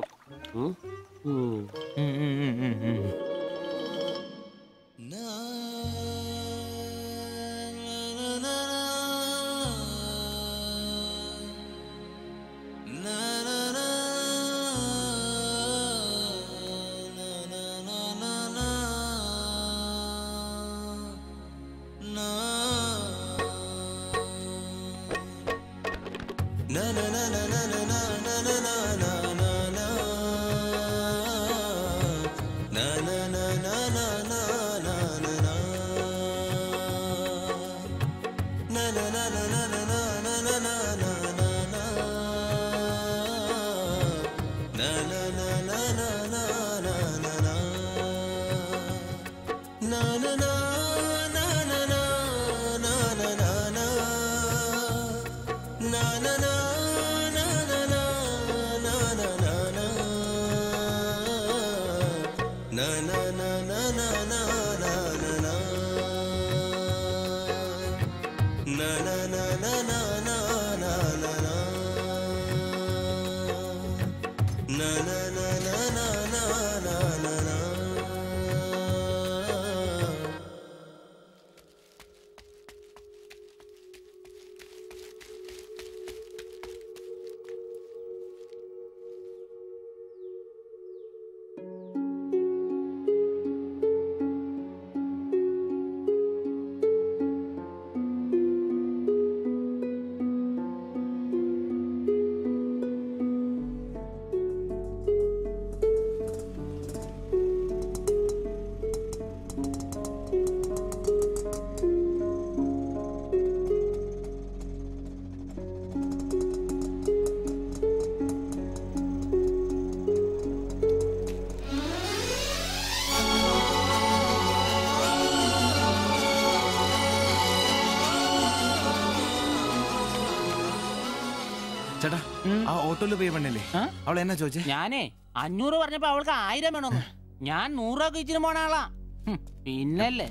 ചേട്ടാ ആ ഓട്ടോയില് പോയി പെണ്ണല്ലേ അവൾ എന്നാ ചോദിച്ചേ? ഞാനേ 500 പറഞ്ഞപ്പോ അവൾക്ക് 1000 വേണമെന്ന്. ഞാൻ 100 രൂപ ഇച്ചിരി പോണ ആളാ. പിന്നല്ലേ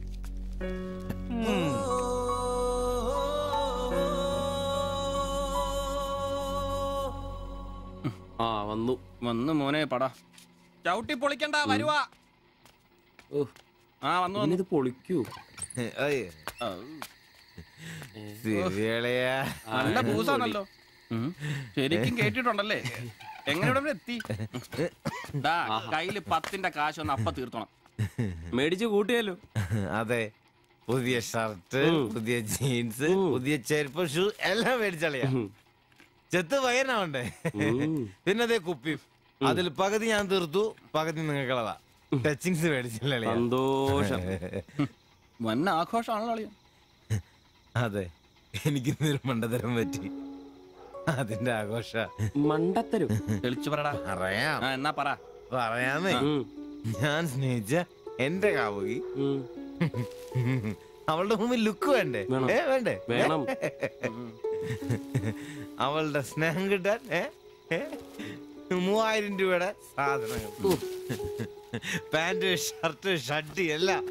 വന്നു വന്നു മോനെ പടാ ചവിട്ടി പൊളിക്കണ്ട വരുവാ. വന്നു ഇത് പൊളിക്കൂ. നല്ല പൂസാണല്ലോ. ശരിക്കും കേട്ടിട്ടുണ്ടല്ലേ? എങ്ങനെ ഇവിടെ എത്തി? കയ്യില് 10ന്റെ കാശ് ഒന്ന് അപ്പ തീർത്തോണം. മേടിച്ച് കൂട്ടിയല്ലോ. അതെ, പുതിയ ഷർട്ട്, പുതിയ ജീൻസ്, പുതിയ ചെരുപ്പ്, ഷൂ എല്ലാം മേടിച്ചളിയാ. ചെത്ത് പയ്യനാവണ്ടേ? പിന്നെ അതേ കുപ്പി, അതിൽ പകുതി ഞാൻ തീർത്തു, പകുതി നിങ്ങൾക്കുള്ളതാ. ടച്ചിങ്സ് മേടിച്ചില്ലേ? സന്തോഷം. വന്ന ആഘോഷമാണല്ലോ അളിയാ. അതെ, എനിക്ക് ഇന്നൊരു മണ്ടത്തരം പറ്റി, അതിന്റെ ആഘോഷ. മണ്ടത്തരം തെളിച്ചു പറടാ. അറിയാം. എന്നാ പറ. പറയാമേ. ഞാൻ സ്നേഹിച്ച എന്റെ കാമുകി അവളുടെ മുമ്പിൽ ലുക്ക് വേണ്ടേ? വേണ്ടേ? വേണം. അവളുടെ സ്നേഹം കിട്ടാൻ 3000 രൂപയുടെ സാധനങ്ങൾ, പാന്റ്, ഷർട്ട്, ഷഡ്ഡി എല്ലാം.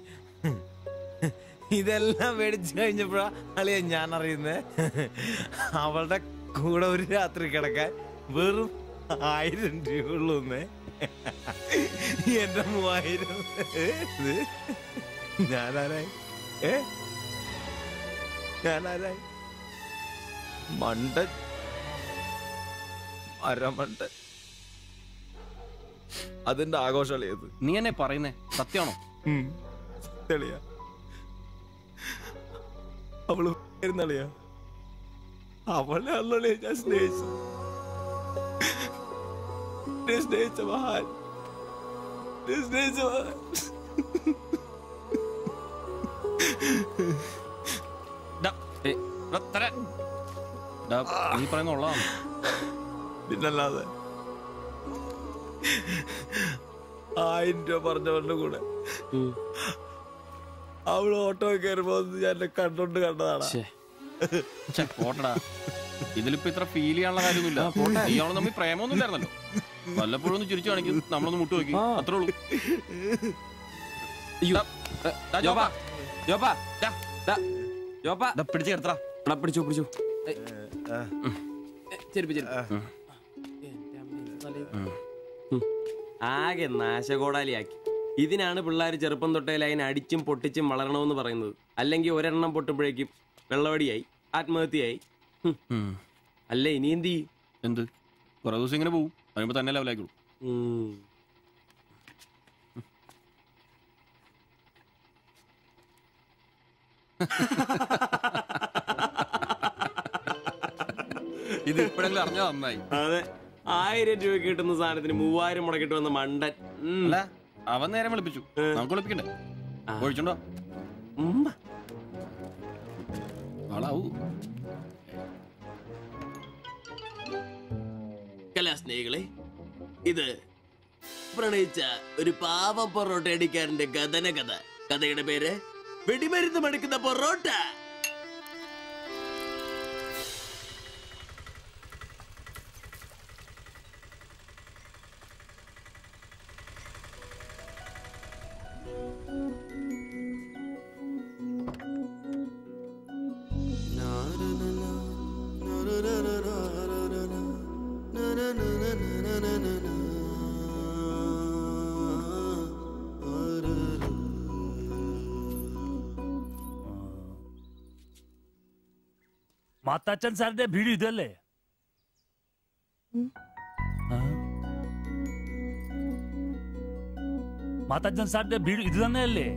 ഇതെല്ലാം മേടിച്ചു കഴിഞ്ഞപ്പോഴാ അളിയ ഞാൻ അറിയുന്നത് അവളുടെ കൂടെ ഒരു രാത്രി കിടക്കാൻ വെറും 1000 രൂപ ഉള്ളൂ. എന്റെ 3000 ഞാനാരായി? ഞാനാരായി? മണ്ടൻ, അരമണ്ടൻ. അതിന്റെ ആഘോഷളിയത്. നീ എന്നെ പറയുന്നേ സത്യമാണോ? തെളിയാ അവള് ളിയാ അവളെ അല്ലേ ഞാൻ സ്നേഹിച്ചു. സ്നേഹിച്ച മഹാൻ, സ്നേഹിച്ച മഹാൻ. നീ പറയുന്ന ഉള്ളതാണ്. പിന്നല്ലാതെ 1000 രൂപ പറഞ്ഞവരുടെ കൂടെ അവള് ഓട്ടോ കയറുമ്പോ ഞാൻ കണ്ടോണ്ട് കണ്ടതാണ്. പോട്ടടാ, ഇതിലിപ്പോ ഇത്ര ഫീൽ ചെയ്യാനുള്ള കാര്യമൊന്നുമില്ല. ഇയാള് തമ്മിൽ പ്രേമൊന്നും ഇല്ലായിരുന്നല്ലോ. വല്ലപ്പോഴും ഒന്ന് ചിരിച്ചു കാണിക്കും, നമ്മളൊന്ന് മുട്ടു നോക്കി, അത്രേ ഉള്ളൂ. പിടിച്ചു കിടത്തടാ. പിടിച്ചോ പിടിച്ചോ. ആകെ നാശകോടാലിയാക്കി. ഇതിനാണ് പിള്ളേർ ചെറുപ്പം തൊട്ടേ ലൈൻ അടിച്ചും പൊട്ടിച്ചും വളരണമെന്ന് പറയുന്നത്. അല്ലെങ്കിൽ ഒരെണ്ണം പൊട്ടുമ്പോഴേക്കും വെള്ളവടിയായി, ആത്മഹത്യയായി. അല്ല ഇനി എന്ത് ചെയ്യും? എന്ത് കുറെ ദിവസം ഇങ്ങനെ പോവും, വരുമ്പോ തന്നെ ലെവലായിക്കോളൂ. ഇത് ഇപ്പോഴെങ്കിലും അറിഞ്ഞാ നന്നായി. അതെ, 1000 രൂപ കിട്ടുന്ന സാധനത്തിന് 3000 മുടക്കിട്ട് വന്ന മണ്ടൻ. അല്ല, അവൻ നേരം വിളിപ്പിച്ചു, നമുക്ക് വിളിപ്പിക്കണ്ടേ? ഒഴിച്ചുണ്ടോ? ആളാവൂ. കലാസ്നേഹികളെ, ഇത് പ്രണയിച്ച ഒരു പാവം പൊറോട്ട അടിക്കാരന്റെ കഥന കഥ. കഥയുടെ പേര് വെടിമരുന്ന് മടുക്കുന്ന പൊറോട്ട. മാത്താച്ചൻ സാറിന്റെ വീട് ഇതല്ലേ? മാത്താച്ചൻ സാറിന്റെ വീട് ഇത് തന്നെയല്ലേ?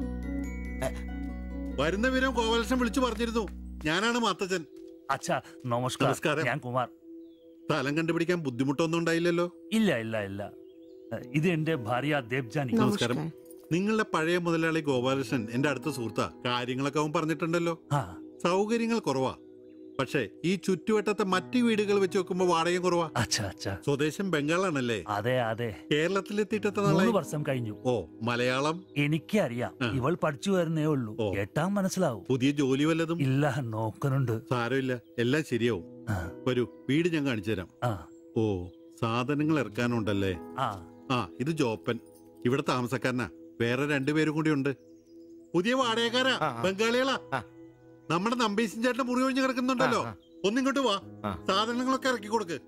വരുന്ന വിവരം ഗോപാലകൃഷ്ണൻ വിളിച്ചു പറഞ്ഞിരുന്നു. ഞാനാണ് മാത്തച്ചൻ. അച്ഛാ നമസ്കാരം. ഞാൻ കുമാർ. സ്ഥലം കണ്ടുപിടിക്കാൻ ബുദ്ധിമുട്ടൊന്നും ഉണ്ടായില്ലല്ലോ? ഇല്ല ഇല്ല ഇല്ല. ഇത് എന്റെ ഭാര്യ ദേവ്ജാനി. നമസ്കാരം. നിങ്ങളുടെ പഴയ മുതലാളി ഗോപാലകൃഷ്ണൻ എന്റെ അടുത്ത സുഹൃത്താ. കാര്യങ്ങളൊക്കെ അവൻ പറഞ്ഞിട്ടുണ്ടല്ലോ. സൗകര്യങ്ങൾ കുറവാ, പക്ഷേ ഈ ചുറ്റുവട്ടത്തെ മറ്റു വീടുകൾ വെച്ച് നോക്കുമ്പോ വാടകയും കുറവാ. സ്വദേശം ബംഗാളാണല്ലേ? അതെ അതെ. കേരളത്തിലെത്തിയിട്ട് 3 വർഷം കഴിഞ്ഞു. ഓ, മലയാളം എനിക്കറിയാം. ഇവൾ പഠിച്ചു വരുന്നേ ഉള്ളൂ. കേട്ടാൻ മനസ്സിലാവും. പുതിയ ജോലി വല്ലതും? ഇല്ല, നോക്കുന്നുണ്ട്. സാരമില്ല, എല്ലാം ശരിയാവും. വരൂ, വീട് ഞാൻ കാണിച്ചു തരാം. ഓ, സാധനങ്ങൾ ഇറക്കാനുണ്ടല്ലേ? ഇത് ജോപ്പൻ, ഇവിടെ താമസക്കാരനാ. വേറെ 2 പേരും കൂടി ഉണ്ട്. പുതിയ വാടകക്കാരാ, ബംഗാളികളാ. നമ്മുടെ നമ്പീശൻ ചേട്ടന്റെ മുറി ഒഴിഞ്ഞ് കിടക്കുന്നുണ്ടല്ലോ, ഒന്നിങ്ങോട്ട് വാ, സാധനങ്ങളൊക്കെ ഇറക്കി കൊടുക്ക്.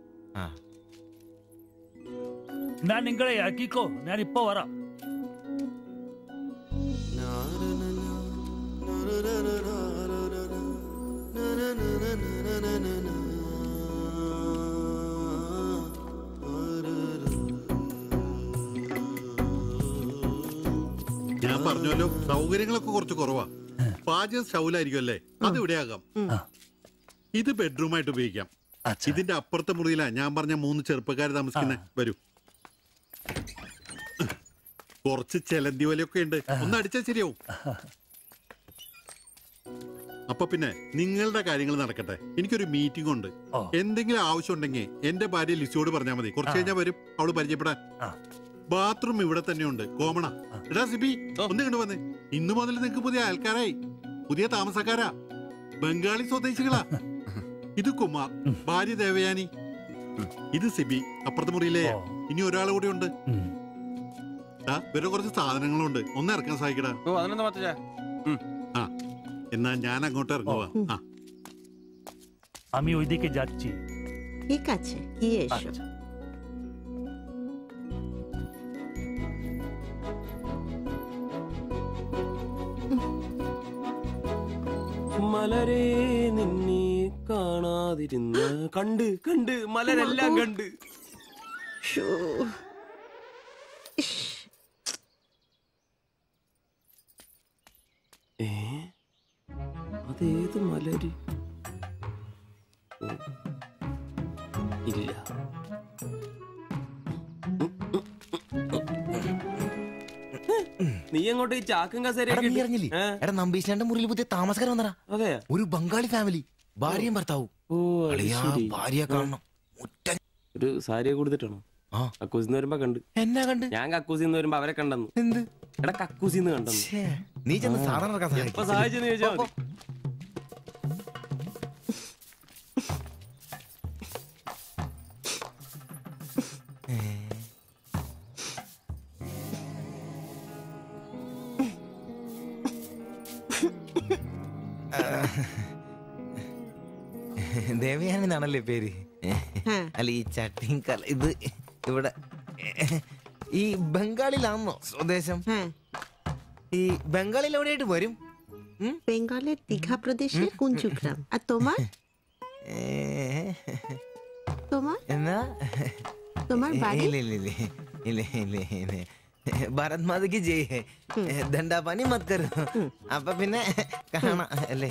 ഞാൻ നിങ്ങളെ ഇറക്കിക്കോ, ഞാൻ ഇപ്പൊ വരാം. ഞാൻ പറഞ്ഞല്ലോ, സൗകര്യങ്ങളൊക്കെ കുറച്ച് കുറവാ. പാചകം സ്റ്റൗലായിരിക്കും അല്ലേ? അത് ഇവിടെയാകാം. ഇത് ബെഡ്റൂമായിട്ട് ഉപയോഗിക്കാം. ഇതിന്റെ അപ്പുറത്തെ മുറിയിലാ ഞാൻ പറഞ്ഞ 3 ചെറുപ്പക്കാർ താമസിക്കുന്നത്. വരൂ. കുറച്ച് ചെലന്തി വലയൊക്കെ ഉണ്ട്, ഒന്ന് അടിച്ചാൽ ശരിയാവും. അപ്പൊ പിന്നെ നിങ്ങളുടെ കാര്യങ്ങൾ നടക്കട്ടെ. എനിക്കൊരു മീറ്റിംഗ് ഉണ്ട്. എന്തെങ്കിലും ആവശ്യം ഉണ്ടെങ്കിൽ എന്റെ ഭാര്യ ലിസിയോട് പറഞ്ഞാൽ മതി. കുറച്ച് കഴിഞ്ഞാൽ വരും, അവള് പരിചയപ്പെടാൻ. ബാത്റൂം ഇവിടെ തന്നെയുണ്ട്, കോമണ. എടാ സിബി, ഒന്ന് കണ്ടു വന്നേ. ഇന്നു മുതൽ നിങ്ങക്ക് പുതിയ ആൾക്കാരായി, പുതിയ താമസക്കാരാ, ബംഗാളി സ്വദേശികളാ. ഇത് കുമാർ, ഭാര്യ ദേവയാനി. ഇത് സിബി, അപ്പുറത്തെ മുറിയിലെ. ഇനി ഒരാൾ കൂടി ഉണ്ട്. വേറെ കുറച്ച് സാധനങ്ങളുണ്ട്, ഒന്ന് ഇറക്കാൻ സഹായിക്കടാ. ആ, എന്നാ ഞാൻ അങ്ങോട്ട് ഇറങ്ങുവാ. আমি ওইদিকে যাচ্ছি। ঠিক আছে, গিয়ে এসো। മലരെ നിന്നെ കാണാതിരുന്ന കണ്ട് കണ്ട് മലരെല്ലാം കണ്ട്. അതേത് മലര്? ഇല്ല. നീ അങ്ങോട്ട് ഈ ചാക്കും കസേരയും നമ്പീശന്റെ മുറിയിൽ പുതിയ താമസക്കാരൻ വന്നടാ. അതെ, ഒരു ബംഗാളി ഫാമിലി, ഭാര്യയും ഭർത്താവും. ഭാര്യ കാണണം. ഒരു സാരിയെ കൊടുത്തിട്ടാണോ? കക്കൂസിന്ന് വരുമ്പോ കണ്ട്. എന്നാ കണ്ട്? ഞാൻ കക്കൂസിന്ന് വരുമ്പോ അവരെ കണ്ടെന്ന്. എന്ത്? എടാ കക്കൂസിന്ന് കണ്ടെന്ന്. നീ ചെന്ന് സാധാരണ എപ്പോ സഹായിച്ചെന്ന് ചോദിച്ചാ മതി. ദേവയാനി എന്നാണല്ലേ പേര്? അല്ല ഈ ചട്ടിയും കല ഇത് ഇവിടെ ഈ ബംഗാളിലാണോ സ്വദേശം? ഈ ബംഗാളിൽ എവിടെയായിട്ട് വരും? বেঙ্গলের দীঘা প্রদেশের কুঞ্জগ্রাম। আর তোমার? তোমার എന്നാ তোমার বাড়ি? ഇല്ല ഭാരത് മാതയ്ക്ക് ജയ്. ദണ്ഡാപാനി മത് കരോ. അപ്പൊ പിന്നെ കാണാം അല്ലേ?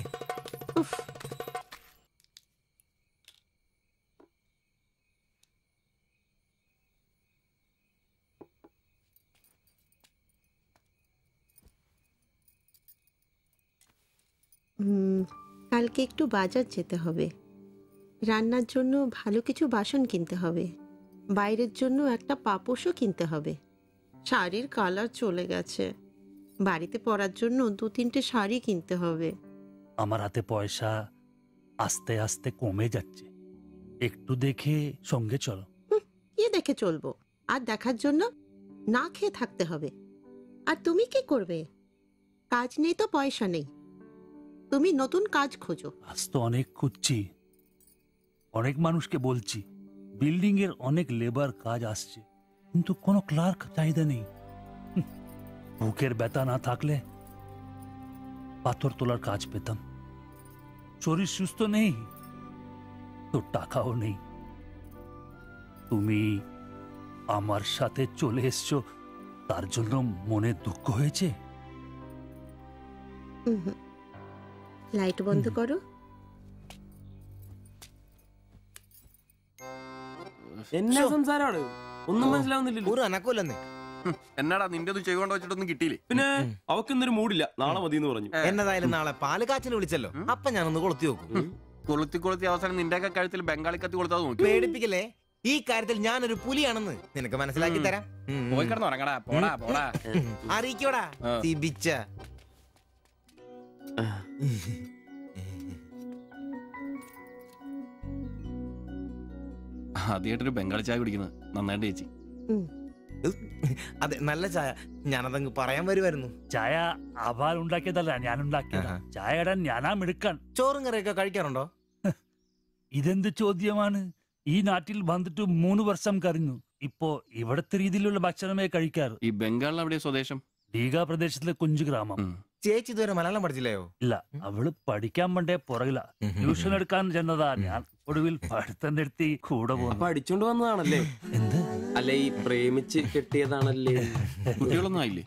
কালকে একটু বাজার যেতে হবে। রান্নার জন্য ভালো কিছু বাসন কিনতে হবে। বাইরের জন্য একটা পাপোশও কিনতে হবে। শাড়ির কালার চলে গেছে। বাড়িতে পরার জন্য 2-3টে শাড়ি কিনতে হবে। আমার হাতে পয়সা আস্তে আস্তে কমে যাচ্ছে, একটু দেখে সঙ্গে চলো। কি দেখে চলবো? আর দেখার জন্য না খেয়ে থাকতে হবে। আর তুমি কি করবে? কাজ নেই তো পয়সা নেই। তুমি নতুন কাজ খোঁজো। আজ তো অনেক খুঁজছি, অনেক মানুষকে বলছি, বিল্ডিং এর অনেক লেবার কাজ আসছে, কিন্তু কোনো ক্লার্ক চাহিদা নেই। বুকের ব্যথা না থাকলে পাথর তোলার কাজ পেতাম। শরীর সুস্থ নেই তো টাকাও নেই। তুমি আমার সাথে চলে এসছো, তার জন্য মনে দুঃখ হয়েছে? লাইট বন্ধ করো। എന്നാ സംസാരമാണ്? ഒന്നും മനസ്സിലാവുന്നില്ലല്ലോ. ഒരു അനക്കമില്ലെന്നേ. എന്നാടാ നിന്റെ ഒന്നും ചെയ്തുകൊണ്ട് വെച്ചിട്ടൊന്നും കിട്ടിയില്ലേ? പിന്നെ അവക്കൊന്നൊരു മൂടില്ല, നാളെ മതി എന്ന് പറഞ്ഞു. എന്നതായാലും നാളെ പാല് കാച്ചിന് വിളിച്ചല്ലോ, അപ്പൊ ഞാനൊന്ന് കൊളുത്തി നോക്കും. കൊളുത്തി അവസാനം നിന്റെയൊക്കെ കഴുത്തിൽ ബംഗാളി കത്തി കൊടുത്താൽ നോക്കി. പേടിപ്പിക്കല്ലേ? ഈ കാര്യത്തിൽ ഞാനൊരു പുലിയാണെന്ന് നിനക്ക് മനസ്സിലാക്കി തരാം. പോയി കിടന്ന് ഉറങ്ങടാ. പോടാ പോടാ. അറിയിക്കോടാ തിബിച്ച. ആദ്യമായിട്ടൊരു ബംഗാളി ചായ കുടിക്കുന്നത് നന്നായിട്ട് ചേച്ചി. അതെ, നല്ല ചായ. ഞാനതങ്ങ് പറയാൻ വരുമായിരുന്നു. ചായ അപാൽ ഉണ്ടാക്കിയതല്ല, ഞാൻ ഉണ്ടാക്കിയതാ. ചായ ഇടാൻ ഞാനാ മിടുക്കാൻ. ചോറും കറിയൊക്കെ കഴിക്കാറുണ്ടോ? ഇതെന്ത് ചോദ്യമാണ്? ഈ നാട്ടിൽ വന്നിട്ട് 3 വർഷം കഴിഞ്ഞു. ഇപ്പോ ഇവിടത്തെ രീതിയിലുള്ള ഭക്ഷണമേ കഴിക്കാറ്. ഈ ബംഗാളിൽ എവിടെയാ സ്വദേശം? ദീഘ പ്രദേശത്തിലെ കുഞ്ചു ഗ്രാമം. ചേച്ചി ഇതുവരെ മലയാളം പഠിച്ചില്ലയോ? ഇല്ല, അവള് പഠിക്കാൻ വേണ്ടേ പുറകില. ട്യൂഷൻ എടുക്കാൻ ചെന്നതാ. ഞാൻ ഒടുവിൽ പഠിത്തം നിർത്തി കൂടെ പോകുന്നു. പഠിച്ചോണ്ട് വന്നതാണല്ലേ? എന്ത്? അല്ല, ഈ പ്രേമിച്ച് കെട്ടിയതാണല്ലേ? കുട്ടികളൊന്നും ആയില്ലേ?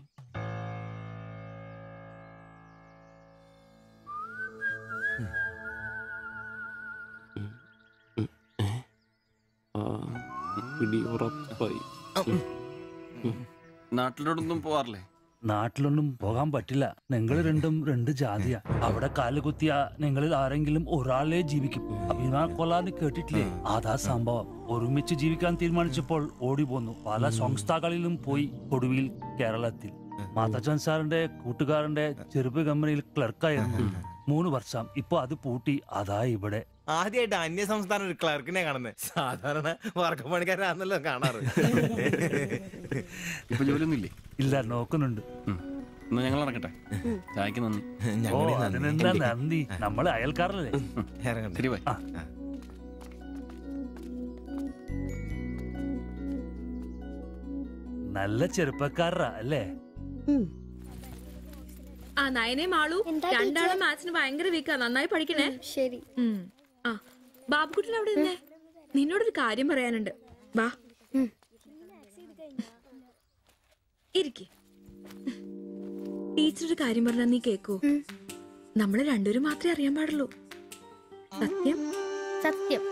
നാട്ടിലോടൊന്നും പോവാറില്ലേ? നാട്ടിലൊന്നും പോകാൻ പറ്റില്ല. നിങ്ങൾ രണ്ടും 2 ജാതിയാ. അവിടെ കാലുകുത്തിയ നിങ്ങളിൽ ആരെങ്കിലും ഒരാളെ ജീവിക്കും. അഭിമാൻ കൊല്ലാന്ന് കേട്ടിട്ടില്ലേ? അതാ സംഭവം. ഒരുമിച്ച് ജീവിക്കാൻ തീരുമാനിച്ചപ്പോൾ ഓടി പോന്നു. പല സംസ്ഥകളിലും പോയി. ഒടുവിൽ കേരളത്തിൽ മാതച്ചൻ സാറിന്റെ കൂട്ടുകാരന്റെ ചെറുപ്പ് കമ്പനിയിൽ ക്ലർക്കായിരുന്നു. 3 വർഷം. ഇപ്പൊ അത് പൂട്ടി. അതാ ഇവിടെ. ആദ്യമായിട്ട് അന്യ സംസ്ഥാന ഒരു ക്ലർക്കിനെ കാണുന്നത്. സാധാരണ വർക്കപ്പണിക്കാരാണല്ലോ കാണാറ്. ഇപ്പൊ ജോലിയൊന്നും ഇല്ലേ? ഇല്ല, നോക്കുന്നുണ്ട്. എന്നാ ഞങ്ങൾ നടക്കട്ടെ. ചായക്ക് നന്ദി. അതിനെന്താ നന്ദി, നമ്മള് അയൽക്കാരല്ലേ. ശരി ബൈ. നല്ല ചെറുപ്പക്കാരാ അല്ലേ? ആ നയനെ മാളു രണ്ടാളും മാത്സിന് ഭയങ്കര വീക്കാ. നന്നായി പഠിക്കണേ. ശരി. ആ ബാബുക്കുട്ടിൽ അവിടെ നിന്നേ, നിന്നോടൊരു കാര്യം പറയാനുണ്ട്. വാ ഇരിക്കെ. ടീച്ചർ ഒരു കാര്യം പറഞ്ഞാ നീ കേക്കൂ. നമ്മള് രണ്ടുപേരും മാത്രമേ അറിയാൻ പാടുള്ളൂ. സത്യം സത്യം.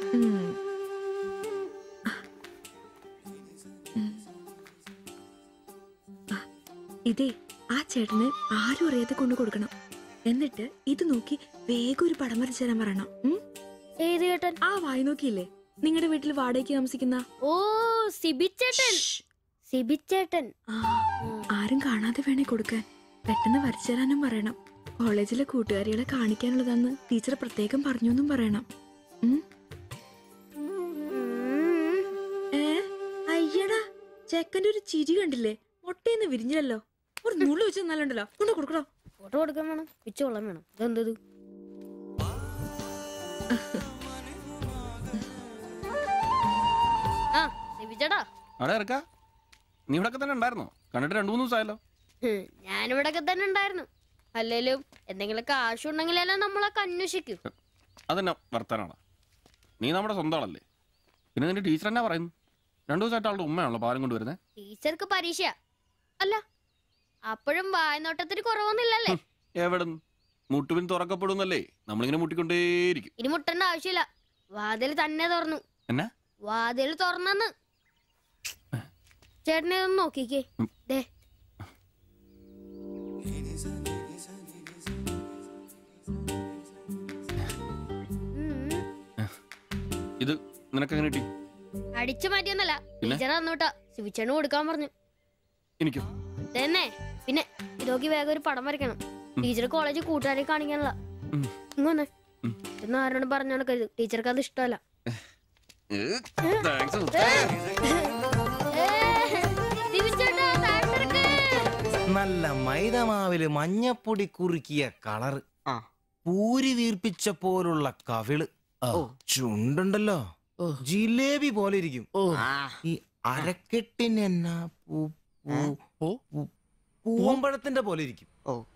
ഇതേ ആ ചേട്ടന് ആരും അറിയാതെ കൊണ്ടു കൊടുക്കണം. എന്നിട്ട് ഇത് നോക്കി വേഗം ഒരു പടം വരച്ചു തരാൻ പറയണം. ഏത് ചേട്ടൻ? ആ വായി നോക്കിയില്ലേ നിങ്ങളുടെ വീട്ടിൽ വാടകയ്ക്ക് താമസിക്കുന്ന? ഓ സിബിച്ചേട്ടൻ. സിബിച്ചേട്ടൻ ആരും കാണാതെ വേണേ കൊടുക്കാൻ. പെട്ടെന്ന് വരച്ചു തരാനും പറയണം. കോളേജിലെ കൂട്ടുകാരികളെ കാണിക്കാനുള്ളതാന്ന് ടീച്ചർ പ്രത്യേകം പറഞ്ഞു എന്നും പറയണം. അയ്യടാ, ചെക്കന്റെ ഒരു ചിരി കണ്ടില്ലേ? മുട്ടയെന്ന് വിരിഞ്ഞല്ലോ. ഒരു നുള്ളു വെച്ച് നല്ലുണ്ടല്ലോ. കൊണ്ട് കൊടുക്കണോ? ഫോട്ടോ കൊടുക്കാൻ വേണം, പിച്ചോളം വേണം. ഇതെന്തത്? ആ സിബിച്ചേട്ടാ. അവിടെ ഇറക്കാ. നീ ഇവിടെ തന്നെ ഉണ്ടായിരുന്നോ? കണ്ടിട്ട് 2-3 ദിവസമായല്ലോ. ഞാനിവിടെ തന്നെ ഉണ്ടായിരുന്നു. അല്ലേലും എന്തെങ്കിലും കാശുണ്ടെങ്കിലല്ലേ നമ്മളൊക്കെ അന്വേഷിക്കും. അതെന്നെ വർത്താനാണ്. നീ നമ്മുടെ സ്വന്തം ആളല്ലേ. പിന്നെ നിന്റെ ടീച്ചർ എന്നാ പറയുന്നു? 2 ദിവസമായിട്ട് അവളുടെ ഉമ്മയാണല്ലോ പാലും കൊണ്ടുവരുന്നത്. ടീച്ചർക്ക് പരീക്ഷ അല്ല, അപ്പോഴും വായനോട്ടത്തിന് കുറവൊന്നുമില്ലല്ലേ? എവിടെ മുട്ടുപിൻ തുറക്കപ്പെടുന്നല്ലേ? നമ്മളിങ്ങനെ മുട്ടിക്കൊണ്ടേയിരിക്കും. ഇനി മുട്ടേണ്ട ആവശ്യമില്ല. വാതിൽ തന്നെ തുറന്നു. എന്നാ വാതിൽ തുറന്നെന്ന്. ചേട്ടനെ ഒന്ന് നോക്കിക്കേ. ദേ ഇത് നിനക്കെങ്ങനെ കിട്ടി? അടിച്ചു മാറ്റിയൊന്നല്ല, ടീച്ചർ തന്നോട്ടാ. സിബിച്ചേട്ടന് കൊടുക്കാൻ പറഞ്ഞു. എനിക്കോ? തന്നെ. പിന്നെ ഇതൊക്കെ വേഗം ഒരു പടം വരയ്ക്കണം. ടീച്ചർ കോളേജിൽ കൂട്ടുകാരെ കാണിക്കാനുള്ള. ഇങ്ങനെ എന്ന് ആരോടും പറഞ്ഞു നടക്കരുത്. ടീച്ചർക്ക് അത് ഇഷ്ടമല്ല. നല്ല മൈദമാവില് മഞ്ഞപ്പൊടി കുറുക്കിയ കളറ്, പൂരി വീർപ്പിച്ച പോലുള്ള കവിള്, ചുണ്ടുണ്ടല്ലോ ജിലേബി പോലെ ഇരിക്കും. ഈ അരക്കെട്ടിന് എന്നാ പൂവമ്പഴത്തിന്റെ പോലെ ഇരിക്കും.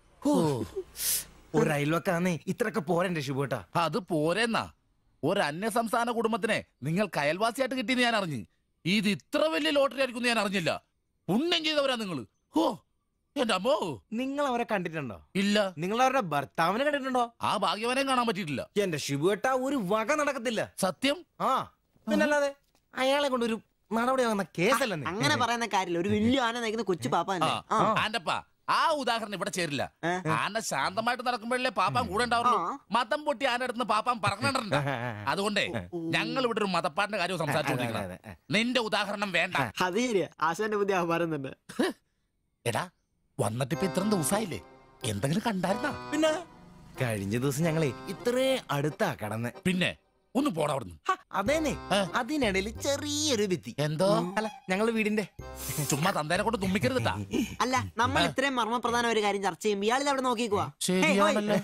ഒരു അയൽവക്കാന്നേ ഇത്രയൊക്കെ പോരണ്ടേ ശുഭേട്ടാ? അത് പോരെന്നാ. ഒരു അന്യ സംസ്ഥാന കുടുംബത്തിനെ നിങ്ങൾക്ക് അയൽവാസിയായിട്ട് കിട്ടിയെന്ന് ഞാൻ അറിഞ്ഞു. ഇത് ഇത്ര വലിയ ലോട്ടറി ആയിരിക്കും ഞാൻ അറിഞ്ഞില്ല. പുണ്യം ചെയ്തവരാ നിങ്ങള്. ഓ എന്റെ അമ്മോ. നിങ്ങൾ അവരെ കണ്ടിട്ടുണ്ടോ? ഇല്ല. നിങ്ങൾ അവരുടെ ഭർത്താവിനെ കണ്ടിട്ടുണ്ടോ? ആ ഭാഗ്യവനെയും കാണാൻ പറ്റിയിട്ടില്ല. എന്റെ ശിബുവേട്ട ഒരു വക നടക്കത്തില്ല. സത്യം. ആ പിന്നല്ലാതെ അയാളെ കൊണ്ട് ഒരു നടപടി വന്ന കേസല്ലെന്ന്. അങ്ങനെ പറയുന്ന കാര്യമില്ല. ഒരു വലിയ ആന നയിക്കുന്ന കൊച്ചു പാപ്പ. ആന്റപ്പാ ആ ഉദാഹരണം ഇവിടെ ചേരില്ല. ആന ശാന്തമായിട്ട് നടക്കുമ്പോഴല്ലേ പാപ്പാൻ കൂടെ ഉണ്ടാവുള്ളൂ. മതം പൊട്ടി ആന അടുത്ത് പാപ്പാൻ പറഞ്ഞിട്ടുണ്ട്. അതുകൊണ്ടേ ഞങ്ങൾ ഇവിടെ ഒരു മതപ്പാടിന്റെ കാര്യം സംസാരിച്ചോണ്ടിരിക്കണം. നിന്റെ ഉദാഹരണം വേണ്ട. അത് ശരിയാ. ആശാന്റെ പുതിയ ആഹാരം തന്നെ. എടാ വന്നിട്ട് ഇപ്പൊ ഇത്രയും ദിവസമായില്ലേ? എന്തെങ്കിലും കണ്ടായിരുന്നാ? പിന്നെ കഴിഞ്ഞ ദിവസം ഞങ്ങളെ ഇത്രേ അടുത്താ കടന്ന്. പിന്നെ ഒന്ന് പോടാ അവിടുന്ന്. അതേനെ, അതിനിടയിൽ ചെറിയൊരു ഭിത്തി. എന്തോ അല്ല ഞങ്ങള് വീടിന്റെ ചുമ്മാ തന്തേനെ കൊണ്ട് തുമ്മിക്കരുതാ. അല്ല നമ്മൾ ഇത്രയും മർമ്മപ്രധാന ഒരു കാര്യം ചർച്ച ചെയ്യുമ്പോ ഇയാളിത് അവിടെ നോക്കിക്കുവാ. ശരിയാണല്ലോ.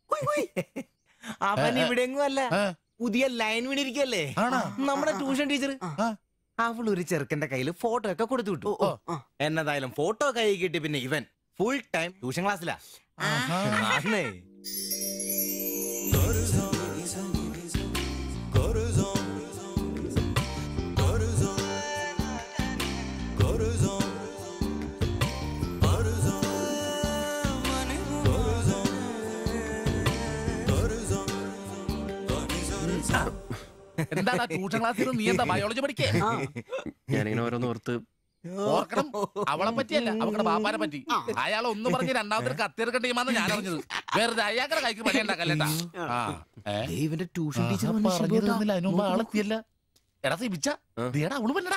അവൻ ഇവിടെ എങ്ങും അല്ല, പുതിയ ലൈൻ വീണിരിക്കല്ലേ നമ്മുടെ ട്യൂഷൻ ടീച്ചർ. അവളൊരു ചെറുക്കന്റെ കയ്യില് ഫോട്ടോ ഒക്കെ കൊടുത്തു വിട്ടു. എന്നതായാലും ഫോട്ടോ കൈ കിട്ടി. പിന്നെ ഇവൻ ഫുൾ ടൈം ട്യൂഷൻ ക്ലാസ്സിലാ. എന്താ ട്യൂഷൻ ക്ലാസ്സിൽ നീ എന്താ ബയോളജി പഠിക്കേ? ഞാനിങ്ങനെ ഓരോന്ന് ഓർത്ത് ഓർക്കണം. അവളെ പറ്റിയല്ല, അവളുടെ ബാപ്പാനെ പറ്റി. അയാൾ ഒന്ന് പറഞ്ഞ് രണ്ടാമത്തെ കത്തിയെടുക്കേണ്ട ടീമാന്ന് ഞാൻ അറിഞ്ഞത്. വെറുതെ അയാളുടെ കൈക്ക് പണി ഉണ്ടാക്കല്ലേട്ടാ. ഇവന്റെ ട്യൂഷൻ ടീച്ചർ പറഞ്ഞിരുന്നില്ല അതിന് മുമ്പ് ആളെത്തിയല്ല. എടാ സിബിച്ച ദേടാ അവള് പറ്റടാ.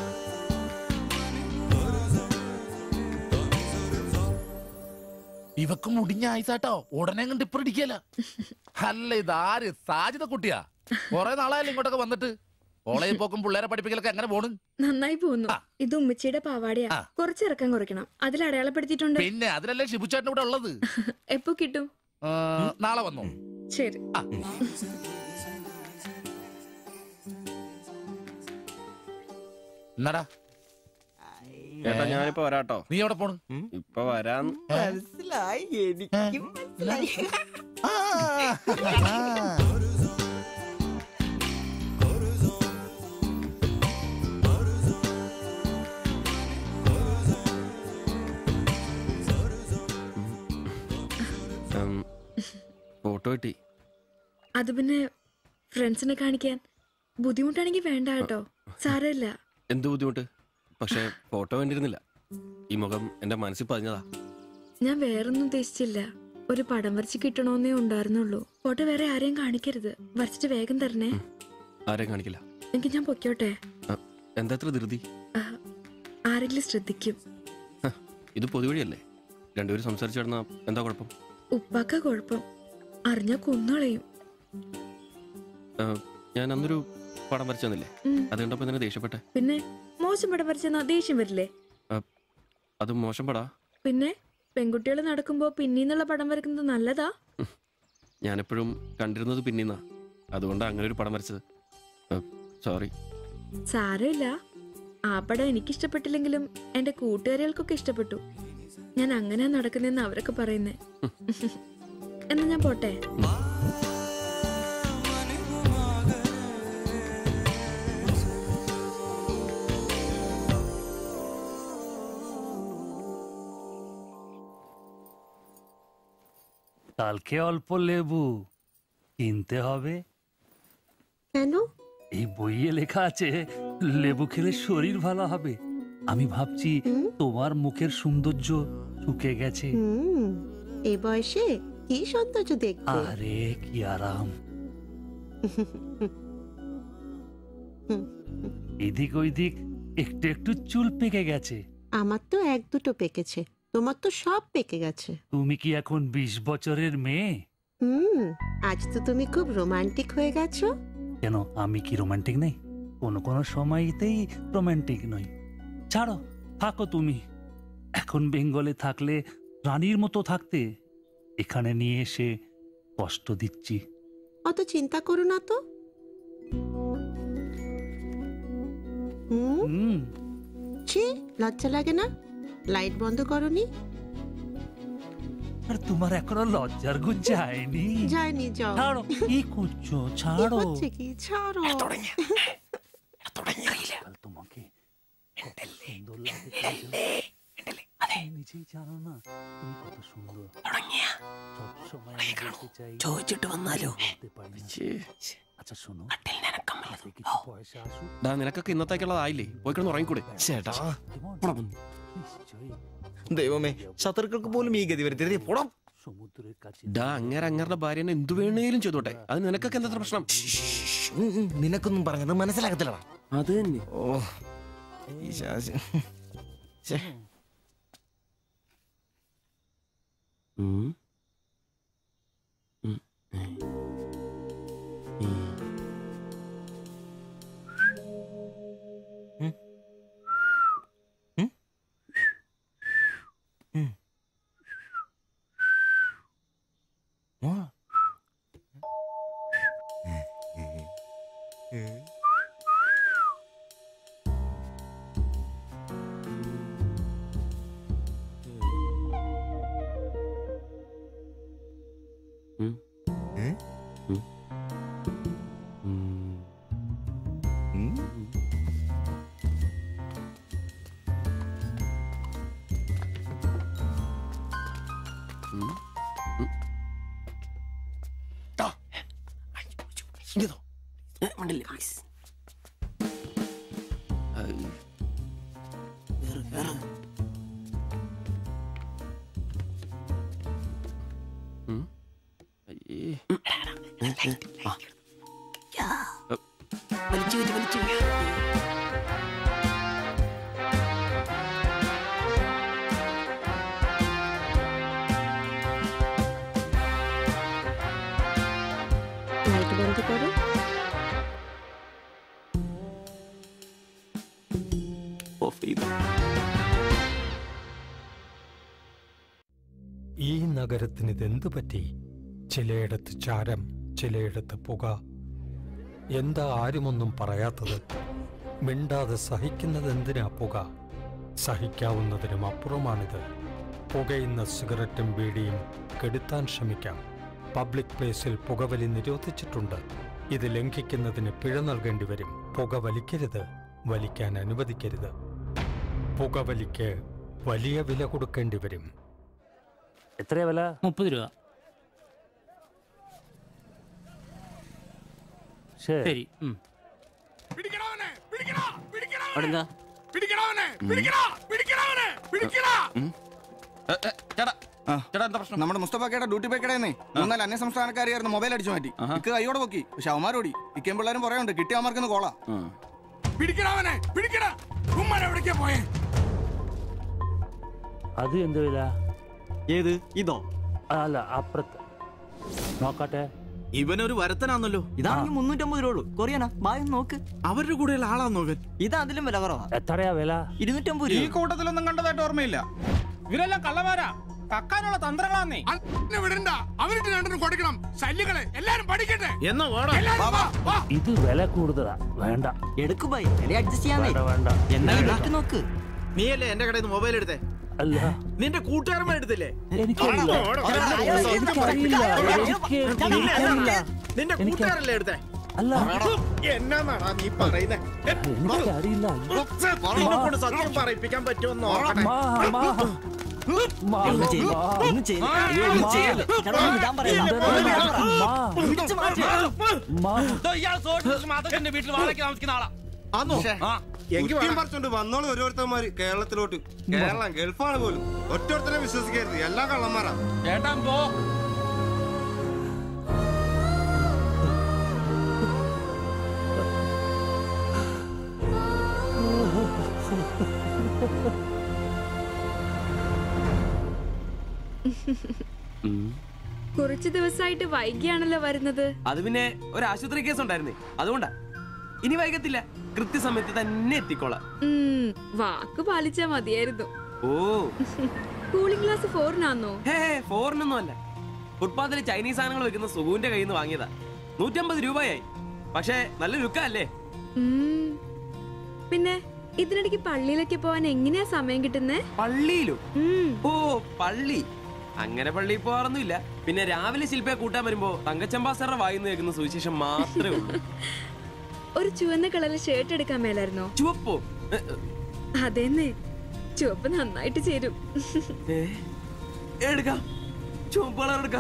ഇവ നിനക്ക് മുടിഞ്ഞ ആയിസാട്ടോ ഉടനെ കണ്ട് ഇപ്പൊ ഇടിക്കല. അല്ല ഇതാര് സാജിത കുട്ടിയാ? കൊറേ നാളായാലും ഇങ്ങോട്ടൊക്കെ വന്നിട്ട്. കോളേജിൽ പോക്കും പിള്ളേരെ പഠിപ്പിക്കലൊക്കെ എങ്ങനെ പോണ്? നന്നായി പോകുന്നു. ഇത് ഉമ്മച്ചിയുടെ പാവാടയാ, കുറച്ച് ഇറക്കം കുറയ്ക്കണം. അതിൽ അടയാളപ്പെടുത്തിയിട്ടുണ്ട്. പിന്നെ അതിലല്ലേ ഷിബുച്ചേട്ടൻ ഇവിടെ ഉള്ളത്. എപ്പോ കിട്ടും? നാളെ വന്നോ? ശരി. എന്നടാ ചേട്ടാ ഞാനിപ്പോ വരാട്ടോ. നീ എവിടെ പോണ്? ഇപ്പൊ വരാന്ന്. മനസ്സിലായി, എനിക്കും മനസ്സിലായി. ഫോട്ടോ കിട്ടി. അത് പിന്നെ ഫ്രണ്ട്സിനെ കാണിക്കാൻ ബുദ്ധിമുട്ടാണെങ്കിൽ വേണ്ട കേട്ടോ, സാരമില്ല. എന്ത് ബുദ്ധിമുട്ട്? പക്ഷെ ഫോട്ടോ വേണ്ടിയിരുന്നില്ല. ഈ മുഖം എന്റെ മനസ്സിൽ പതിഞ്ഞതാ. ഞാൻ വേറൊന്നും ഉദ്ദേശിച്ചില്ല. ഒരു പടം വരച്ച് കിട്ടണോന്നേ ഉണ്ടായിരുന്നുള്ളൂ. ഫോട്ടോ വേറെ ആരെയും കാണിക്കരുത്. വരച്ചിട്ട് വേഗം തരണേ. ആരെയും കാണിക്കില്ല. എനിക്ക് ഞാൻ പൊക്കോട്ടെ? എന്താ ഇത്ര ധൃതി? ആരെങ്കിലും ശ്രദ്ധിക്കും. ഇത് പൊതുവഴിയല്ലേ, രണ്ടുപേരും സംസാരിച്ചു കിടന്നാ എന്താ കുഴപ്പം? ഉപ്പാക്ക കുഴപ്പം, അറിഞ്ഞാ കൊന്നുകളയും. ഞാൻ അന്നൊരു പടം വരച്ചു തന്നില്ലേ, അത് കണ്ടപ്പോ എന്തിനാ ദേഷ്യപ്പെട്ടെ? പിന്നെ മോശം പടം വരച്ചെന്നാ ദേഷ്യം വരില്ലേ? അത് മോശം പടാ. പിന്നെ പെൺകുട്ടികൾ നടക്കുമ്പോ പിന്നീന്നുള്ള പടം വരക്കുന്നത് നല്ലതാ? ഞാനെപ്പോഴും കണ്ടിരുന്നത് പിന്നീന്നാ, അതുകൊണ്ടാ അങ്ങനെ ഒരു പടം വരച്ചത്. സോറി. സാരമില്ല. ആ പടം എനിക്കിഷ്ടപ്പെട്ടില്ലെങ്കിലും എന്റെ കൂട്ടുകാരികൾക്കൊക്കെ ഇഷ്ടപ്പെട്ടു. ഞാൻ അങ്ങനെ നടക്കുന്നെന്ന് അവരൊക്കെ പറയുന്നേ. എന്നാ ഞാൻ പോട്ടെ. কালকে অল্প লেবু কিনতে হবে। কেন? এই বইয়ে লেখা আছে লেবু খেলে শরীর ভালো হবে। আমি ভাবছি তোমার মুখের সৌন্দর্য শুকে গেছে। এই বয়সে কি সৌন্দর্য দেখবে? আরে কি আরাম। এদিক ওইদিক একটু একটু চুল পেকে গেছে। আমার তো এক দুটো পেকেছে, তোমার তো সব পেকে গেছে। তুমি কি এখন 20 বছরের মেয়ে? আজ তো তুমি খুব রোমান্টিক হয়ে গেছো। কেন, আমি কি রোমান্টিক নেই? কোনো কোনো সময়তেই রোমান্টিক নই। ছাড়ো, থাকো তুমি। এখন বেঙ্গলে থাকলে রানীর মতো থাকতে, এখানে নিয়ে এসে কষ্ট দিচ্ছি। অত চিন্তা করো না তো। ছি, লজ্জা লাগে না? লাইট বন্ধ করনি? আর তোমার এখনো লজ্জার গুণ যায়নি? যায়নি, যাও। ছাড়ো, কি করছো? ছাড়ো। হচ্ছে কি? ছাড়ো। তোমাকে সুন্দর লাগে, নিজেই জানো না তুমি কত সুন্দর। সবসময় বলতে চাই, ചോദിച്ചിട്ട് വന്നാലോ? আচ্ছা শোনো, কিছু পয়সা আসুক। നിനക്കൊക്കെ ഇന്നത്തേക്കുള്ളതായില്ലേ? പോയി കിടന്ന് ഉറങ്ങിക്കൂടെ? ചേട്ടാ ദൈവമേ, ശത്രുക്കൾക്ക് പോലും ഈ ഗതി വരുത്തരുതേ. പോടാം. അങ്ങേരുടെ ഭാര്യനെ എന്തു വേണേലും ചെയ്തോട്ടെ, അത് നിനക്കൊക്കെ എന്താ പ്രശ്നം? നിനക്കൊന്നും പറഞ്ഞത് മനസ്സിലാകത്തില്ലടാ. അത് തന്നെ. ഓ ഈ ശാസി. লাইট বন্ধ করো। ഈ നഗരത്തിന് ഇതെന്തു പറ്റി? ചിലയിടത്ത് ചാരം, ചിലയിടത്ത് പുക. എന്താ ആരുമൊന്നും പറയാത്തത്? മിണ്ടാതെ സഹിക്കുന്നത് എന്തിനാ പുക? സഹിക്കാവുന്നതിനും അപ്പുറമാണിത്. പുകയുന്ന സിഗരറ്റും ബീഡിയും കെടുത്താൻ ശ്രമിക്കാം. പബ്ലിക് പ്ലേസിൽ പുകവലി നിരോധിച്ചിട്ടുണ്ട്. ഇത് ലംഘിക്കുന്നതിന് പിഴ നൽകേണ്ടി വരും. പുക വലിക്കരുത്, വലിക്കാൻ അനുവദിക്കരുത്. പുകവലിക്ക് വലിയ വില കൊടുക്കേണ്ടി വരും. എത്രയാ വില? 30 രൂപ. ശരി. നമ്മുടെ മുസ്തഫാക്കയുടെ ഡ്യൂട്ടി പേക്കടേന്നേ 3-4 അന്യ സംസ്ഥാനക്കാരെയായിരുന്നു മൊബൈൽ അടിച്ചു മാറ്റി. ഇക്ക് കൈയോടെ നോക്കി, പക്ഷെ അവന്മാരോടി. ഇക്കയും പിള്ളേരും പറയാനുണ്ട്, കിട്ടിയ അവന്മാർക്കൊന്ന് കോളാ. അത് എന്ത് വില? ഏത്? ഇതോ? അല്ല, അപ്പുറത്ത് നോക്കട്ടെ. ഇവനൊരു വരത്തനാന്നല്ലോ. ഇതാണെങ്കിൽ 350 രൂപ ഉള്ളൂ. കൊറിയാനാ? ബായ് നോക്ക്. അവരുടെ കൂടെയുള്ള ആളാന്നോ ഇവൻ? ഇത് അതിലും വില കുറവാ. എത്രയാ വില? 250 ഈ രൂപ. കൂട്ടത്തിലൊന്നും കണ്ടതായിട്ട് ഓർമ്മയില്ല. ഇവരെല്ലാം കള്ളമാരാ, കക്കാനുള്ള തന്ത്രങ്ങളാന്നേ. അവരുടെ രണ്ടിനും കൊടുക്കണം. ശല്യങ്ങളെ എല്ലാരും പഠിക്കട്ടെ. ഇത് വില കൂടുതലാ. വേണ്ട, എടുക്കു ബായ്, വില അഡ്ജസ്റ്റ് ചെയ്യാന്നേ. വേണ്ട. എന്നാ നോക്ക്. നീയല്ലേ എന്റെ കടയിൽ നിന്ന് മൊബൈൽ എടുത്തേ? അല്ല, നിന്റെ കൂട്ടുകാരന്മാർ എടുത്തില്ലേ? നിന്റെ കൂട്ടുകാരല്ലേ എടുത്തേ? എന്നാന്നാടാ നീ പറയുന്നേ? കൊണ്ട് സത്യം പറയിപ്പിക്കാൻ പറ്റുമെന്ന് വീട്ടിൽ വാടക താമസിക്കുന്ന ആളാ. വന്നോളൂ ഓരോരുത്തന്മാര് കേരളത്തിലോട്ട്. കേരളം ഗൾഫാണ് പോലും. ഒറ്റോരുത്തരെ വിശ്വസിക്കരുത്, എല്ലാ കള്ളന്മാരാ. ചേട്ടാ പോ. കുറച്ചു ദിവസമായിട്ട് വൈകിയാണല്ലോ വരുന്നത്. അത് പിന്നെ ഒരു ആശുപത്രി കേസ് ഉണ്ടായിരുന്നേ, അതുകൊണ്ടാ. ഇനി വൈകത്തില്ല, കൃത്യസമയത്ത് തന്നെ എത്തിക്കോളാം. വാക്ക് പാലിച്ചാ മതിയായിരുന്നു. ഓ, കൂളിംഗ് ഗ്ലാസ് 4-നാന്നോ? 4-നൊന്നും അല്ല. ഫുട്പാത്തില് ചൈനീസ് സാധനങ്ങൾ വെക്കുന്ന സുഖുവിന്റെ കയ്യിൽ നിന്ന് വാങ്ങിയതാ. 150 രൂപയായി. പക്ഷേ നല്ല ലുക്കല്ലേ? പിന്നെ ഇതിനിടയ്ക്ക് പള്ളിയിലൊക്കെ പോവാൻ എങ്ങനെയാ സമയം കിട്ടുന്നേ? പള്ളിയിലോ? ഓ, പള്ളി. അങ്ങനെ പള്ളിയിൽ പോവാറൊന്നുമില്ല. പിന്നെ രാവിലെ ശില്പയെ കൂട്ടാൻ വരുമ്പോ തങ്കച്ചമ്പാസറുടെ വായിന്ന് കേൾക്കുന്ന സുവിശേഷം മാത്രമേ ഉള്ളൂ. ഒരു ചുവന്ന കളറിൽ ഷർട്ട് എടുക്കാൻ മേലായിരുന്നോ? ചുവപ്പോ? അതെന്നെ, ചുവപ്പ് നന്നായിട്ട് ചേരും. എടുക്കാം, ചുവപ്പ് കളർ എടുക്കാം.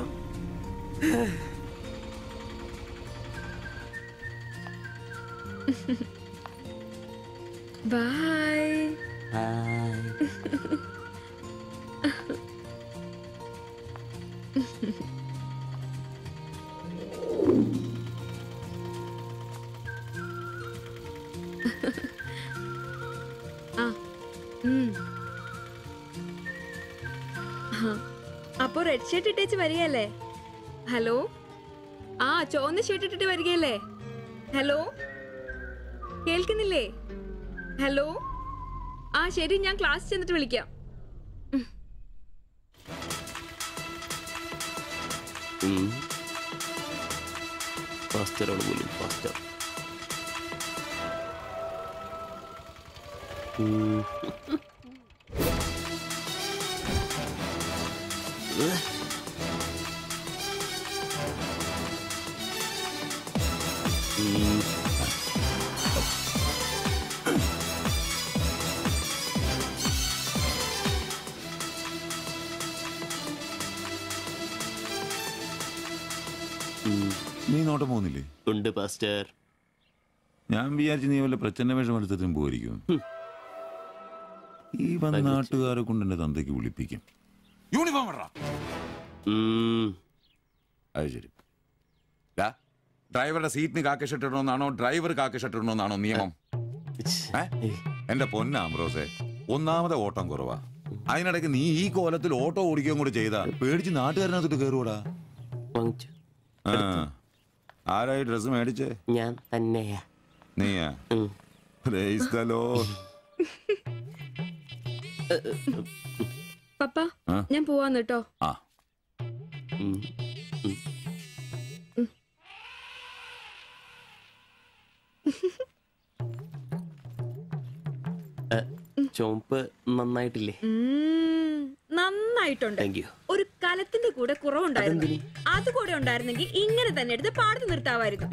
ബൈ. അപ്പൊ റെഡ് ഷർട്ട് ഇട്ടേച്ച് വരികയല്ലേ? ഹലോ, ചുവന്ന ഷർട്ട് ഇട്ടിട്ട് വരികയല്ലേ? ഹലോ, കേൾക്കുന്നില്ലേ? ഹലോ, ശരി, ഞാൻ ക്ലാസ് ചെന്നിട്ട് വിളിക്കാം. ഫാസ്റ്ററാണ് പോലും, ഫാസ്റ്റർ. നീ നോട്ടം പോകുന്നില്ലേ? ഉണ്ട് പാസ്റ്റർ. ഞാൻ വിചാരിച്ചു നീ വല്ല പ്രച്ഛന്ന വേഷം എടുത്തതിനും പോയിരിക്കും. ഈ വന്ന നാട്ടുകാരെ കൊണ്ട് എന്റെ തന്തയ്ക്ക് വിളിപ്പിക്കും. യൂണിഫോം ഇടറാ. അത് ശരി. ഡ്രൈവറുടെ സീറ്റിന് കാക്കി ഷർട്ട് ഇടണമെന്നാണോ ഡ്രൈവർ കാക്കി ഷർട്ട് ഇടണമെന്നാണോ നിയമം? എന്റെ പൊന്ന ആംബ്രോസെ, ഒന്നാമത്തെ ഓട്ടം കുറവാ. അതിനിടയ്ക്ക് നീ ഈ കോലത്തിൽ ഓട്ടോ ഓടിക്കുകയും കൂടെ ചെയ്താ പേടിച്ച് നാട്ടുകാരനകത്തോട്ട് കയറൂടാ. ആരായി ഡ്രസ് മേടിച്ചേ? ഞാൻ തന്നെയാ. നീയാ? Praise the Lord. പപ്പ ഞാൻ പോവാന്ന് കേട്ടോ. ചോപ്പ് നന്നായിട്ടില്ലേ? നന്നായിട്ടുണ്ട്. ഒരു കലത്തിന്റെ കൂടെ കുറവുണ്ടായിരുന്നു. അതുകൂടെ ഉണ്ടായിരുന്നെങ്കിൽ ഇങ്ങനെ തന്നെ എടുത്ത് പാടത്ത് നിർത്താമായിരുന്നു.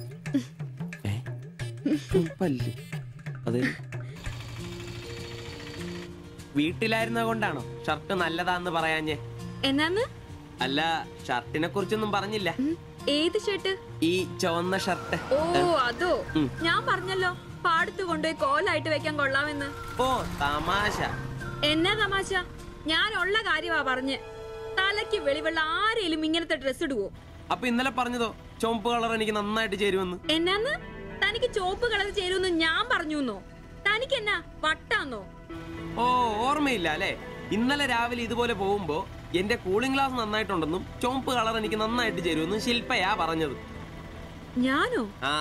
വീട്ടിലായിരുന്ന കൊണ്ടാണോ ഷർട്ട് നല്ലതാന്ന് പറയാഞ്ഞേ? എന്നാന്ന്? അല്ല, ഷർട്ടിനെ കുറിച്ചൊന്നും പറഞ്ഞില്ല. ഏത് ഷർട്ട്? ഈ ചുവന്ന ഷർട്ട്. ഓ അതോ, ഞാൻ പറഞ്ഞല്ലോ പാടത്ത് കൊണ്ടുപോയി കോലായിട്ട് വെക്കാൻ കൊള്ളാമെന്ന്. ഓ തമാശ. എന്നാ തമാശ? ഞാൻ ഉള്ള കാര്യമാ പറഞ്ഞ്. തലയ്ക്ക് വെളിവുള്ള ആരെയും ഇങ്ങനത്തെ ഡ്രസ് ഇടുവോ? അപ്പൊ ഇന്നലെ പറഞ്ഞതോ ചുവപ്പ് കളർ എനിക്ക് നന്നായിട്ട് ചേരുമെന്ന്? എന്നാന്ന്? തനിക്ക് ചുവപ്പ് കളർ ചേരുമെന്ന് ഞാൻ പറഞ്ഞുന്നോ? തനിക്ക് എന്നാ വട്ടാന്നോ? ഓ ഓർമ്മയില്ല അല്ലേ? ഇന്നലെ രാവിലെ ഇതുപോലെ പോകുമ്പോ എന്റെ കൂളിംഗ് ഗ്ലാസ് നന്നായിട്ടുണ്ടെന്നും ചുവപ്പ് കളർ എനിക്ക് നന്നായിട്ട് ചേരുമെന്നും ശില്പയാ പറഞ്ഞത്. ഞാനോ? ആ.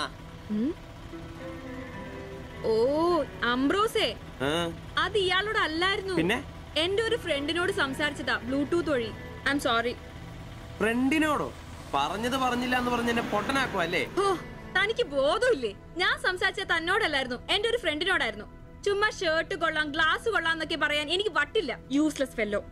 ഓ അംബ്രോസേ, അത് ഇയാളോട് അല്ലായിരുന്നു. പിന്നെ എന്റെ ഒരു ഫ്രണ്ടിനോട് സംസാരിച്ചതാ ബ്ലൂടൂത്ത് വഴി. I'm sorry. ഫ്രണ്ടിനോടോ? പറഞ്ഞത് പറഞ്ഞില്ല എന്ന് പറഞ്ഞ് എന്നെ പൊട്ടനാക്കുവോ അല്ലേ? ഓ തനിക്ക് ബോധമില്ലേ? ഞാൻ സംസാരിച്ച തന്നോടല്ലായിരുന്നു, എന്റെ ഒരു ഫ്രണ്ടിനോടായിരുന്നു. ചുമ്മാ ഷർട്ട് കൊള്ളാം ഗ്ലാസ് കൊള്ളാം എന്നൊക്കെ പറയാൻ എനിക്ക് വട്ടില്ല. Useless fellow.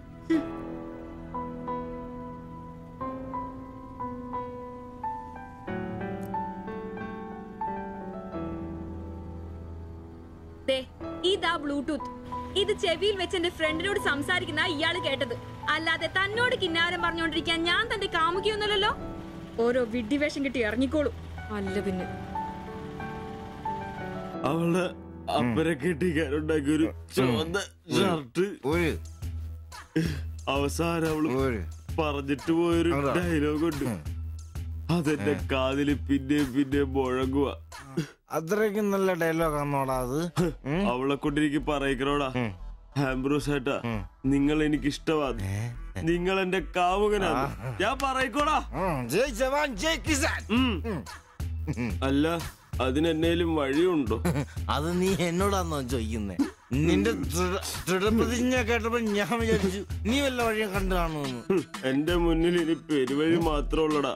ഇതാ ബ്ലൂടൂത്ത്. ഇത് ചെവിയിൽ വെച്ച് എന്റെ ഫ്രണ്ടിനോട് സംസാരിക്കുന്ന ഇയാള് കേട്ടത്. അല്ലാതെ തന്നോട് കിന്നാരം പറഞ്ഞോണ്ടിരിക്കാൻ ഞാൻ തന്റെ കാമുകിയൊന്നുമല്ലല്ലോ. ഓരോ വിഡ്ഢിവേഷം കിട്ടി ഇറങ്ങിക്കോളൂ. അല്ല പിന്നെ അവള് അപ്പനെ കെട്ടിക്കാനുണ്ടാക്കിയ ഒരു ചുവന്ന ഷർട്ട് അവസാനം അവള് പറഞ്ഞിട്ട് പോയൊരു ഡയലോഗ് ഉണ്ട്. അതെന്റെ കാതില് പിന്നെ പിന്നെ മുഴങ്ങുക. അത്രയ്ക്കും നല്ല ഡയലോഗ് ആണോടാ അത്? അവളെ കൊണ്ടെനിക്ക് പറയിക്കണോടാ. ആംബ്രോസ് ഏട്ടാ, നിങ്ങൾ എനിക്ക് ഇഷ്ടമാണ്, നിങ്ങൾ എന്റെ കാമുകനാണ്, ഞാൻ പറയിക്കോടാ. അല്ല അതിനെന്നേലും വഴിയുണ്ടോ? അത് നീ എന്നോടാന്നോ ചോദിക്കുന്നേ? നിന്റെ ദൃഢപ്രതിജ്ഞ കേട്ടപ്പോ ഞാൻ വിചാരിച്ചു നീ വല്ല വഴിയും കണ്ടു കാണുമെന്ന്. എന്റെ മുന്നിൽ ഇനി പെരുവഴി മാത്രം ഉള്ളടാ.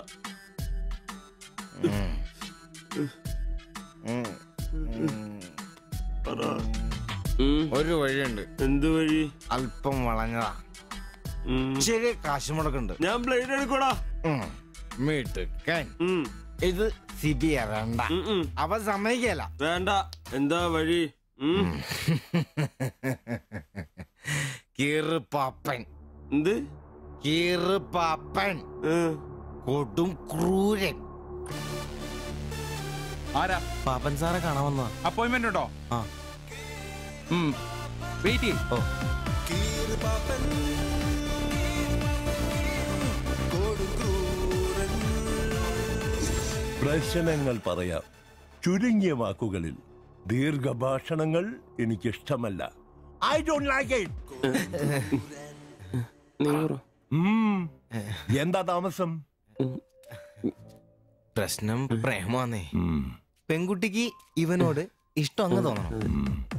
ഒരു വഴിയുണ്ട്. എന്ത് വഴി? അല്പം വളഞ്ഞതാ, ശരി കാശ് മുടക്കുണ്ട്. ഞാൻ ബ്ലേഡ് എടുക്കോടാ. മീട്ടുക്കാൻ ഇത് സിബിയ വേണ്ട. അവ സമ്മതിക്കല. വേണ്ട. എന്താ വഴി? കീറുപാപ്പൻ. എന്ത് കീറുപാപ്പൻ? കൊടും ക്രൂരൻ. ആരാ? പാപ്പൻ സാറെ കാണാൻ വന്നതാ. അപ്പോയിന്റ്മെന്റ് ഉണ്ടോ? വെയിറ്റ് ചെയ്യ്. പ്രശ്നങ്ങൾ പറയാം ചുരുങ്ങിയ വാക്കുകളിൽ. ദീർഘഭാഷണങ്ങൾ എനിക്കിഷ്ടമല്ല. I don't like it. എന്താ താമസം? പ്രശ്നം പ്രേമാന്നേ. പെൺകുട്ടിക്ക് ഇവനോട് ഇഷ്ടം അങ്ങ് തോന്നണം.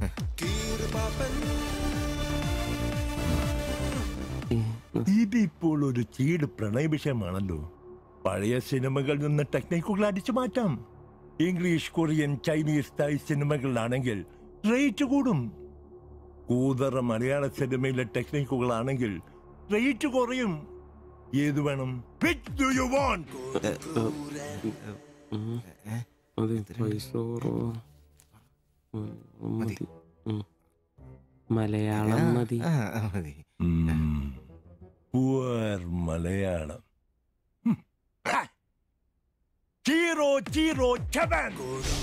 ഇതിപ്പോൾ ഒരു ചീട് പ്രണയ വിഷയമാണല്ലോ. പഴയ സിനിമകളിൽ നിന്ന് ടെക്നിക്കുകൾ അടിച്ചു മാറ്റാം. ഇംഗ്ലീഷ്, കൊറിയൻ, ചൈനീസ്, തായ് സിനിമകളിലാണെങ്കിൽ റേറ്റ് കൂടും. കൂതറ മലയാള സിനിമയിലെ ടെക്നിക്കുകളാണെങ്കിൽ റേറ്റ് കുറയും. ഏത് വേണം? Which do you want? Malayalam മതി. മലയാളം. ചീറോ ചീറോ ചവൻ.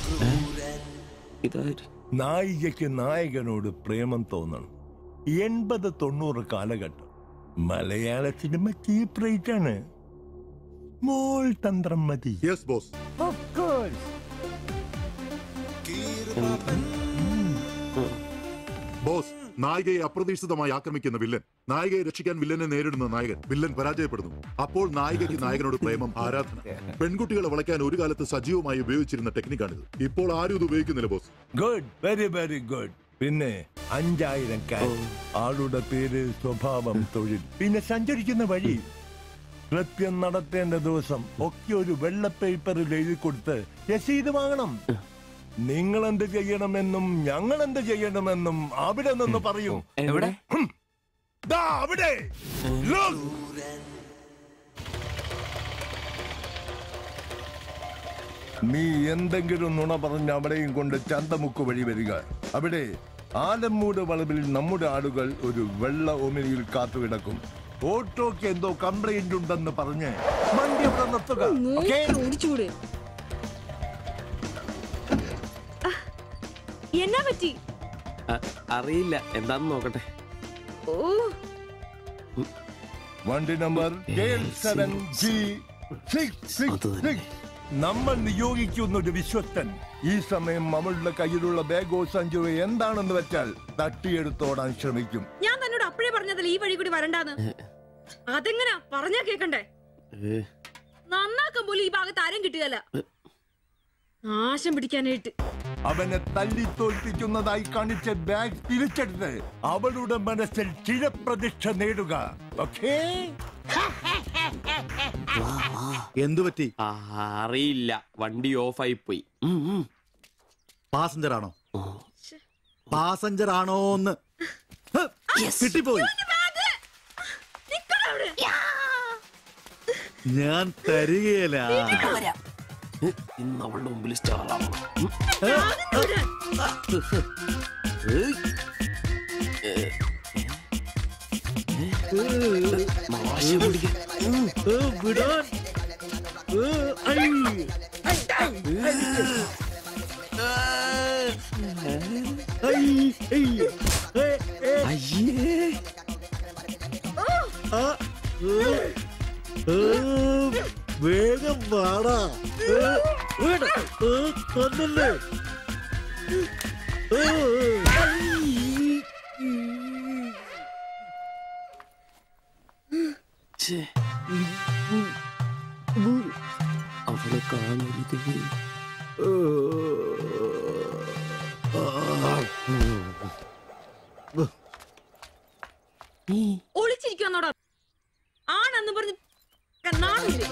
നായികയ്ക്ക് നായകനോട് പ്രേമം തോന്നണം. 80-90 കാലഘട്ടം മലയാള സിനിമ ചീപ്പ് റേറ്റ് ആണ്. മോൾ തന്ത്രം മതി. Yes boss. Of course. Boss, നായികയെ അപ്രതീക്ഷിതമായി ആക്രമിക്കുന്ന വില്ലൻ, നായികയെ രക്ഷിക്കാൻ വില്ലനെ നേരിടുന്ന നായകൻ, വില്ലൻ പരാജയപ്പെടുന്നു. അപ്പോൾ നായികയ്ക്ക് നായകനോട് പ്രേമം, ആരാധന. പെൺകുട്ടികളെ വളയ്ക്കാൻ ഒരു കാലത്ത് സജീവമായി ഉപയോഗിച്ചിരുന്ന ടെക്നിക്കാണിത്. ഇപ്പോൾ ആരും ഇത് ഉപയോഗിക്കുന്നില്ല boss. Good, very very good. പിന്നെ 5000 ആളുടെ പേര്, സ്വഭാവം, തൊഴിൽ, പിന്നെ സഞ്ചരിക്കുന്ന വഴി, കൃത്യം നടത്തേണ്ട ദിവസം ഒക്കെ ഒരു വെള്ള പേപ്പറിൽ എഴുതി കൊടുത്ത് രസീത് വാങ്ങണം. നിങ്ങൾ എന്ത് ചെയ്യണമെന്നും ഞങ്ങൾ എന്ത് ചെയ്യണമെന്നും അവിടെ നിന്ന് പറയൂ. എവിടെ? അവിടെ. നീ എന്തെങ്കിലും നുണ പറഞ്ഞ് അവിടെയും കൊണ്ട് ചന്തമുക്ക് വഴി വരിക. അവിടെ ആലമ്മൂട് വളവിൽ നമ്മുടെ ആളുകൾ ഒരു വെള്ള ഒമിനിയിൽ കാത്തുകിടക്കും. ഓട്ടോക്ക് എന്തോ കംപ്ലൈന്റ് ഉണ്ടെന്ന് പറഞ്ഞ് വണ്ടി അവിടെ നിർത്തുക. എന്നാ പറ്റി? അറിയില്ല, എന്താന്ന് നോക്കട്ടെ. വണ്ടി നമ്പർ K7G666. നമ്മൾ നിയോഗിക്കുന്ന ഒരു വിശ്വസ്തൻ ഈ സമയം അവളുടെ കയ്യിലുള്ള ബാഗോ സഞ്ചോ എന്താണെന്ന് വെച്ചാൽ തട്ടിയെടുത്തോടാൻ ശ്രമിക്കും. ഞാൻ തന്നോട് അപ്പഴേ പറഞ്ഞതല്ലേ ഈ വഴി കൂടി വരണ്ടാന്ന്. അതെങ്ങനാ പറഞ്ഞാ കേക്കണ്ടേ? നന്നാക്കാൻ പോലും ഈ ഭാഗത്ത് ആരും കിട്ടുകയല്ല. നാശം പിടിക്കാനായിട്ട് അവനെ തല്ലി തോൽപ്പിക്കുന്നതായി കാണിച്ച ബാഗ് തിരിച്ചെടുത്ത് അവളുടെ മനസ്സിൽ ചിരപ്രതിഷ്ഠ നേടുക. ഓക്കേ? എന്തു പറ്റി? അറിയില്ല, വണ്ടി ഓഫായി പോയി. പാസഞ്ചർ ആണോ? പാസഞ്ചർ ആണോന്ന് കിട്ടിപ്പോയി. ഞാൻ തരികയില്ല. ഇന്ന് അവളുടെ മുമ്പിൽ സ്റ്റാറാണ്. വേഗം വാടാ. കൊന്നല്ലേ? അവളെ കാണരുത്. ഒളിച്ചിരിക്കുന്നോടാ ആണെന്ന് പറഞ്ഞ് നാണില്ലേ?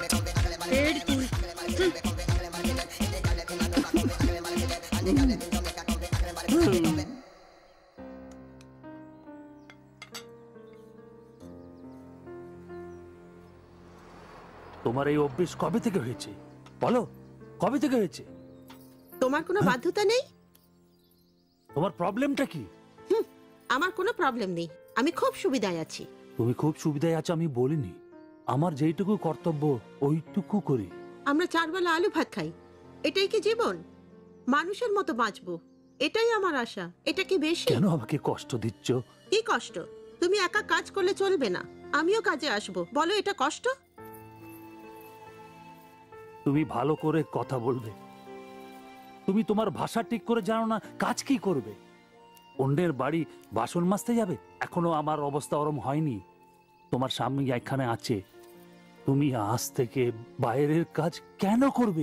তোমার এই অভ্যেস কবে থেকে হয়েছে বলো? কবে থেকে হয়েছে? তোমার কোনো বাধ্যতা নেই? তোমার প্রবলেমটা কি? আমার কোনো প্রবলেম নেই, আমি খুব সুবিধায় আছি। তুমি খুব সুবিধায় আছো আমি বলিনি, আমার যেইটুকু কর্তব্য ওইটুকু করি। আমরা 4 বেলা আলু ভাত খাই, এটাই কি জীবন? মানুষের মতো বাঁচবো, এটাই আমার আশা। এটা কি বেশি? কেন আমাকে কষ্ট দিচ্ছ? কি কষ্ট? তুমি একা কাজ করলে চলবে না, আমিও কাজে আসবো। বলো এটা কষ্ট? তুমি ভালো করে কথা বলবে, তুমি তোমার ভাষা ঠিক করে জানো না, কাজ কি করবে? অন্যের বাড়ি বাসন মাজতে যাবে? এখনো আমার অবস্থা ওরম হয়নি। তোমার স্বামী এখানে আছে, তুমি আজ থেকে বাইরের কাজ কেন করবে?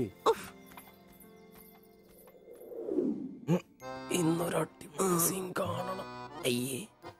ഇന്നൊരട്ടി സീൻ കാണണം. അയ്യേ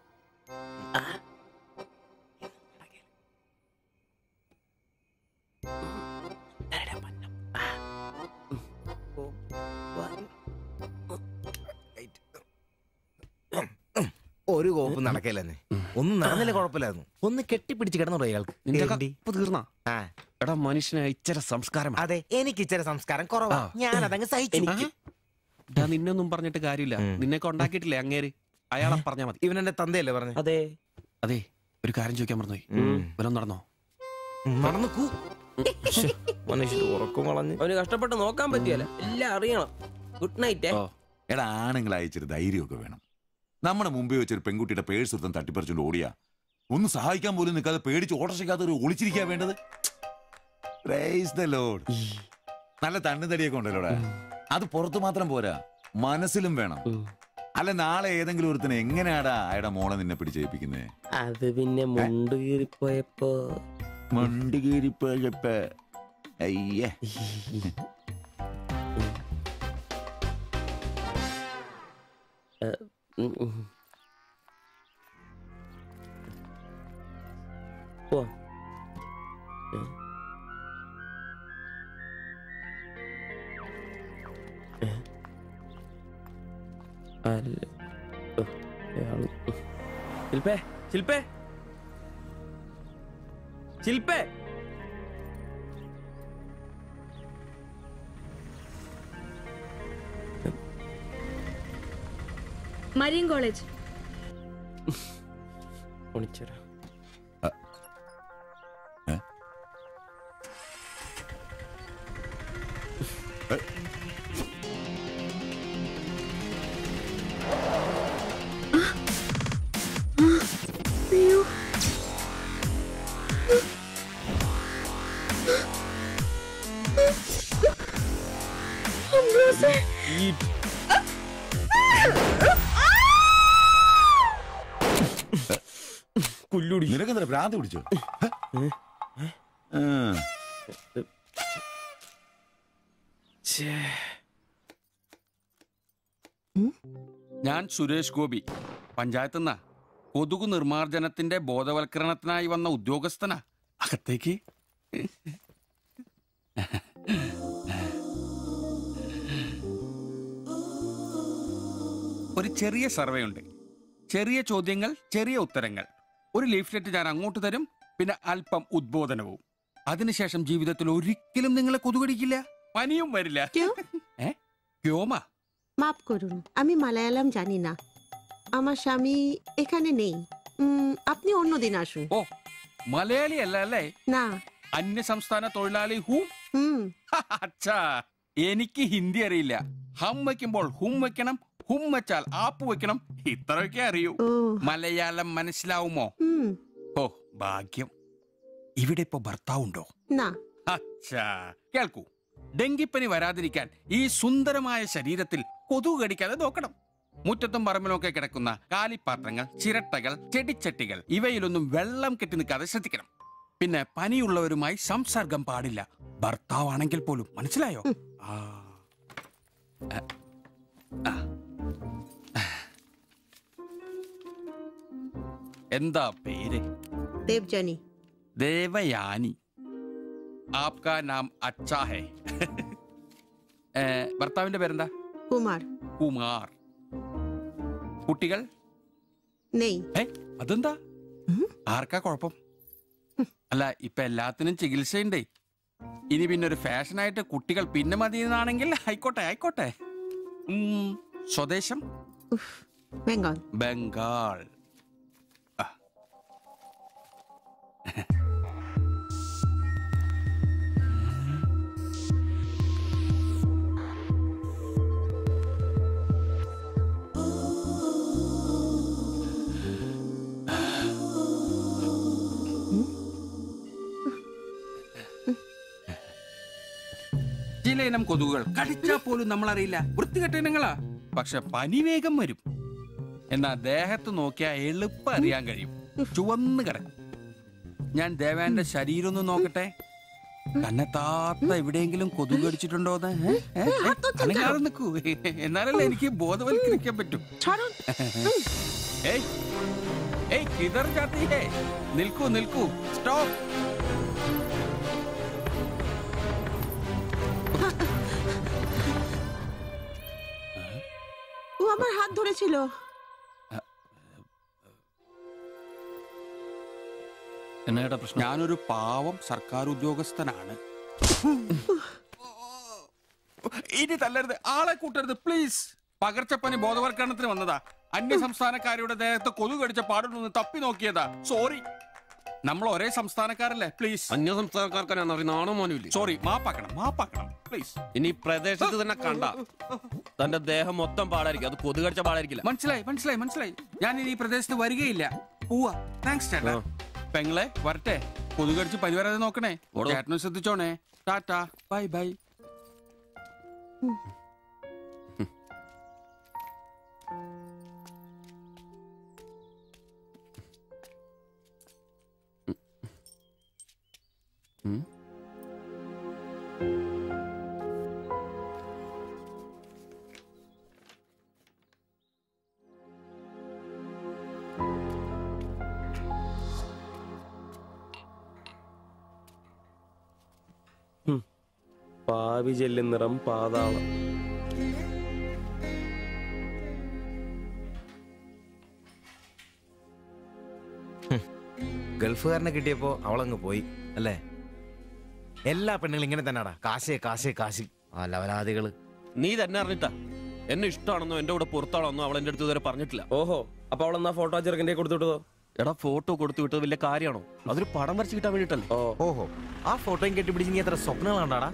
ഒരു കോപ്പ് നടക്കല്ലെന്നെ. ഒന്നും നടന്നില്ല, കുഴപ്പമില്ലായിരുന്നു. ഒന്ന് കെട്ടിപ്പിടിച്ച് കിടന്നു അയാൾക്ക്. തീർന്നാ? എടാ മനുഷ്യന് ഇച്ചിരി സംസ്കാരം. അതെ, എനിക്ക് ഇച്ചിരി സംസ്കാരം കുറവാ, ഞാൻ അതങ്ങ് സഹിച്ചു. നിന്നൊന്നും പറഞ്ഞിട്ട് കാര്യമില്ല, നിന്നെയൊക്കെ ഉണ്ടാക്കിയിട്ടില്ലേ അങ്ങേര്, അയാളെ പറഞ്ഞാ മതി. ഇവൻ എന്റെ തന്തയല്ലേ പറഞ്ഞു? അതെ അതെ. ഒരു കാര്യം ചോദിക്കാൻ മറന്നുപോയി, വല്ലതും നടന്നോ? നടന്നു മനുഷ്യന് ഉറക്കം കളഞ്ഞ് അവന് കഷ്ടപ്പെട്ട് നോക്കാൻ പറ്റിയല്ല, എല്ലാം അറിയണം. Good night. എടാ, ആണുങ്ങളെ അയച്ചൊരു ധൈര്യമൊക്കെ വേണം. നമ്മുടെ മുമ്പേ വെച്ചൊരു പെൺകുട്ടിയുടെ പേഴ്സ് ഒരുത്തൻ തട്ടിപ്പറിച്ചുകൊണ്ട് ഓടിയാ ഒന്ന് സഹായിക്കാൻ പോലും നിൽക്കാതെ പേടിച്ച് ഓട്ടർഷയ്ക്കകത്ത് ഒരു ഒളിച്ചിരിക്കാ വേണ്ടത്. നല്ല തണ്ണുതടിയൊക്കെ ഉണ്ടല്ലോടാ, അത് പുറത്തു മാത്രം പോരാ, മനസ്സിലും വേണം. അല്ല നാളെ ഏതെങ്കിലും ഒരുത്തിന് എങ്ങനെയാടാ അയാളുടെ മോളെ നിന്നെ പിടിച്ചേൽപ്പിക്കുന്നേ? അത് പിന്നെ മുണ്ട് കീറിപ്പോയപ്പോ അയ്യേ ശില്പേ ശില്പേ ശില്പേ മരിയൻ കോളേജ്. നിനക്കെന്താ ഭ്രാന്ത് പിടിച്ചോ? ഞാൻ സുരേഷ് ഗോപി, പഞ്ചായത്ത് നിന്നാ. കൊതുകു നിർമാർജനത്തിന്റെ ബോധവൽക്കരണത്തിനായി വന്ന ഉദ്യോഗസ്ഥനാ. അകത്തേക്ക്. ഒരു ചെറിയ സർവേ ഉണ്ട്. ചെറിയ ചോദ്യങ്ങൾ, ചെറിയ ഉത്തരങ്ങൾ. ഒരു ലീഫ്ലെറ്റ് ഞാൻ അങ്ങോട്ട് തരും, പിന്നെ അല്പം ഉദ്ബോധനവും. അതിനുശേഷം ജീവിതത്തിൽ ഒരിക്കലും നിങ്ങളെ കൊതുകടിക്കില്ല, പനിയും വരില്ല. ക്യോമാ? মাফ করুন, আমি মালায়ালাম জানি না। আমার স্বামী এখানে নেই। আপনি অন্যদিন আসুন। ഓ, മലയാളി അല്ല അല്ലേ? না। അന്യ സംസ്ഥാന തൊഴിലാളി ഹൂം? അച്ഛാ, എനിക്ക് ഹിന്ദി അറിയില്ല. ഹം വയ്ക്കുമ്പോൾ ഹും വെക്കണം, ഹും വെച്ചാൽ ആപ്പ് വെക്കണം, ഇത്രയൊക്കെ അറിയൂ. മലയാളം മനസ്സിലാവുമോ? ഓ ഭാഗ്യം. ഇവിടെ ഇപ്പൊ ഭർത്താവുണ്ടോ? അച്ഛാ കേൾക്കൂ, ഡെങ്കിപ്പനി വരാതിരിക്കാൻ ഈ സുന്ദരമായ ശരീരത്തിൽ കൊതുക് കടിക്കാതെ നോക്കണം. മുറ്റത്തും പറമ്പിലൊക്കെ കിടക്കുന്ന കാലിപ്പാത്രങ്ങൾ, ചിരട്ടകൾ, ചെടിച്ചട്ടികൾ ഇവയിലൊന്നും വെള്ളം കെട്ടി നിൽക്കാതെ ശ്രദ്ധിക്കണം. പിന്നെ പനിയുള്ളവരുമായി സംസർഗം പാടില്ല, ഭർത്താവാണെങ്കിൽ പോലും. മനസ്സിലായോ? എന്താ പേര്? ദേവ്ജാനി. ദേവയാനി. ആപ്കാ നാം അച്ഛാ ഹൈ. ഭർത്താവിന്റെ പേരെന്താ? കുമാർ. കുമാർ. കുട്ടികൾ? അതെന്താ? ആർക്കാ കുഴപ്പം? അല്ല, ഇപ്പൊ എല്ലാത്തിനും ചികിത്സയുണ്ടേ. ഇനി പിന്നെ ഒരു ഫാഷനായിട്ട് കുട്ടികൾ പിന്നെ മതി എന്നാണെങ്കിൽ ആയിക്കോട്ടെ ആയിക്കോട്ടെ. സ്വദേശം? ബംഗാൾ. ബംഗാൾ. ചില ഇനം കൊതുകുകൾ കടിച്ചാൽ പോലും നമ്മൾ അറിയില്ല, വൃത്തികെട്ട ഇനങ്ങളാ. പക്ഷെ പനി വേഗം വരും. എന്നാ ദേഹത്ത് നോക്കിയാൽ എളുപ്പം അറിയാൻ കഴിയും, ചുവന്ന് കിടക്കും. ഞാൻ ദേവാന്റെ ശരീരം ഒന്ന് നോക്കട്ടെ. കന്നെത്താത്ത എവിടെയെങ്കിലും കൊതുക് കടിച്ചിട്ടുണ്ടോന്ന് അനങ്ങാതെ നിൽക്കൂ, എന്നാലല്ലേ എനിക്ക് ബോധവൽക്കരിക്കാൻ പറ്റും. കിതർ ജാത്തി ഹേ. നിൽക്കൂ നിൽക്കൂ, സ്റ്റോപ്പ്. ও আমার হাত ধরেছিল। എന്നേടാ പ്രശ്നം? ഞാനൊരു പാവം സർക്കാർ ഉദ്യോഗസ്ഥനാണ്. ഇനി തല്ലരുത്, ആളെ കൂട്ടരുത് പ്ലീസ്. പകർച്ചപ്പനി ബോധവൽക്കരണത്തിന് വന്നതാ. അന്യ സംസ്ഥാനക്കാരുടെ ദേഹത്ത് കൊതുക് കടിച്ച പാടുന്നു തപ്പി നോക്കിയതാ. സോറി, നമ്മൾ ഒരേ സംസ്ഥാനക്കാരല്ലേ, പ്ലീസ്. അന്യ സംസ്ഥാനക്കാർക്ക് നാണോ മോനുമില്ലേ? സോറി, മാപ്പാക്കണം മാപ്പാക്കണം പ്ലീസ്. ഇനി പ്രദേശത്ത് തന്നെ കണ്ട തന്റെ ദേഹം മൊത്തം പാടായിരിക്കും, അത് കൊതുക് കടിച്ച പാടായിരിക്കില്ല. മനസ്സിലായി മനസ്സിലായി മനസ്സിലായി. ഞാൻ ഇനി ഈ പ്രദേശത്ത് വരികയില്ല. പോവാ. താങ്ക്സ് ചേട്ടാ. പെങ്ങളെ വരട്ടെ. കൊതുക് കടിച്ച് പനി വരാതെ നോക്കണേ. ചേട്ടനും ശ്രദ്ധിച്ചോണേ. Tata, bye bye. പാവി ചെല്ലും നിറം പാതാളം. ഗൾഫുകാരനെ കിട്ടിയപ്പോ അവളങ്ങ് പോയി അല്ലേ? എല്ലാ പെണ്ണുങ്ങളും ഇങ്ങനെ തന്നെയാടാ, കാശേ കാശേ കാശ്. ലവലാദികള്. നീ തന്നെ അറിഞ്ഞിട്ടാ എന്നെ ഇഷ്ടമാണെന്നോ എന്റെ കൂടെ പുറത്താണെന്നോ അവൾ എന്റെ അടുത്ത് ഇതുവരെ പറഞ്ഞിട്ടില്ല. ഓഹോ, അപ്പൊ അവളെന്നാ ഫോട്ടോ ചെറുക്കൻ്റെ കൊടുത്തു വിട്ടതോ? എടാ, ഫോട്ടോ കൊടുത്തു വിട്ടത് വലിയ കാര്യമാണോ? അതൊരു പടം വരച്ച് കിട്ടാൻ വേണ്ടിട്ടല്ലേ. ഓഹോ, ആ ഫോട്ടോയും കെട്ടിപ്പിടിച്ച് നീ എത്ര സ്വപ്നങ്ങൾ കണ്ടാടാ?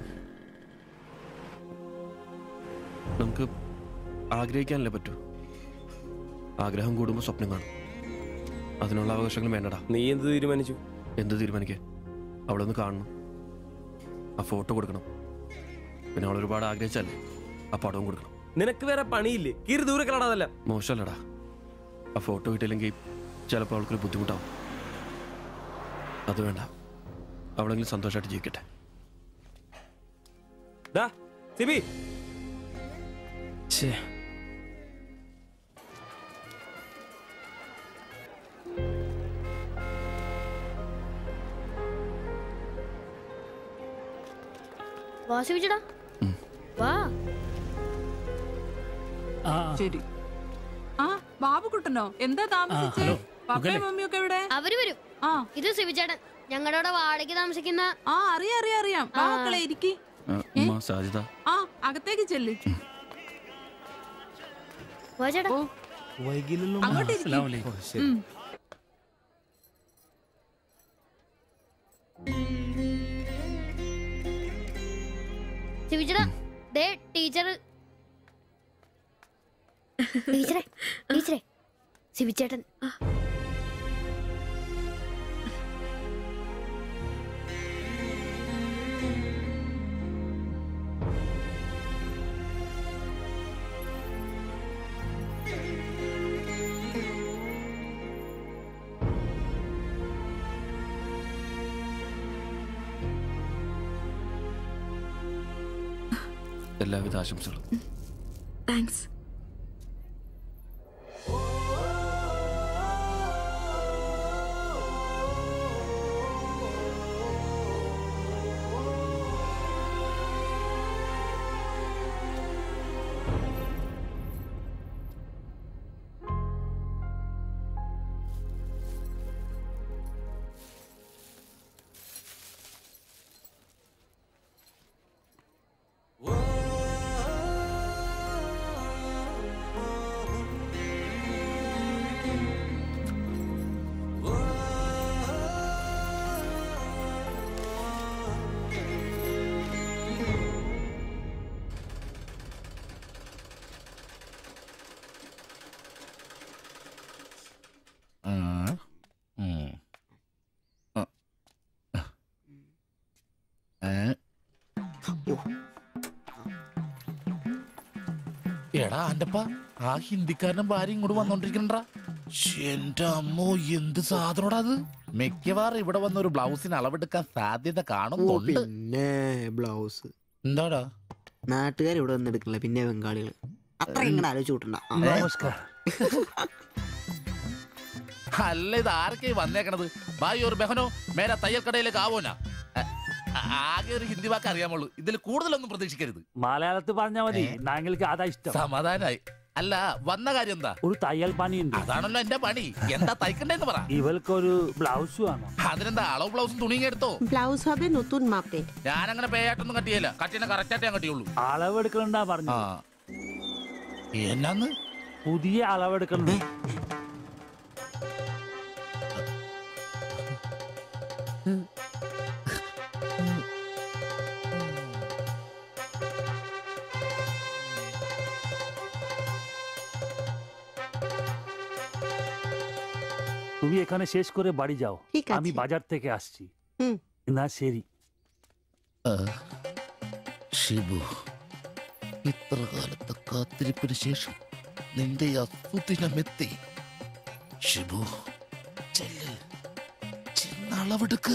നമുക്ക് ആഗ്രഹിക്കാനല്ലേ പറ്റൂ. ആഗ്രഹം കൂടുമ്പോ സ്വപ്നം കാണും. അതിനുള്ള അവകാശങ്ങൾ വേണ്ടടാ. നീ എന്ത് തീരുമാനിച്ചു? എന്ത് തീരുമാനിക്കാൻ? അവളൊന്ന് കാണണം, ആ ഫോട്ടോ കൊടുക്കണം, പിന്നെ അവൾ ഒരുപാട് ആഗ്രഹിച്ചല്ലേ ആ പടവും കൊടുക്കണം. നിനക്ക് വേറെ പണിയില്ലേ? കീറി ദൂരെ കളടാതല്ല. മോശമല്ലടാ, ആ ഫോട്ടോ കിട്ടിയില്ലെങ്കിൽ ചിലപ്പോൾ അവൾക്കൊരു ബുദ്ധിമുട്ടാവും. അത് വേണ്ട, അവളെങ്കിലും സന്തോഷമായിട്ട് ജീവിക്കട്ടെ. ശരി. ആ ബാബുക്കുട്ടനോ, എന്താ താമസിച്ചേ? പപ്പയും മമ്മിയൊക്കെ എവിടെ? അവര് വരും. ഇത് സിബിച്ചേട്ടൻ, ഞങ്ങളുടെ വാടകയ്ക്ക് താമസിക്കുന്ന. ആ അറിയാം അറിയാം അറിയാം. മക്കളെ ഇരിക്കി. ആ അകത്തേക്ക് ചെല്ല്. അങ്ങോട്ട് സിബിച്ചേട്ടാ, ദേ ടീച്ചർ. ടീച്ചറെ ടീച്ചറെ, സിബിച്ചേട്ടൻ. എല്ലാവിധ ആശംസകളും. താങ്ക്സ്. എടാ അന്റപ്പ, ആ ഹിന്ദിക്കാരനും ഭാര്യ ഇങ്ങോട്ട് വന്നോണ്ടിരിക്കണ്ടാ. എന്റെ അമ്മോ, എന്ത് സാധനോടാ അത്! മിക്കവാറും ഇവിടെ വന്ന ഒരു ബ്ലൗസിന് അളവെടുക്കാൻ സാധ്യത കാണുന്നുണ്ട്. പിന്നെ ബ്ലൗസ് എന്താടാ നാട്ടുകാർ ഇവിടെ വന്ന് എടുക്കണില്ല, പിന്നെ ബംഗാളികൾ. അത്ര ഇങ്ങനെ ആലോചിച്ച് കൂട്ടണ്ട. അല്ല, ഇത് ആരൊക്കെ വന്നേക്കണത്? ഭായി ഒരു ബഹനോ മേര തയ്യൽ കടയിലേക്ക് ആവോനാ. ആകെ ഒരു ഹിന്ദി വാക്ക് അറിയാമുള്ളൂ, ഇതിൽ കൂടുതലൊന്നും പ്രതീക്ഷിക്കരുത്. മലയാളത്തിൽ പറഞ്ഞാൽ മതി, ഞങ്ങൾക്ക് അതാ ഇഷ്ടം. സമാധാനായി. അല്ല, വന്ന കാര്യം എന്താ? ഒരു തയ്യൽ പണിയുണ്ട്. അതാണല്ലോ എന്റെ പണി. എന്താ തയ്ക്കണ്ടേന്ന് പറ. ഇവൾക്കൊരു ബ്ലൗസ് വേണം. അതിനെന്താ അളവ് ബ്ലൗസും തുണിയും എടുത്തോ? ബ്ലൗസ് হবে নতুন মাপের. ഞാൻ അങ്ങനെ പേയായിട്ടൊന്നും കട്ടിയല്ല, കട്ടിനെ കറക്റ്റ് ആയിട്ട് ഞാൻ കട്ടിയുള്ളൂ. അളവെടുക്കണ്ടാ പറഞ്ഞു. എന്നാന്ന്? പുതിയ അളവെടുക്കണം. তুমি এখানে শেষ করে বাড়ি যাও, আমি বাজার থেকে আসছি। না ശരി. ഷിബു, ഇത്ര കാലത്തെ കാത്തിരിപ്പിന് ശേഷം നിന്റെ അസുദിനമെത്തി. ഷിബു, ചെല്ല്, ചെന്നളവെടുക്ക്.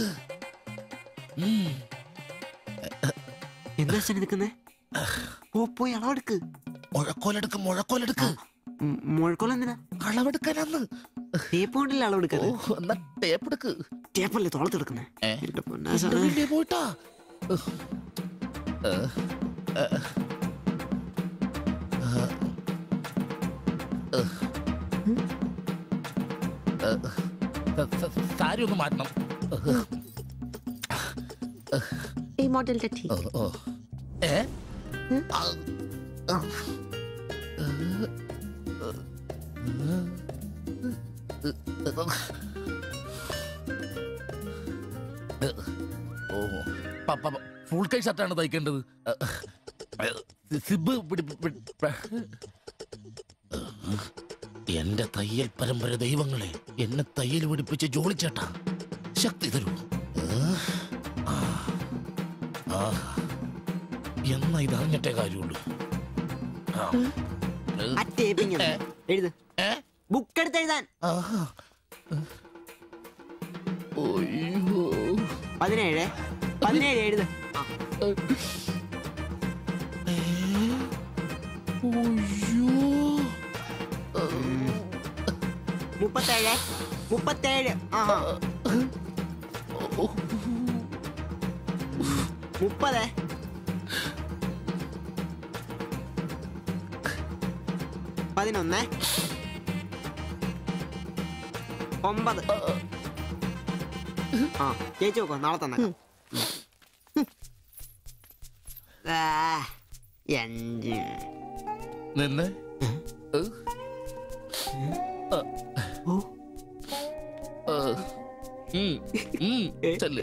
എന്താ നിൽക്കുന്നേ? പോയി അളവെടുക്ക്. മുഴക്കോലെടുക്ക്, മുഴക്കോലെടുക്ക്. മുഴക്കോൽ എന്തിനാ? അളവെടുക്കാനാന്ന്. ടേപ്പ് കൊണ്ടല്ലേ അളവെടുക്കാറ്? ടേപ്പ് എടുക്ക്. ടേപ്പല്ലേ തോളത്തെടുക്കുന്നേ? പോയിട്ടാ സാരി ഒന്ന് മാറ്റണം. এই মডেলটা ঠিক। ഫുൾ കൈ ഷർട്ടാണ് തയ്ക്കേണ്ടത്. സിബ് എന്റെ തയ്യൽ പരമ്പര ദൈവങ്ങളെ, എന്നെ തയ്യൽ പിടിപ്പിച്ച് ജോളിച്ചേട്ടാ ശക്തി തരൂ. എന്നാ ഇതറിഞ്ഞിട്ടേ കാര്യമുള്ളൂ. ബുക്ക് എടുത്ത് എഴുതാൻ 17 എഴുത്. 37. 30. 11. 9. ചേച്ചി നോക്കോ, നാളെ തന്നെ. 5. നിന്ന് ചെല്ല്.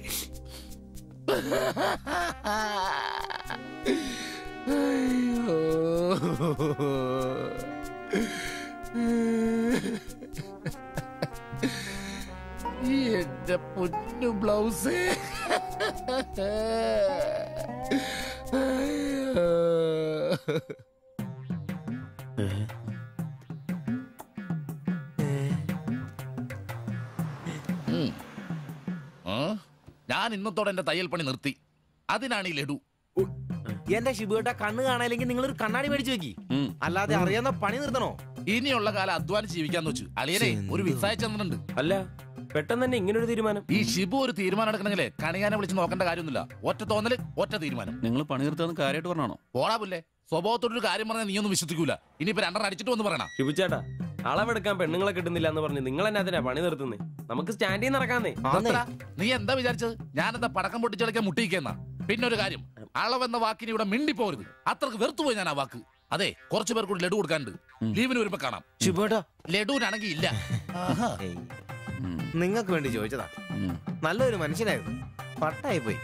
എന്റെ പൊന്നു ബ്ലൗസ്. ഞാൻ ഇന്നത്തോടെ എന്റെ തയ്യൽ പണി നിർത്തി. അതിനാണ് ഈ ലഡു. എന്റെ ശിബുവേട്ട കണ്ണ് കാണാനില്ലെങ്കിൽ നിങ്ങൾ ഒരു കണ്ണാടി മേടിച്ചു വെക്കി. അല്ലാതെ അറിയാവുന്ന പണി നിർത്തണോ? ഇനിയുള്ള കാലം അധ്വാനിച്ച് ജീവിക്കാന്ന് വെച്ചു. അളിയനെ ഒരു വിസായ ചന്ദ്രനുണ്ട്. അല്ല പെട്ടെന്ന് തന്നെ ഇങ്ങനെ ഒരു തീരുമാനം. ഈ ഷിബു ഒരു തീരുമാനം എടുക്കണമെങ്കിലേ കണിയാനെ വിളിച്ച് നോക്കേണ്ട കാര്യമൊന്നുമില്ല. ഒറ്റ തോന്നല്, ഒറ്റ തീരുമാനം. നിങ്ങൾ പണി നിർത്താന്ന് കാര്യമായിട്ട് പറഞ്ഞാണോ? പോടാ പുല്ലേ, സ്വഭാവത്തോടൊരു കാര്യം പറഞ്ഞാൽ നീ ഒന്നും വിശ്വസിക്കൂല. ഇനിയിപ്പോ 2 അടിച്ചിട്ട് വന്ന് പറയണം. ശിബുച്ചേട്ടാ, അളവെടുക്കാൻ പെണ്ണുങ്ങളെ കിട്ടുന്നില്ല എന്ന് പറഞ്ഞ് നിങ്ങൾ തന്നെ അതിനാ പണി നിർത്തുന്നേ. നമുക്ക് സ്റ്റാൻഡിൽ നടക്കാന്നേ. നീ എന്താ വിചാരിച്ചത്? ഞാനെന്താ പടക്കം പൊട്ടിച്ചളിക്കാൻ മുട്ടിയിക്കുന്ന? പിന്നെ ഒരു കാര്യം, അളവെന്ന വാക്കിന് ഇവിടെ മിണ്ടിപ്പോരുത്. അത്രക്ക് വെറുത്തുപോയി ഞാൻ ആ വാക്ക്. അതെ, കുറച്ചു പേർ കൂടി ലഡു കൊടുക്കാനുണ്ട്. ലീവിന് വരുമ്പോ കാണാം. ലഡുവിനാണെങ്കിൽ ഇല്ല. നിങ്ങൾക്ക് വേണ്ടി ചോദിച്ചതാ. നല്ലൊരു മനുഷ്യനായിരുന്നു, പട്ടായി പോയി.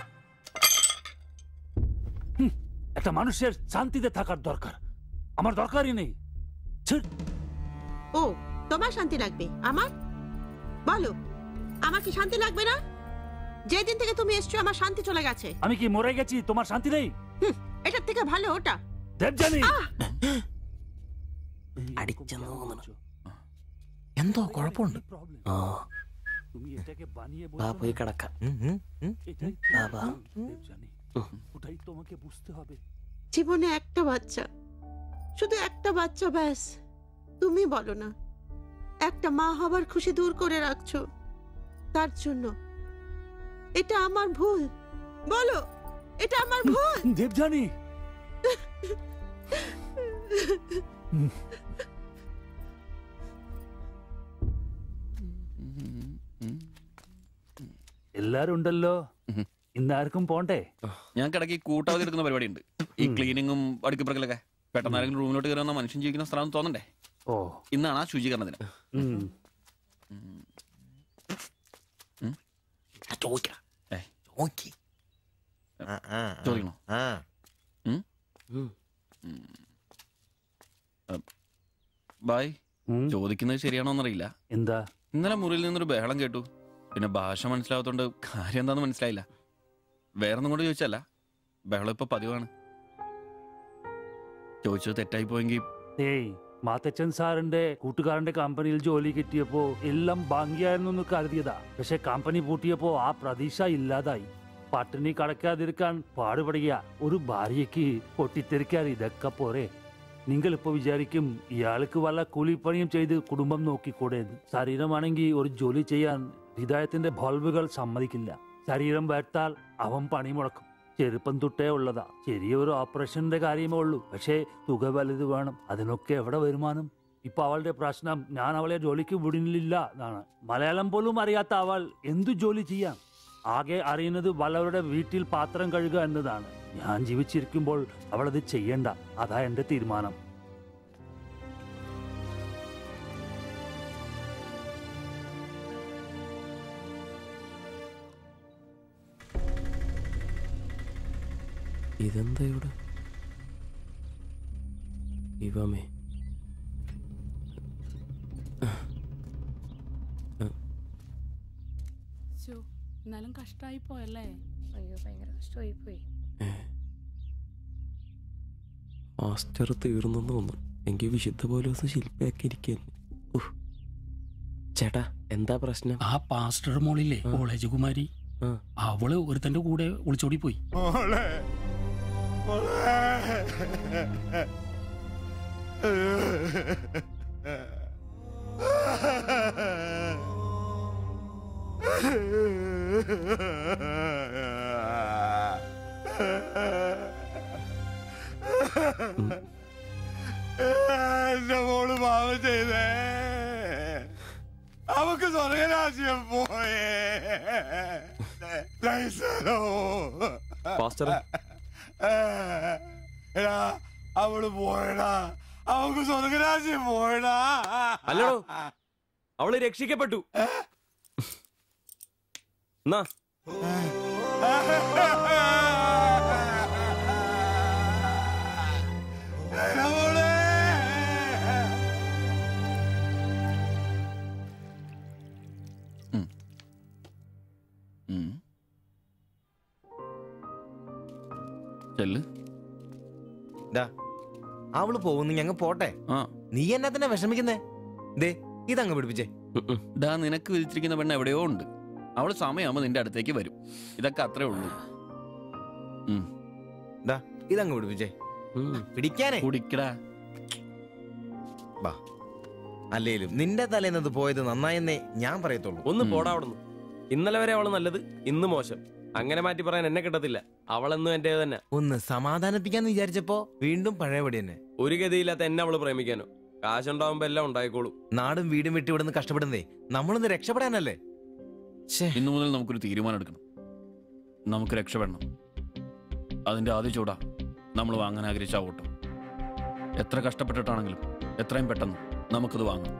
একটা মানুষের শান্তিতে থাকার দরকার, আমার দরকারই নেই। ও তোমার শান্তি লাগবে? আমার বলো, আমার কি শান্তি লাগবে না? যেদিন থেকে তুমি এসছো আমার শান্তি চলে গেছে। আমি কি মরে গেছি? তোমার শান্তি নেই? এটার থেকে ভালো ওটা। দেবজানি എന്തോ കുഴപ്പമുണ്ട്. പോയി കിടക്കാം. জীবনে একটা বাচ্চা, শুধু একটা বাচ্চা, ব্যাস। তুমি বলো না, একটা মা হবার খুশি দূর করে রাখছো। তার জন্য এটা আমার ভুল? বলো, এটা আমার ভুল? দেবজানি എല്ലാരും ഉണ്ടല്ലോ, ഇന്നാർക്കും പോണ്ടേ? ഞങ്ങൾക്ക് ഇടയ്ക്ക് കൂട്ടാതെ എടുക്കുന്ന പരിപാടി ഉണ്ട്. ഈ ക്ലീനിങ്ങും അടുക്കിപ്പറക്കലൊക്കെ. പെട്ടെന്ന് ആരെങ്കിലും റൂമിലോട്ട് കയറി വന്നാൽ മനുഷ്യൻ ജീവിക്കുന്ന സ്ഥലം തോന്നണ്ടേ? ഓ, ഇന്നാണ് ആ ശുചീകരണത്തിന്. ചോദിക്കണോ? ബായ്, ചോദിക്കുന്നത് ശരിയാണോന്നറിയില്ല. എന്താ? ഇന്നലെ മുറിയിൽ നിന്നൊരു ബഹളം കേട്ടു. പിന്നെ ഭാഷ മനസ്സിലാവാത്തോണ്ട് കാര്യം എന്താന്ന് മനസ്സിലായില്ല. വേറൊന്നും കൊണ്ട് ചോദിച്ചല്ല, ബഹളം ഇപ്പൊ പതിവാണ്. ചോദിച്ചത് തെറ്റായി പോയെങ്കിൽ. ഏയ്, മാത്തച്ചൻ സാറിന്റെ കൂട്ടുകാരന്റെ കമ്പനിയിൽ ജോലി കിട്ടിയപ്പോ എല്ലാം ഭാഗ്യായിരുന്നു കരുതിയതാ. പക്ഷെ കമ്പനി പൂട്ടിയപ്പോ ആ പ്രതീക്ഷ ഇല്ലാതായി. പട്ടിണി കടക്കാതിരിക്കാൻ പാടുപെടുക. ഒരു ഭാര്യയ്ക്ക് പൊട്ടിത്തെറിക്കാൻ ഇതൊക്കെ പോരെ? നിങ്ങൾ ഇപ്പൊ വിചാരിക്കും ഇയാൾക്ക് വല്ല കൂലിപ്പണിയും ചെയ്ത് കുടുംബം നോക്കിക്കൂടെ? ശരീരമാണെങ്കിൽ ഒരു ജോലി ചെയ്യാൻ ഹൃദയത്തിന്റെ ബൾബുകൾ സമ്മതിക്കില്ല. ശരീരം വേർത്താൽ അവൻ പണി മുടക്കും. ചെറുപ്പം തൊട്ടേ ഉള്ളതാ. ചെറിയൊരു ഓപ്പറേഷന്റെ കാര്യമേ ഉള്ളൂ. പക്ഷേ തുക വലുത് വേണം. അതിനൊക്കെ എവിടെ വരുമാനം? ഇപ്പൊ അവളുടെ പ്രശ്നം ഞാൻ അവളെ ജോലിക്ക് വിടുന്നില്ല എന്നാണ്. മലയാളം പോലും അറിയാത്ത അവൾ എന്തു ജോലി ചെയ്യാം? ആകെ അറിയുന്നത് വല്ലവരുടെ വീട്ടിൽ പാത്രം കഴുകുക എന്നതാണ്. ഞാൻ ജീവിച്ചിരിക്കുമ്പോൾ അവളത് ചെയ്യണ്ട. അതാ എന്റെ തീരുമാനം. ഇതെന്താ ഇവിടെ? ഇവമേ എന്നാലും കഷ്ടായി പോയല്ലേ? അയ്യോ ഭയങ്കര കഷ്ടമായി പോയി. മാസ്റ്റർ തീർന്നെന്ന് തോന്നുന്നു. എങ്കിൽ വിശുദ്ധ പോലീസ് ശില്പയൊക്കെ ഇരിക്കുന്നു. ചേട്ടാ എന്താ പ്രശ്നം? ആ പാസ്റ്റർ മോളില്ലേ കോളേജ് കുമാരി, അവള് ഒരുത്തന്റെ കൂടെ ഒളിച്ചോടി പോയി. എന്റെ മോള് പാവം ചെയ്തേ. അവക്ക് സ്വർഗരാജ്യം പോയേ. എടാ അവള് പോയടാ. അവക്ക് സ്വർഗരാജ്യം പോയടാ. അല്ലടോ, അവള് രക്ഷിക്കപ്പെട്ടു. എന്നാ അവള് പോകുന്നു, ഞങ്ങ പോട്ടെ. നീ എന്നാ തന്നെ വിഷമിക്കുന്നേ? ദേ ഇതങ്ങ് പിടിപ്പിച്ചേ. നിനക്ക് വിളിച്ചിരിക്കുന്ന പെണ്ണ് എവിടെയോ ഉണ്ട്. അവള് സമയമാകുമ്പോ നിന്റെ അടുത്തേക്ക് വരും. ഇതൊക്കെ അത്രേ ഉള്ളൂ. ഇതങ്ങ് പിടിപ്പിച്ചേ. പിടിക്കാനേ കുടിക്കടാ. അല്ലേലും നിന്റെ തലേന്നത് പോയത് നന്നായെന്നേ ഞാൻ പറയത്തുള്ളൂ. ഒന്ന് പോടാവിടുന്നു. ഇന്നലെ വരെ അവള് നല്ലത്, ഇന്ന് മോശം. അങ്ങനെ മാറ്റി പറയാൻ എന്നെ കിട്ടത്തില്ല. അവളെന്നും എന്റെ തന്നെ. ഒന്ന് സമാധാനിപ്പിക്കാന്ന് വിചാരിച്ചപ്പോ വീണ്ടും പഴയപടി തന്നെ. ഒരു ഗതിയില്ലാത്ത എന്നെ അവള് പ്രേമിക്കാനോ? കാശുണ്ടാവുമ്പോ എല്ലാം ഉണ്ടായിക്കോളും. നാടും വീടും വിട്ട് ഇവിടുന്ന് കഷ്ടപ്പെടുന്നേ നമ്മളൊന്ന് രക്ഷപ്പെടാനല്ലേ. ഇന്നു മുതൽ നമുക്കൊരു തീരുമാനം എടുക്കണം. നമുക്ക് രക്ഷപ്പെടണം. അതിന്റെ ആദ്യ ചൂടാ നമ്മൾ വാങ്ങാൻ ആഗ്രഹിച്ച ഓട്ടം. എത്ര കഷ്ടപ്പെട്ടിട്ടാണെങ്കിലും എത്രയും പെട്ടെന്ന് നമുക്കത് വാങ്ങാം.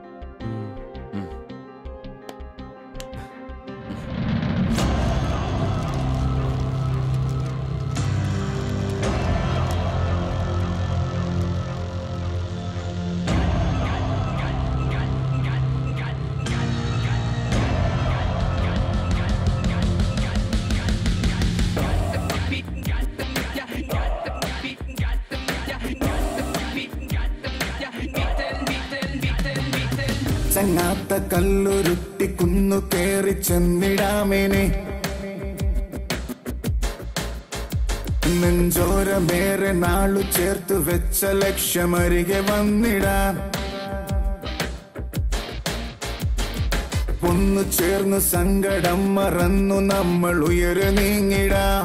ചങ്ങാത്ത കല്ലുരുട്ടി കുന്നു കേറി ചെന്നിടാമേനെ, നെഞ്ചോരമേറെ നാളു ചേർത്ത് വെച്ച ലക്ഷ്യമരികെ വന്നിടാം. ഒന്നു ചേർന്ന് സങ്കടം മറന്നു നമ്മൾ ഉയരെ നീങ്ങിടാം.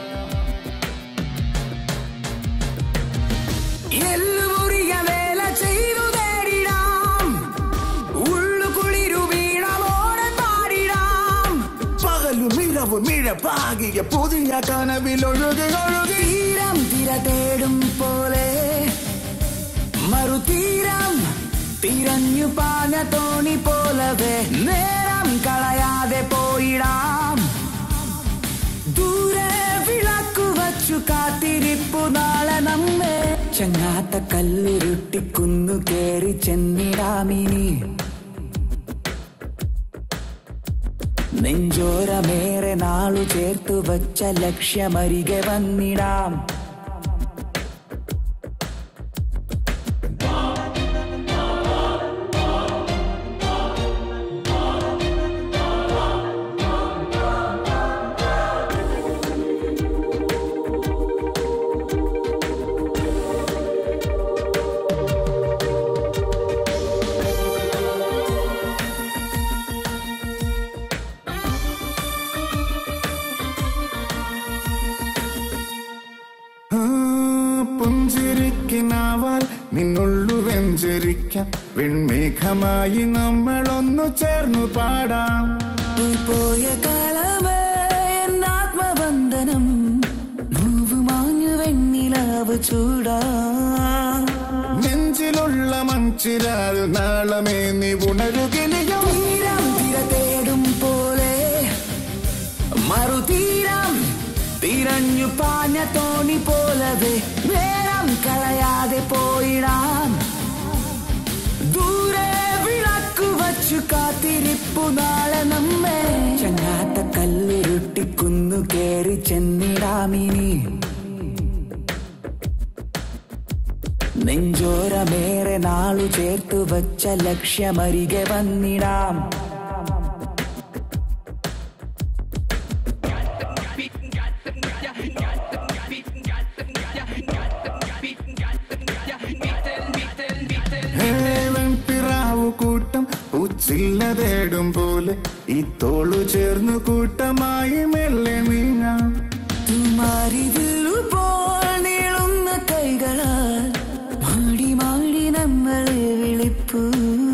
മിഴപ്പാകിയ പുതിയ കനവിലൊഴുകി ഒഴുകി തീരം തിര തേടും പോലെ മറുതീരം തിരഞ്ഞു പാഞ്ഞ തോണി പോലവേ നേരം കളയാതെ പോയിടാം. ദൂരെ വിളക്കു വച്ചു കാത്തിരിപ്പു നാളെ നമ്മെ. ചങ്ങാത്ത കല്ലുരുട്ടിക്കുന്നു കേറി ചെന്നിടാമിനി, നെഞ്ചോരമേറെ നാളു ചേർത്തു വച്ച ലക്ഷ്യമരികെ വന്നിടാം. നിന്നുള്ളു വെഞ്ചരിക്കാം വെൺമേഘമായി നമ്മളൊന്നു ചേർന്നു പാടാം. പോയ കാലമേ എന്നാത്മബന്ധനം നോവ് മാഞ്ഞു വെണ്ണിലാവ് ചൂടാ. നെഞ്ചിലുള്ള മഞ്ചിരാൽ നാളമേ നീ ഉണരുകിനിയോ. തീരം തിര തേടും പോലെ മറുതീരം തിരഞ്ഞു പാഞ്ഞ തോണി പോലവേ നേരം കളയാതെ പോയിടാം. ദൂരെ വിളക്കു വച്ചു കാത്തിരിപ്പു നാളെ നമ്മെ. ചങ്ങാത്ത കല്ലുരുട്ടിക്കുന്നു കേറി ചെന്നിടാമിനി. നെഞ്ചോരമേറെ നാളു ചേർത്തു വച്ച ലക്ഷ്യമരികെ വന്നിടാം. കൂട്ടം പൂച്ചില്ല തേടും പോലെ ഈ തോളു ചേർന്നു കൂട്ടമായി മെല്ലെ നീങ്ങാം. തുമാരിതിലുപോൽ നീളുന്ന കൈകളാൽ മാടി മാടി നമ്മളെ വിളിപ്പൂ.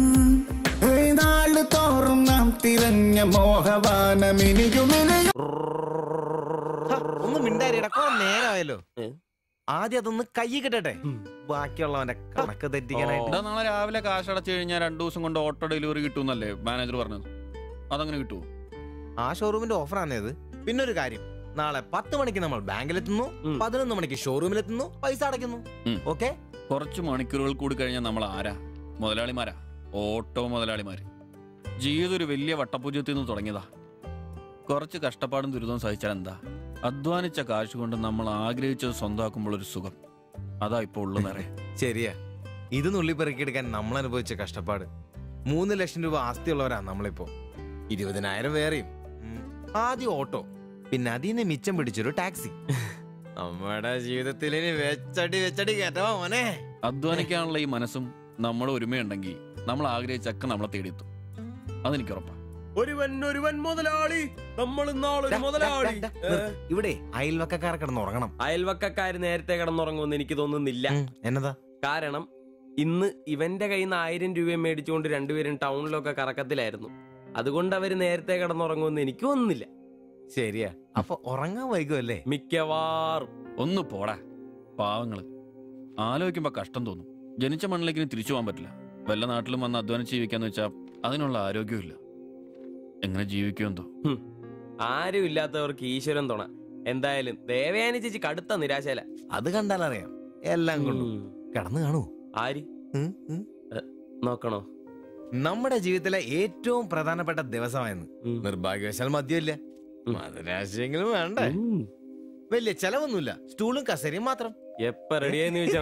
നാളു തോറും നാം തിരഞ്ഞ മോഹവാനമിനിയുമിനിയും. ഒന്ന് മിണ്ടാരിടാ, കുറെ നേരമായല്ലോ. ആദ്യം അതൊന്ന് കൈ കിട്ടട്ടെ, ബാക്കിയുള്ളവന്റെ കണക്ക് തെറ്റിക്കാനായിട്ട്. നാളെ രാവിലെ കാശ് അടച്ചു കഴിഞ്ഞാൽ 2 ദിവസം കൊണ്ട് ഓട്ടോ ഡെലിവറി കിട്ടുമെന്നല്ലേ മാനേജർ പറഞ്ഞത്? അതങ്ങനെ കിട്ടുമോ? ആ ഷോറൂമിന്റെ ഓഫറാണ് ഇത്. പിന്നെ ഒരു കാര്യം, നാളെ 10 മണിക്ക് നമ്മൾ ബാങ്കിലെത്തുന്നു, 11 മണിക്ക് ഷോറൂമിലെത്തുന്നു, പൈസ അടയ്ക്കുന്നു. ഓക്കെ, കുറച്ച് മണിക്കൂറുകൾ കൂടി കഴിഞ്ഞാൽ നമ്മൾ ആരാ? മുതലാളിമാരാ, ഓട്ടോ മുതലാളിമാര്. ജീവിതം ഒരു വലിയ വട്ടപൂജ്യത്തിൽ നിന്ന് തുടങ്ങിയതാ. കുറച്ച് കഷ്ടപ്പാടും ദുരിതവും സഹിച്ചാൽ എന്താ? അധ്വാനിച്ച കാശ് കൊണ്ട് നമ്മൾ ആഗ്രഹിച്ചത് സ്വന്തമാക്കുമ്പോൾ ഒരു സുഖം, അതാ ഇപ്പൊ ഉള്ളു നിറയെ. ശരിയാ, ഇത് നുള്ളിപ്പെറുക്കിയെടുക്കാൻ നമ്മൾ അനുഭവിച്ച കഷ്ടപ്പാട്. 3 ലക്ഷം രൂപ ആസ്തിയുള്ളവരാ നമ്മളിപ്പോ. 20,000 വേറെയും. ആദ്യം ഓട്ടോ, പിന്നെ അതിനെ മിച്ചം പിടിച്ചൊരു ടാക്സി. നമ്മുടെ ജീവിതത്തിൽ ഇനി വെച്ചടി കേട്ടോ മോനെ. അധ്വാനിക്കാനുള്ള ഈ മനസ്സും നമ്മുടെ ഒരുമയുണ്ടെങ്കിൽ നമ്മൾ ആഗ്രഹിച്ചൊക്കെ നമ്മളെ തേടിയെത്തും, അതെനിക്ക് ഉറപ്പാ. ഒരുവൻ മുതലാളി, നമ്മൾ ഇന്നാളൊരു മുതലാളി. ഇവിടെ അയൽവക്കക്കാർ കിടന്നുറങ്ങണം. അയൽവക്കക്കാര് നേരത്തെ കിടന്നുറങ്ങുമെന്ന് എനിക്ക് തോന്നുന്നില്ല. എന്നതാ കാരണം ഇന്ന് ഇവന്റെ കയ്യിൽ നിന്ന് 1000 രൂപയും മേടിച്ചുകൊണ്ട് രണ്ടുപേരും ടൗണിലൊക്കെ കറക്കത്തിലായിരുന്നു. അതുകൊണ്ട് അവര് നേരത്തെ കിടന്നുറങ്ങുമെന്ന് എനിക്ക് തോന്നുന്നില്ല. ശരിയാ, അപ്പൊ ഉറങ്ങാൻ വൈകുമല്ലേ? മിക്കവാറും. ഒന്ന് പോടാ പാവങ്ങള്. ആലോചിക്കുമ്പോ കഷ്ടം തോന്നും. ജനിച്ച മണ്ണിലേക്ക് തിരിച്ചു പോകാൻ പറ്റില്ല. വല്ല നാട്ടിലും വന്ന് അധ്വാനിച്ച് ജീവിക്കാന്ന് വെച്ചാൽ അതിനുള്ള ആരോഗ്യമില്ല. എങ്ങനെ ജീവിക്കുമെന്തോ. ആരും ഇല്ലാത്തവർക്ക് ഈശ്വരൻ തുണ. എന്തായാലും ദേവയാനി ചേച്ചി കടുത്ത നിരാശയില. അത് കണ്ടാലറിയാം എല്ലാം കൊണ്ടും. കടന്നു കാണൂ. ആര് നോക്കണോ? നമ്മുടെ ജീവിതത്തിലെ ഏറ്റവും പ്രധാനപ്പെട്ട ദിവസമായിരുന്നു. നിർഭാഗ്യവശാൽ മദ്യമില്ല, മധുരാശയെങ്കിലും വേണ്ടേ. വലിയ ചെലവൊന്നുമില്ല, സ്റ്റൂളും കസേരയും മാത്രം. എപ്പ റെഡിയായെന്ന് ചോദിച്ചാൽ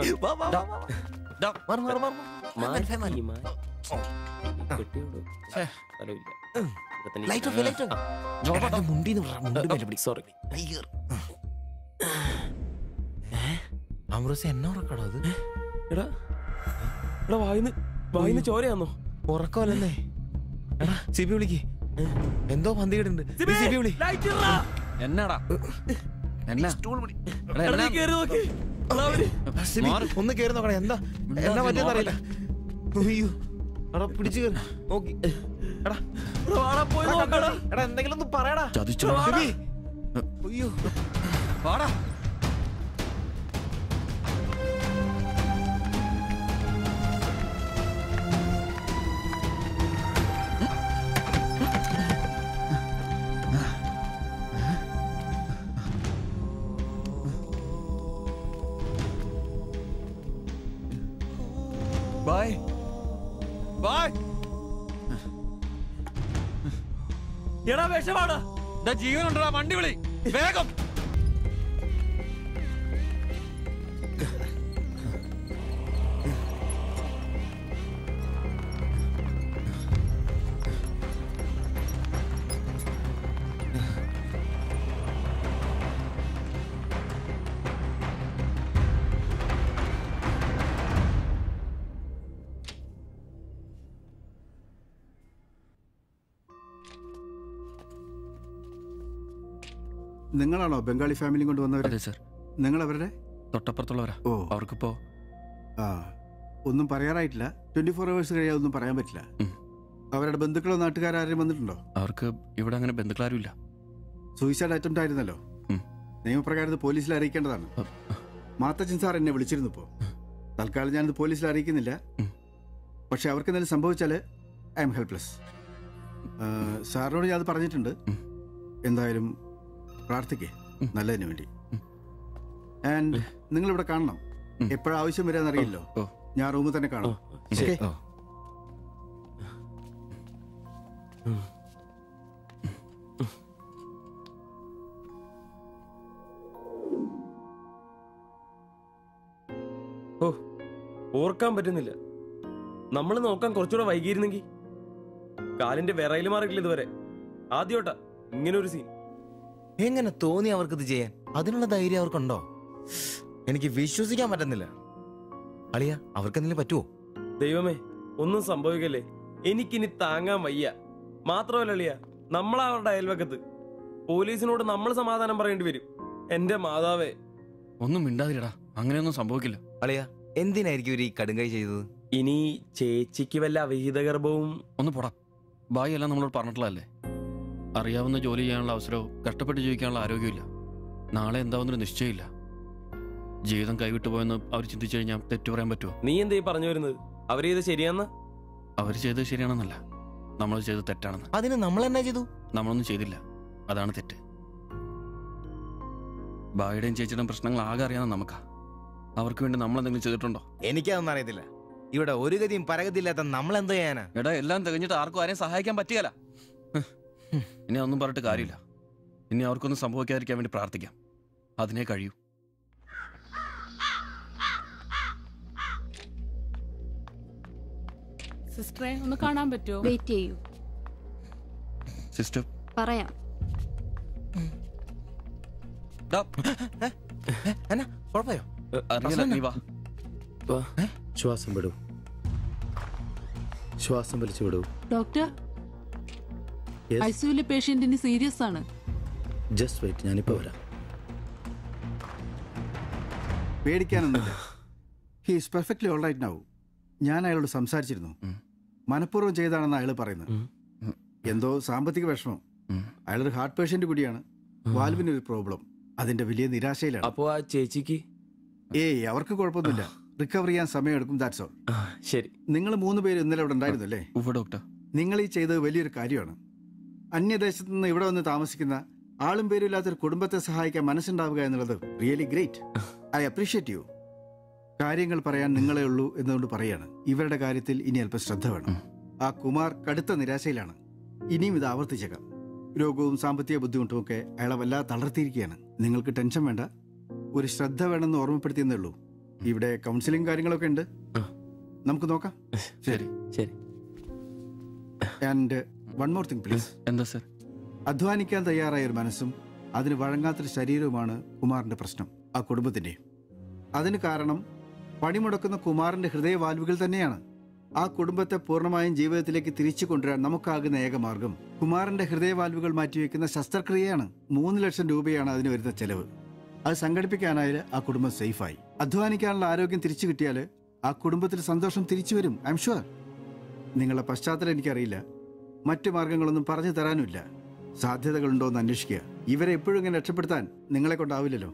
എന്നോറക്കടോ അത്? വായിന്ന് ചോരയാന്നോ? ഉറക്കമല്ലേ? എടാ സിബി വിളിക്ക്, എന്തോ പന്തികേടുണ്ട്. സിബി വിളി. എന്നാടാ ഒന്ന് കേറി നോക്കണേ, എന്താ എന്നാ പറ്റിയെന്ന് അറിയില്ല. അയ്യോ എടാ പിടിച്ചു കയറി നോക്കി. എടാ എന്തെങ്കിലും ഒന്ന് പറയടാ. അയ്യോ വാടാ. Bye bye. എടാ വിഷമാടാ, ജീവനുണ്ടടാ, വണ്ടി വിളി വേഗം. നിങ്ങളാണോ ബംഗാളി ഫാമിലി കൊണ്ടുവന്നവർ? അതെ സർ. നിങ്ങൾ അവരുടെ തൊട്ടപ്പുറത്തുള്ളവരാ. ഓ, അവർക്കിപ്പോ ആ ഒന്നും പറയാറായിട്ടില്ല. 24 hours കഴിയാതെ ഒന്നും പറയാൻ പറ്റില്ല. അവരുടെ ബന്ധുക്കളോ നാട്ടുകാരും വന്നിട്ടുണ്ടോ? അവർക്ക് ഇവിടെ അങ്ങനെ ബന്ധുക്കളാരും ഇല്ല. സൂയിസൈഡ് അറ്റംപ്റ്റ് ആയിരുന്നല്ലോ. നിയമപ്രകാരം ഇത് പോലീസിൽ അറിയിക്കേണ്ടതാണ്. മാത്തച്ചൻ സാർ എന്നെ വിളിച്ചിരുന്നു. ഇപ്പോൾ തൽക്കാലം ഞാനിത് പോലീസിൽ അറിയിക്കുന്നില്ല. പക്ഷെ അവർക്ക് എന്തെങ്കിലും സംഭവിച്ചാൽ ഐ എം ഹെൽപ്ലെസ്. സാറിനോട് ഞാൻ അത് പറഞ്ഞിട്ടുണ്ട്. എന്തായാലും പ്രാർത്ഥിക്കേ നല്ലതിന് വേണ്ടി. ആൻഡ് നിങ്ങളിവിടെ കാണണം. എപ്പോഴാവശ്യം വരാന്നറിയില്ലോ. ഞാൻ റൂമിൽ തന്നെ കാണാം. ഓ, ഓർക്കാൻ പറ്റുന്നില്ല. നമ്മൾ നോക്കാൻ കുറച്ചുകൂടെ വൈകിയിരുന്നെങ്കിൽ. കാലിന്റെ വിറയിൽ മാറിയിട്ടില്ല ഇതുവരെ. ആദ്യോട്ടാ ഇങ്ങനെ ഒരു സീൻ. എങ്ങനെ തോന്നി അവർക്കിത് ചെയ്യാൻ? അതിനുള്ള ധൈര്യം അവർക്കുണ്ടോ? എനിക്ക് വിശ്വസിക്കാൻ പറ്റുന്നില്ല. അളിയ, അവർക്ക് എന്തെങ്കിലും പറ്റുമോ? ദൈവമേ, ഒന്നും സംഭവിക്കല്ലേ. എനിക്കിനി താങ്ങാൻ വയ്യ. മാത്രമല്ല അളിയ, നമ്മളവരുടെ അയൽവക്കത്ത്. പോലീസിനോട് നമ്മൾ സമാധാനം പറയേണ്ടി വരും. എന്റെ മാതാവേ. ഒന്നും മിണ്ടാതിരടാ, അങ്ങനെയൊന്നും സംഭവിക്കില്ല. അളിയ, എന്തിനായിരിക്കും ഇവർ ഈ കടുങ്കൈ ചെയ്തത്? ഇനി ചേച്ചിക്ക് വല്ല അവിഹിത ഗർഭവും. ഒന്ന് പോടാ. ബായി എല്ലാം നമ്മളോട് പറഞ്ഞിട്ടുള്ളതല്ലേ. അറിയാവുന്ന ജോലി ചെയ്യാനുള്ള അവസരവും കഷ്ടപ്പെട്ട് ജീവിക്കാനുള്ള ആരോഗ്യമില്ല. നാളെ എന്താവുന്നൊരു നിശ്ചയമില്ല. ജീവിതം കൈവിട്ടു പോയെന്ന് അവർ ചിന്തിച്ചു കഴിഞ്ഞാൽ തെറ്റു പറയാൻ പറ്റുമോ? നീ എന്താ പറഞ്ഞു വരുന്നത്? അവർ ചെയ്ത് ശരിയാന്ന്? അവർ ചെയ്തത് ശരിയാണെന്നല്ല, നമ്മൾ ചെയ്തത് തെറ്റാണെന്ന്. അതിന് നമ്മൾ എന്നാ ചെയ്തു? നമ്മളൊന്നും ചെയ്തില്ല, അതാണ് തെറ്റ്. ബായിയുടെയും ചേച്ചിയുടെയും പ്രശ്നങ്ങൾ ആകെ അറിയാവുന്ന നമുക്കാ. അവർക്ക് വേണ്ടി നമ്മൾ എന്തെങ്കിലും ചെയ്തിട്ടുണ്ടോ? എനിക്കതൊന്നും അറിയത്തില്ല. ഇവിടെ ഒരു ഗതിയും പരഗതിയില്ലാത്ത നമ്മൾ എന്താ ചെയ്യാനാ? എടാ, എല്ലാം തികഞ്ഞിട്ട് ആർക്കും ആരെയും സഹായിക്കാൻ പറ്റിയല്ല. ഇനി ഒന്നും പറഞ്ഞിട്ട് കാര്യമില്ല. ഇനി അവർക്കൊന്നും സംഭവിക്കാതിരിക്കാൻ വേണ്ടി പ്രാർത്ഥിക്കാം. അതിനെ കഴിയൂ. സിസ്റ്ററെ, ഒന്ന് കാണാൻ പറ്റുമോ? വെയിറ്റ് ചെയ്യൂ. സിസ്റ്റർ പറയാം. ശ്വാസം വിടൂ. ശ്വാസം വലിച്ചു വിടൂ. ഡോക്ടർ, ഐസിയുലെ പേഷ്യന്റിന് സീരിയസ് ആണ്. ജസ്റ്റ് വെയിറ്റ്, ഞാനിപ്പോ വരാം. പേടിക്കാനൊന്നുമില്ല. He is perfectly all right now. ഞാൻ അയാളോട് സംസാരിച്ചിരുന്നു. മനഃപൂർവ്വം ചെയ്താണെന്ന് അയാൾ പറയുന്നത്. എന്തോ സാമ്പത്തിക വിഷമം. അയാളൊരു ഹാർട്ട് പേഷ്യന്റ് കൂടിയാണ്. വാൽവിനൊരു പ്രോബ്ലം. അതിന്റെ വലിയ നിരാശയിലാണ്. അപ്പോ ആ ചേച്ചിക്ക്? ഏയ്, അവർക്ക് കുഴപ്പമൊന്നുമില്ല. റിക്കവർ ചെയ്യാൻ സമയമെടുക്കും. That's all. ശരി. നിങ്ങൾ 3 പേര് ഇന്നലെ ഇവിടെ ഉണ്ടായിരുന്നു അല്ലേ? ഡോക്ടർ, നിങ്ങൾ ഈ ചെയ്തത് വലിയൊരു കാര്യമാണ്. അന്യദേശത്ത് നിന്ന് ഇവിടെ വന്ന് താമസിക്കുന്ന ആളും പേരും ഇല്ലാത്തൊരു കുടുംബത്തെ സഹായിക്കാൻ മനസ്സുണ്ടാവുക എന്നുള്ളത് really great. I appreciate you. കാര്യങ്ങൾ പറയാൻ നിങ്ങളെ ഉള്ളൂ എന്നുകൊണ്ട് പറയാണ്. ഇവരുടെ കാര്യത്തിൽ ഇനി അല്പം ശ്രദ്ധ വേണം. ആ കുമാർ കടുത്ത നിരാശയിലാണ്. ഇനിയും ഇത് ആവർത്തിച്ചേക്കാം. രോഗവും സാമ്പത്തിക ബുദ്ധിമുട്ടും ഒക്കെ അയാളെ വല്ലാതെ തളർത്തിയിരിക്കുകയാണ്. നിങ്ങൾക്ക് ടെൻഷൻ വേണ്ട. ഒരു ശ്രദ്ധ വേണമെന്ന് ഓർമ്മപ്പെടുത്തിയെന്നേ ഉള്ളൂ. ഇവിടെ കൗൺസിലിംഗ് കാര്യങ്ങളൊക്കെ ഉണ്ട്. നമുക്ക് നോക്കാം. ശരി ശരി. And one more thing please. എന്താ സർ? അധ്വാനിക്കാൻ തയ്യാറായ ഒരു മനസ്സും അതിന് വഴങ്ങാത്തൊരു ശരീരവുമാണ് കുമാറിന്റെ പ്രശ്നം, ആ കുടുംബത്തിന്റെ. അതിന് കാരണം പണിമുടക്കുന്ന കുമാറിന്റെ ഹൃദയവാൽവുകൾ തന്നെയാണ്. ആ കുടുംബത്തെ പൂർണ്ണമായും ജീവിതത്തിലേക്ക് തിരിച്ചു കൊണ്ടുവരാൻ നമുക്കാകുന്ന ഏക മാർഗം കുമാറിന്റെ ഹൃദയവാൽവുകൾ മാറ്റിവെക്കുന്ന ശസ്ത്രക്രിയയാണ്. 3 ലക്ഷം രൂപയാണ് അതിന് വരുന്ന ചെലവ്. അത് സംഘടിപ്പിക്കാനായാൽ ആ കുടുംബം സേഫായി. അധ്വാനിക്കാനുള്ള ആരോഗ്യം തിരിച്ചു കിട്ടിയാൽ ആ കുടുംബത്തിൽ സന്തോഷം തിരിച്ചു വരും. I'm sure. നിങ്ങളുടെ പശ്ചാത്തലം എനിക്കറിയില്ല. മറ്റു മാർഗങ്ങളൊന്നും പറഞ്ഞു തരാനുമില്ല. സാധ്യതകളുണ്ടോ എന്ന് അന്വേഷിക്കുക. ഇവരെ എപ്പോഴും ഇങ്ങനെ രക്ഷപ്പെടുത്താൻ നിങ്ങളെ കൊണ്ടാവില്ലല്ലോ.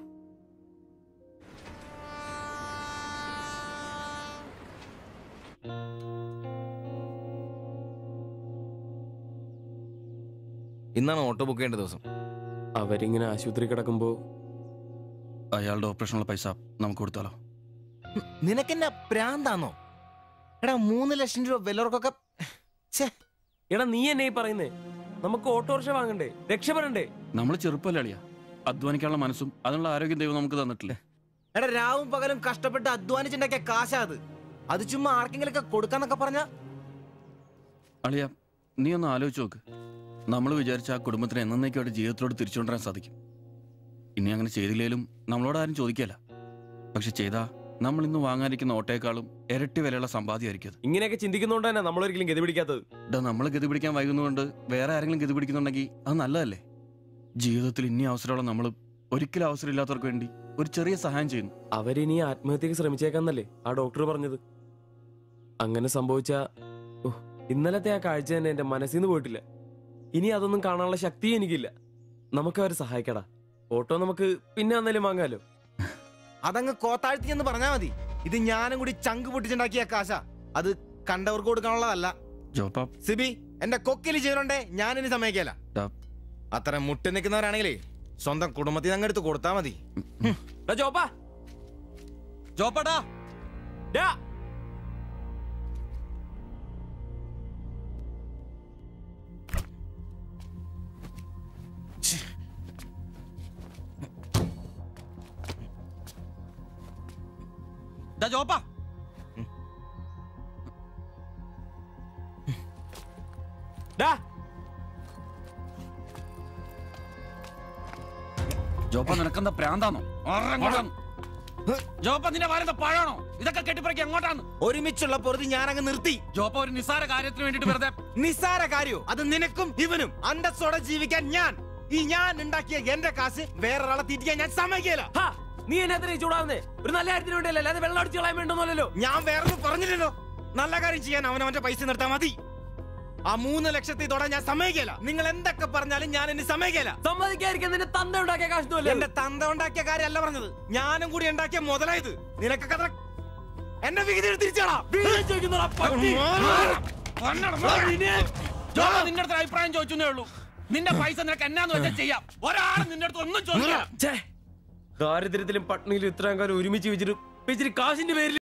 ഇന്നാണ് ഓട്ടോ ബുക്ക് ചെയ്യേണ്ട ദിവസം. അവരിങ്ങനെ ആശുപത്രി കിടക്കുമ്പോ അയാളുടെ ഓപ്പറേഷനുള്ള പൈസ നമുക്ക് കൊടുത്താലോ? നിനക്കെന്നാ പ്രാന്താന്നോ? എടാ, 3 ലക്ഷം രൂപ വിലർക്കൊക്കെ. എടാ, നീ എന്നെ പറയുന്നേ? നമുക്ക് ഓട്ടോറിക്ഷ വാങ്ങണ്ടേ? രക്ഷപ്പെടണ്ടേ? നമ്മൾ ചെറുപ്പല്ലേ അളിയാ. അധ്വാനിക്കാനുള്ള മനസ്സും അതിനുള്ള ആരോഗ്യം ദൈവം നമുക്ക് തന്നിട്ടില്ലേ? എടാ, രാവും പകലും കഷ്ടപ്പെട്ട് അധ്വാനിച്ചുണ്ടാക്കിയ കാശാ അത്. അത് ചുമ്മാ ആർക്കെങ്കിലും ഒക്കെ കൊടുക്കാന്നൊക്കെ പറഞ്ഞ. അളിയാ, നീ ഒന്ന് ആലോചിച്ച് നോക്ക്. നമ്മൾ വിചാരിച്ച ആ കുടുംബത്തിന് എന്നേക്കുമായിട്ട് ജീവിതത്തിലോട് തിരിച്ചുകൊണ്ടുവരാൻ സാധിക്കും. ഇനി അങ്ങനെ ചെയ്തില്ലേലും നമ്മളോട് ആരും ചോദിക്കല്ല. പക്ഷെ ചെയ്താ നമ്മൾ ഇന്ന് വാങ്ങാനിരിക്കുന്ന ഓട്ടോയെക്കാളും ഇരട്ടി വിലയുള്ള സമ്പാദ്യമായിരിക്കും അത്. ഇങ്ങനെയൊക്കെ ചിന്തിക്കുന്നതുകൊണ്ട് തന്നെ നമ്മളൊരിക്കലും ഗതി പിടിക്കാത്തത്. നമ്മൾ ഗതി പിടിക്കാൻ വൈകുന്നതുകൊണ്ട് വേറെ ആരെങ്കിലും ഗതി പിടിക്കുന്നുണ്ടെങ്കിൽ അത് നല്ലതല്ലേ? ജീവിതത്തിൽ ഇനി അവസരമുള്ള നമ്മൾ ഒരിക്കലും അവസരമില്ലാത്തവർക്ക് വേണ്ടി ഒരു ചെറിയ സഹായം ചെയ്യുന്നു. അവരിനി ആത്മഹത്യക്ക് ശ്രമിച്ചേക്കാന്നല്ലേ ആ ഡോക്ടർ പറഞ്ഞത്? അങ്ങനെ സംഭവിച്ച ഇന്നലത്തെ ആ കാഴ്ച തന്നെ എന്റെ മനസ്സിൽ നിന്ന് പോയിട്ടില്ല. ഇനി അതൊന്നും കാണാനുള്ള ശക്തിയും എനിക്കില്ല. നമുക്ക് അവരെ സഹായിക്കടാ. ഓട്ടോ നമുക്ക് പിന്നെ വന്നാലും വാങ്ങാലോ. അതങ്ങ് കോത്താഴ്ത്തി എന്ന് പറഞ്ഞാ മതി. ഇത് ഞാനും കൂടി ചങ്ക് പൊട്ടിച്ചുണ്ടാക്കിയ കാശ. അത് കണ്ടവർക്ക് കൊടുക്കാനുള്ളതല്ല. സിബി, എന്റെ കൊക്കില് ജീവനുണ്ടേ ഞാനിനി സമ്മതിക്കല. അത്ര മുട്ടി നിൽക്കുന്നവരാണെങ്കിലേ സ്വന്തം കുടുംബത്തിൽ അങ്ങ് എടുത്ത് കൊടുത്താ മതി. ജോപ്പാടാ ജോപ്പാ ജോപ്പ നിനക്കെന്താ പ്രാന്താണോ? ജോപ്പ നിന്റെ വാരെന്താ പഴാണോ? ഇതൊക്കെ കെട്ടിപ്പറക്കി എങ്ങോട്ടാണ്? ഒരുമിച്ചുള്ള പൊറുതി ഞാനങ്ങ് നിർത്തി. ജോപ്പ ഒരു നിസ്സാര കാര്യത്തിന് വേണ്ടിട്ട് വെറുതെ. നിസ്സാര കാര്യോ? അത് നിനക്കും ഇവനും അന്തസ്സോടെ ജീവിക്കാൻ ഞാൻ ഉണ്ടാക്കിയ എന്റെ കാശ് വേറൊരാളെ തീറ്റിക്കാൻ ഞാൻ സമ്മതിക്കില്ല. നീ എന്നെ എത്ര ചൂടാവുന്നേ? ഒരു നല്ല കാര്യത്തിന് വേണ്ടിയല്ലേ, അല്ലാതെ വെള്ളം അടിച്ചു കളയാൻ വേണ്ടല്ലോ. ഞാൻ വേറൊന്നും പറഞ്ഞില്ലല്ലോ. നല്ല കാര്യം ചെയ്യാൻ അവനവന്റെ പൈസ നിർത്താൻ മതി. ആ 3 ലക്ഷത്തിൽ തൊടാൻ ഞാൻ സമ്മതിക്കില്ല. നിങ്ങൾ എന്തൊക്കെ പറഞ്ഞാലും ഞാൻ എന്നെ സമ്മതിക്കില്ല. സമ്മതിക്കാതിരിക്കാൻ നിന്റെ തന്ത ഉണ്ടാക്കിയ കാശ്. എന്റെ തന്ത ഉണ്ടാക്കിയ കാര്യമല്ല പറഞ്ഞത്, ഞാനും കൂടി ഉണ്ടാക്കിയ മുതലായത്. നിനക്കൊക്കെ എന്റെ വിഹിതം തിരിച്ചാടാ. നിന്റെ അടുത്ത് അഭിപ്രായം ചോദിച്ചേ ഉള്ളൂ. നിന്റെ പൈസ നിനക്ക് എന്നാന്ന് വെച്ചാൽ ചെയ്യാം. ഒരാളും നിന്റെ അടുത്ത് ഒന്നും ചോദിക്കാം. ദാരിദ്ര്യത്തിലും പട്ടിണിയിലും ഇത്രയും കാലം ഒരുമിച്ച് വെച്ചിട്ട് കാശിന്റെ പേരിൽ